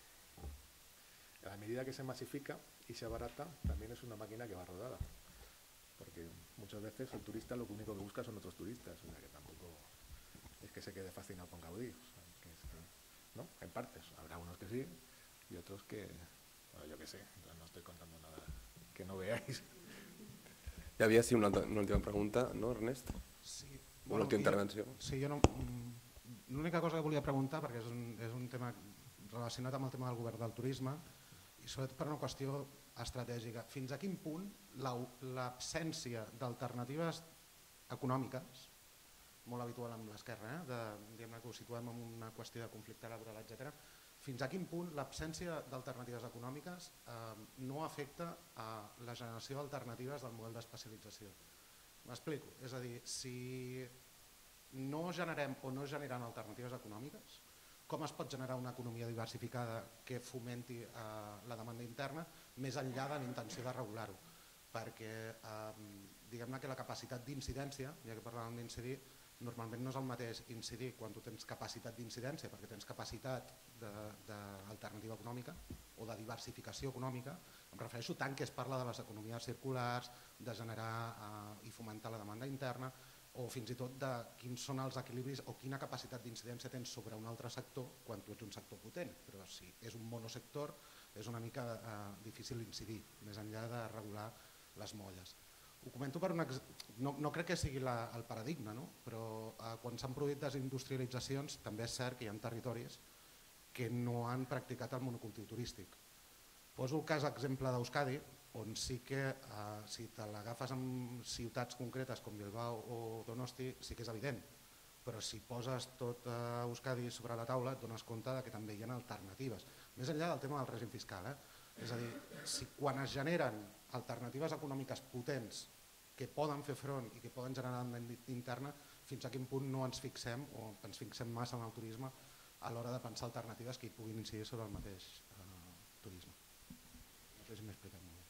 a la medida que se masifica y se abarata, también es una máquina que va rodada. Porque muchas veces el turista lo único que busca son otros turistas, o sea que tampoco es que se quede fascinado con Gaudí, o sea, que es que, ¿no? En partes, habrá unos que sí y otros que, bueno, yo qué sé, no estoy contando nada que no veáis. Hi havia sí, una, una última pregunta, no, Ernest? Sí. Una Bueno, última jo- intervenció. Sí, jo no... mm, L'única cosa que volia preguntar, perquè és un, és un tema relacionat amb el tema del govern del turisme, i sobretot per una qüestió estratègica. Fins a quin punt la- l'absència d'alternatives econòmiques, molt habitual amb l'esquerra, eh? de, diguem-ne que ho situem en una qüestió de conflicte laboral, etcètera, fins a quin punt l'absència d'alternatives econòmiques eh, no afecta a la generació d'alternatives del model d'especialització. M'explico, és a dir, si no generem o no generem alternatives econòmiques, com es pot generar una economia diversificada que fomenti eh, la demanda interna més enllà de la intenció de regular-ho? Perquè eh, diguem-ne que la capacitat d'incidència, ja que parlàvem d'incidir, normalment no és el mateix incidir quan tu tens capacitat d'incidència perquè tens capacitat d'alternativa econòmica o de diversificació econòmica. Em refereixo tant que es parla de les economies circulars, de generar eh, i fomentar la demanda interna, o fins i tot de quins són els equilibris o quina capacitat d'incidència tens sobre un altre sector quan tu ets un sector potent. Però si és un monosector és una mica eh, difícil incidir, més enllà de regular les molles. Ho comento per una... No, no crec que sigui la, el paradigma, no? Però eh, quan s'han produït desindustrialitzacions també és cert que hi ha territoris que no han practicat el monocultiu turístic. Poso el cas exemple d'Euskadi, on sí que eh, si te l'agafes en ciutats concretes com Bilbao o Donosti sí que és evident, però si poses tot Euskadi sobre la taula et dones compte que també hi ha alternatives. Més enllà del tema del règim fiscal, eh? És a dir, si quan es generen alternatives econòmiques potents que poden fer front i que poden generar demanda interna, fins a quin punt no ens fixem o ens fixem massa en el turisme a l'hora de pensar alternatives que hi puguin incidir sobre el mateix eh, turisme. No sé si m'he explicat molt bé.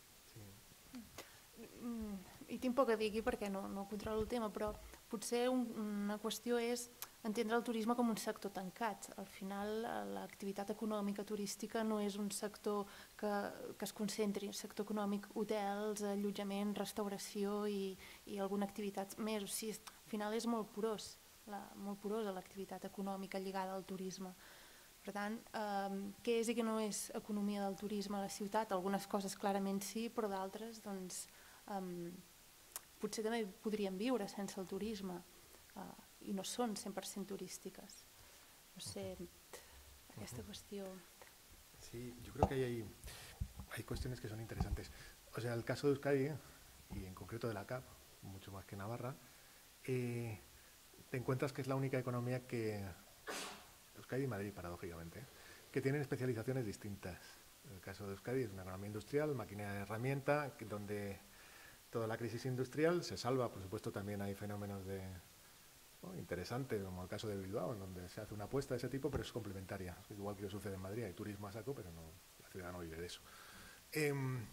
I tinc poc a dir aquí perquè no, no controlo el tema, però potser un, una qüestió és entendre el turisme com un sector tancat. Al final, l'activitat econòmica turística no és un sector que, que es concentri, el sector econòmic, hotels, allotjament, restauració i, i alguna activitat més. O sigui, al final és molt porós, la, molt porosa l'activitat econòmica lligada al turisme. Per tant, eh, què és i què no és economia del turisme a la ciutat? Algunes coses clarament sí, però d'altres doncs, eh, potser també podríem viure sense el turisme eh, i no son cent per cent turístiques. No sé, aquesta cuestión. Sí, yo creo que hay, hay, hay cuestiones que son interesantes. O sea, el caso de Euskadi, y en concreto de la C A P, mucho más que Navarra, eh, te encuentras que es la única economía que, Euskadi y Madrid paradójicamente, ¿eh? que tienen especializaciones distintas. El caso de Euskadi es una economía industrial, maquinaria de herramienta, que, donde toda la crisis industrial se salva. Por supuesto, también hay fenómenos de, ¿no? interesantes, como el caso de Bilbao, en donde se hace una apuesta de ese tipo, pero es complementaria. Igual que sucede en Madrid, hay turismo a saco, pero no, la ciudad no vive de eso. Eh,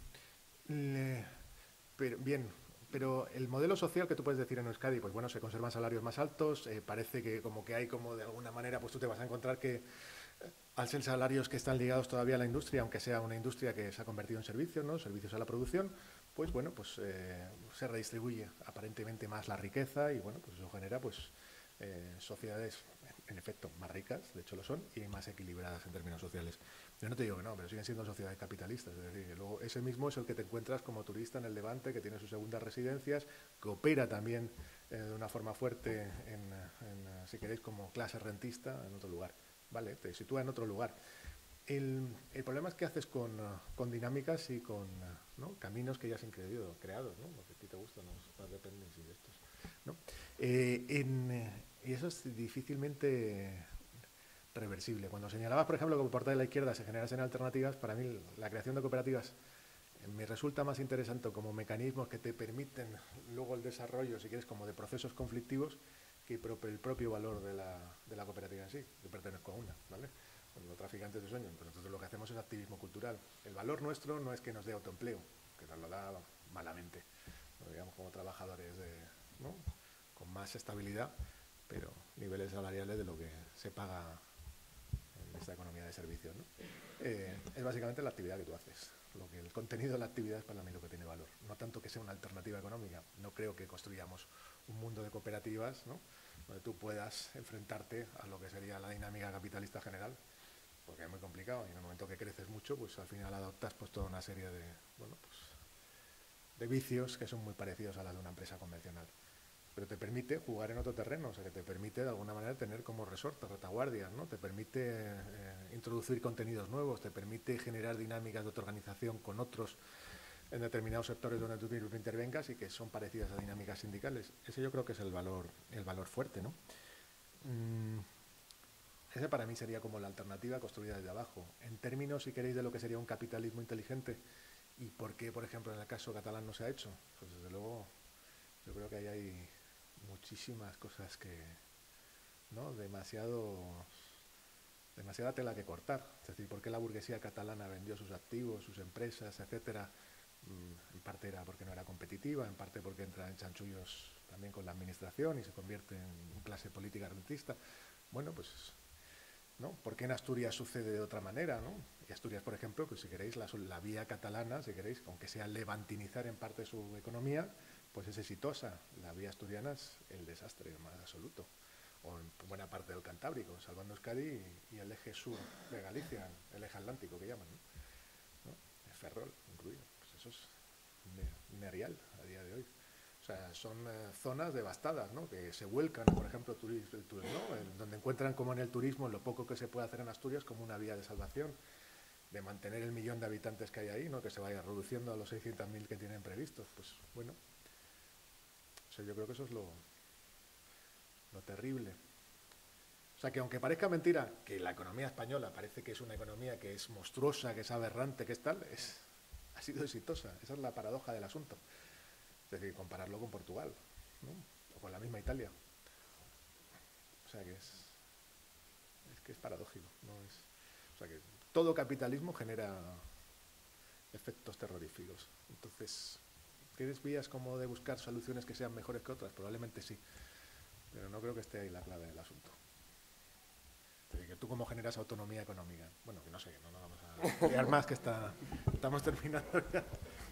le, pero, bien, pero el modelo social que tú puedes decir en Euskadi, pues bueno, se conservan salarios más altos, eh, parece que como que hay como de alguna manera, pues tú te vas a encontrar que eh, al ser salarios que están ligados todavía a la industria, aunque sea una industria que se ha convertido en servicios, ¿no? Servicios a la producción, pues bueno, pues eh, se redistribuye aparentemente más la riqueza y bueno, pues eso genera pues eh, sociedades en efecto más ricas, de hecho lo son, y más equilibradas en términos sociales. Yo no te digo que no, pero siguen siendo sociedades capitalistas, es decir, luego ese mismo es el que te encuentras como turista en el Levante, que tiene sus segundas residencias, que opera también eh, de una forma fuerte en, en, si queréis, como clase rentista en otro lugar, ¿vale? Te sitúa en otro lugar. El, el problema es qué haces con, con dinámicas y con ¿no? caminos que ya se han creado, creados, ¿no? Lo que a ti te gusta, no las dependencias de estos, ¿no? Eh, en, y eso es difícilmente reversible. Cuando señalabas, por ejemplo, que por parte de la izquierda se generasen alternativas, para mí la creación de cooperativas eh, me resulta más interesante como mecanismos que te permiten luego el desarrollo, si quieres, como de procesos conflictivos, que el propio valor de la, de la cooperativa en sí. Yo pertenezco a una, ¿vale? Los traficantes de sueños, pues nosotros lo que hacemos es activismo cultural. El valor nuestro no es que nos dé autoempleo, que nos lo da malamente, ¿no? Digamos como trabajadores de, ¿no? con más estabilidad, pero niveles salariales de lo que se paga en esta economía de servicios, ¿no? Eh, es básicamente la actividad que tú haces. Lo que el contenido de la actividad es para mí lo que tiene valor. No tanto que sea una alternativa económica. No creo que construyamos un mundo de cooperativas, ¿no? donde tú puedas enfrentarte a lo que sería la dinámica capitalista general, porque es muy complicado y en el momento que creces mucho, pues al final adoptas pues toda una serie de, bueno, pues, de vicios que son muy parecidos a las de una empresa convencional. Pero te permite jugar en otro terreno, o sea, que te permite de alguna manera tener como resorte, retaguardias, ¿no? Te permite eh, introducir contenidos nuevos, te permite generar dinámicas de autoorganización con otros en determinados sectores donde tú intervengas y que son parecidas a dinámicas sindicales. Ese yo creo que es el valor, el valor fuerte, ¿no? Mm. Ese para mí sería como la alternativa construida desde abajo. En términos, si queréis, de lo que sería un capitalismo inteligente y por qué, por ejemplo, en el caso catalán no se ha hecho, pues desde luego yo creo que ahí hay muchísimas cosas que, ¿no? Demasiado, demasiada tela que cortar. Es decir, por qué la burguesía catalana vendió sus activos, sus empresas, etcétera. En parte era porque no era competitiva, en parte porque entra en chanchullos también con la administración y se convierte en clase política rentista. Bueno, pues ¿no? ¿Por qué en Asturias sucede de otra manera, ¿no? Y Asturias, por ejemplo, pues si queréis, la, la vía catalana, si queréis, aunque sea levantinizar en parte su economía, pues es exitosa. La vía asturiana es el desastre más absoluto. O en buena parte del Cantábrico, salvando Euskadi y, y el eje sur de Galicia, el eje atlántico que llaman, ¿no? ¿No? El Ferrol incluido. Pues eso es nereal a día de hoy. O sea, son eh, zonas devastadas, ¿no? Que se vuelcan, por ejemplo, turismo, el turismo, ¿no? En donde encuentran como en el turismo lo poco que se puede hacer en Asturias como una vía de salvación, de mantener el millón de habitantes que hay ahí, ¿no? Que se vaya reduciendo a los seiscientos mil que tienen previstos. Pues bueno, o sea, yo creo que eso es lo, lo terrible. O sea, que aunque parezca mentira que la economía española parece que es una economía que es monstruosa, que es aberrante, que es tal, es, ha sido exitosa. Esa es la paradoja del asunto. Es decir, compararlo con Portugal, ¿no? O con la misma Italia. O sea, que es, es que es paradójico. ¿No? Es, o sea, que todo capitalismo genera efectos terroríficos. Entonces, ¿tienes vías como de buscar soluciones que sean mejores que otras? Probablemente sí, pero no creo que esté ahí la clave del asunto. Es decir, que tú cómo generas autonomía econòmica. Bueno, que no sé, no, no vamos a liar más, que está, estamos terminando ya.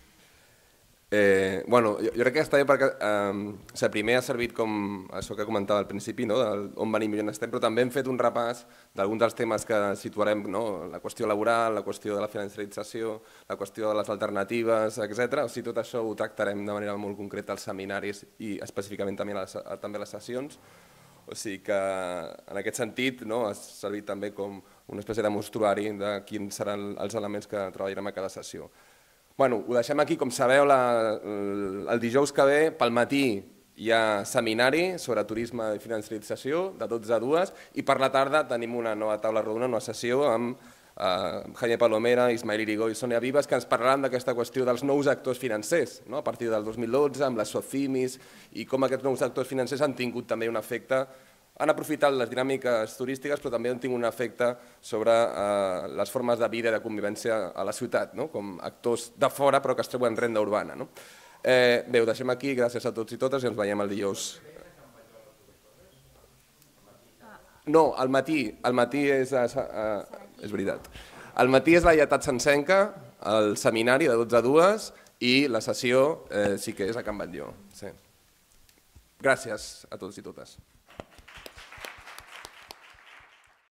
Eh, bueno, jo, jo crec que està bé perquè eh, o sigui, primer ha servit com això que comentava al principi, no? On venim i on estem, però també hem fet un repàs d'alguns dels temes que situarem, no? La qüestió laboral, la qüestió de la financerització, la qüestió de les alternatives, etcètera. O sigui, tot això ho tractarem de manera molt concreta als seminaris i específicament també a les, també a les sessions. O sigui que en aquest sentit no, ha servit també com una espècie de mostruari de quins seran els elements que treballarem a cada sessió. Bueno, ho deixem aquí, com sabeu, la, el dijous que ve, pel matí, hi ha seminari sobre turisme i financerització, de dotze a dues, i per la tarda tenim una nova taula rodona, una sessió amb eh, Jaime Palomera, Ismael Irigo i Sònia Vives, que ens parlaran d'aquesta qüestió dels nous actors financers, no? A partir del dos mil dotze, amb les SOCIMIs, i com aquests nous actors financers han tingut també un efecte, han aprofitat les dinàmiques turístiques, però també han tingut un efecte sobre eh, les formes de vida i de convivència a la ciutat, no? Com actors de fora però que es treuen renda urbana. No? Eh, bé, ho deixem aquí, gràcies a tots i totes i ens veiem el dijous. No, al matí, al matí és, a, a, és veritat. Al matí és la Lleitat Sancenca, el seminari de dotze a dues i la sessió eh, sí que és a Can Batlló. Sí. Gràcies a tots i totes.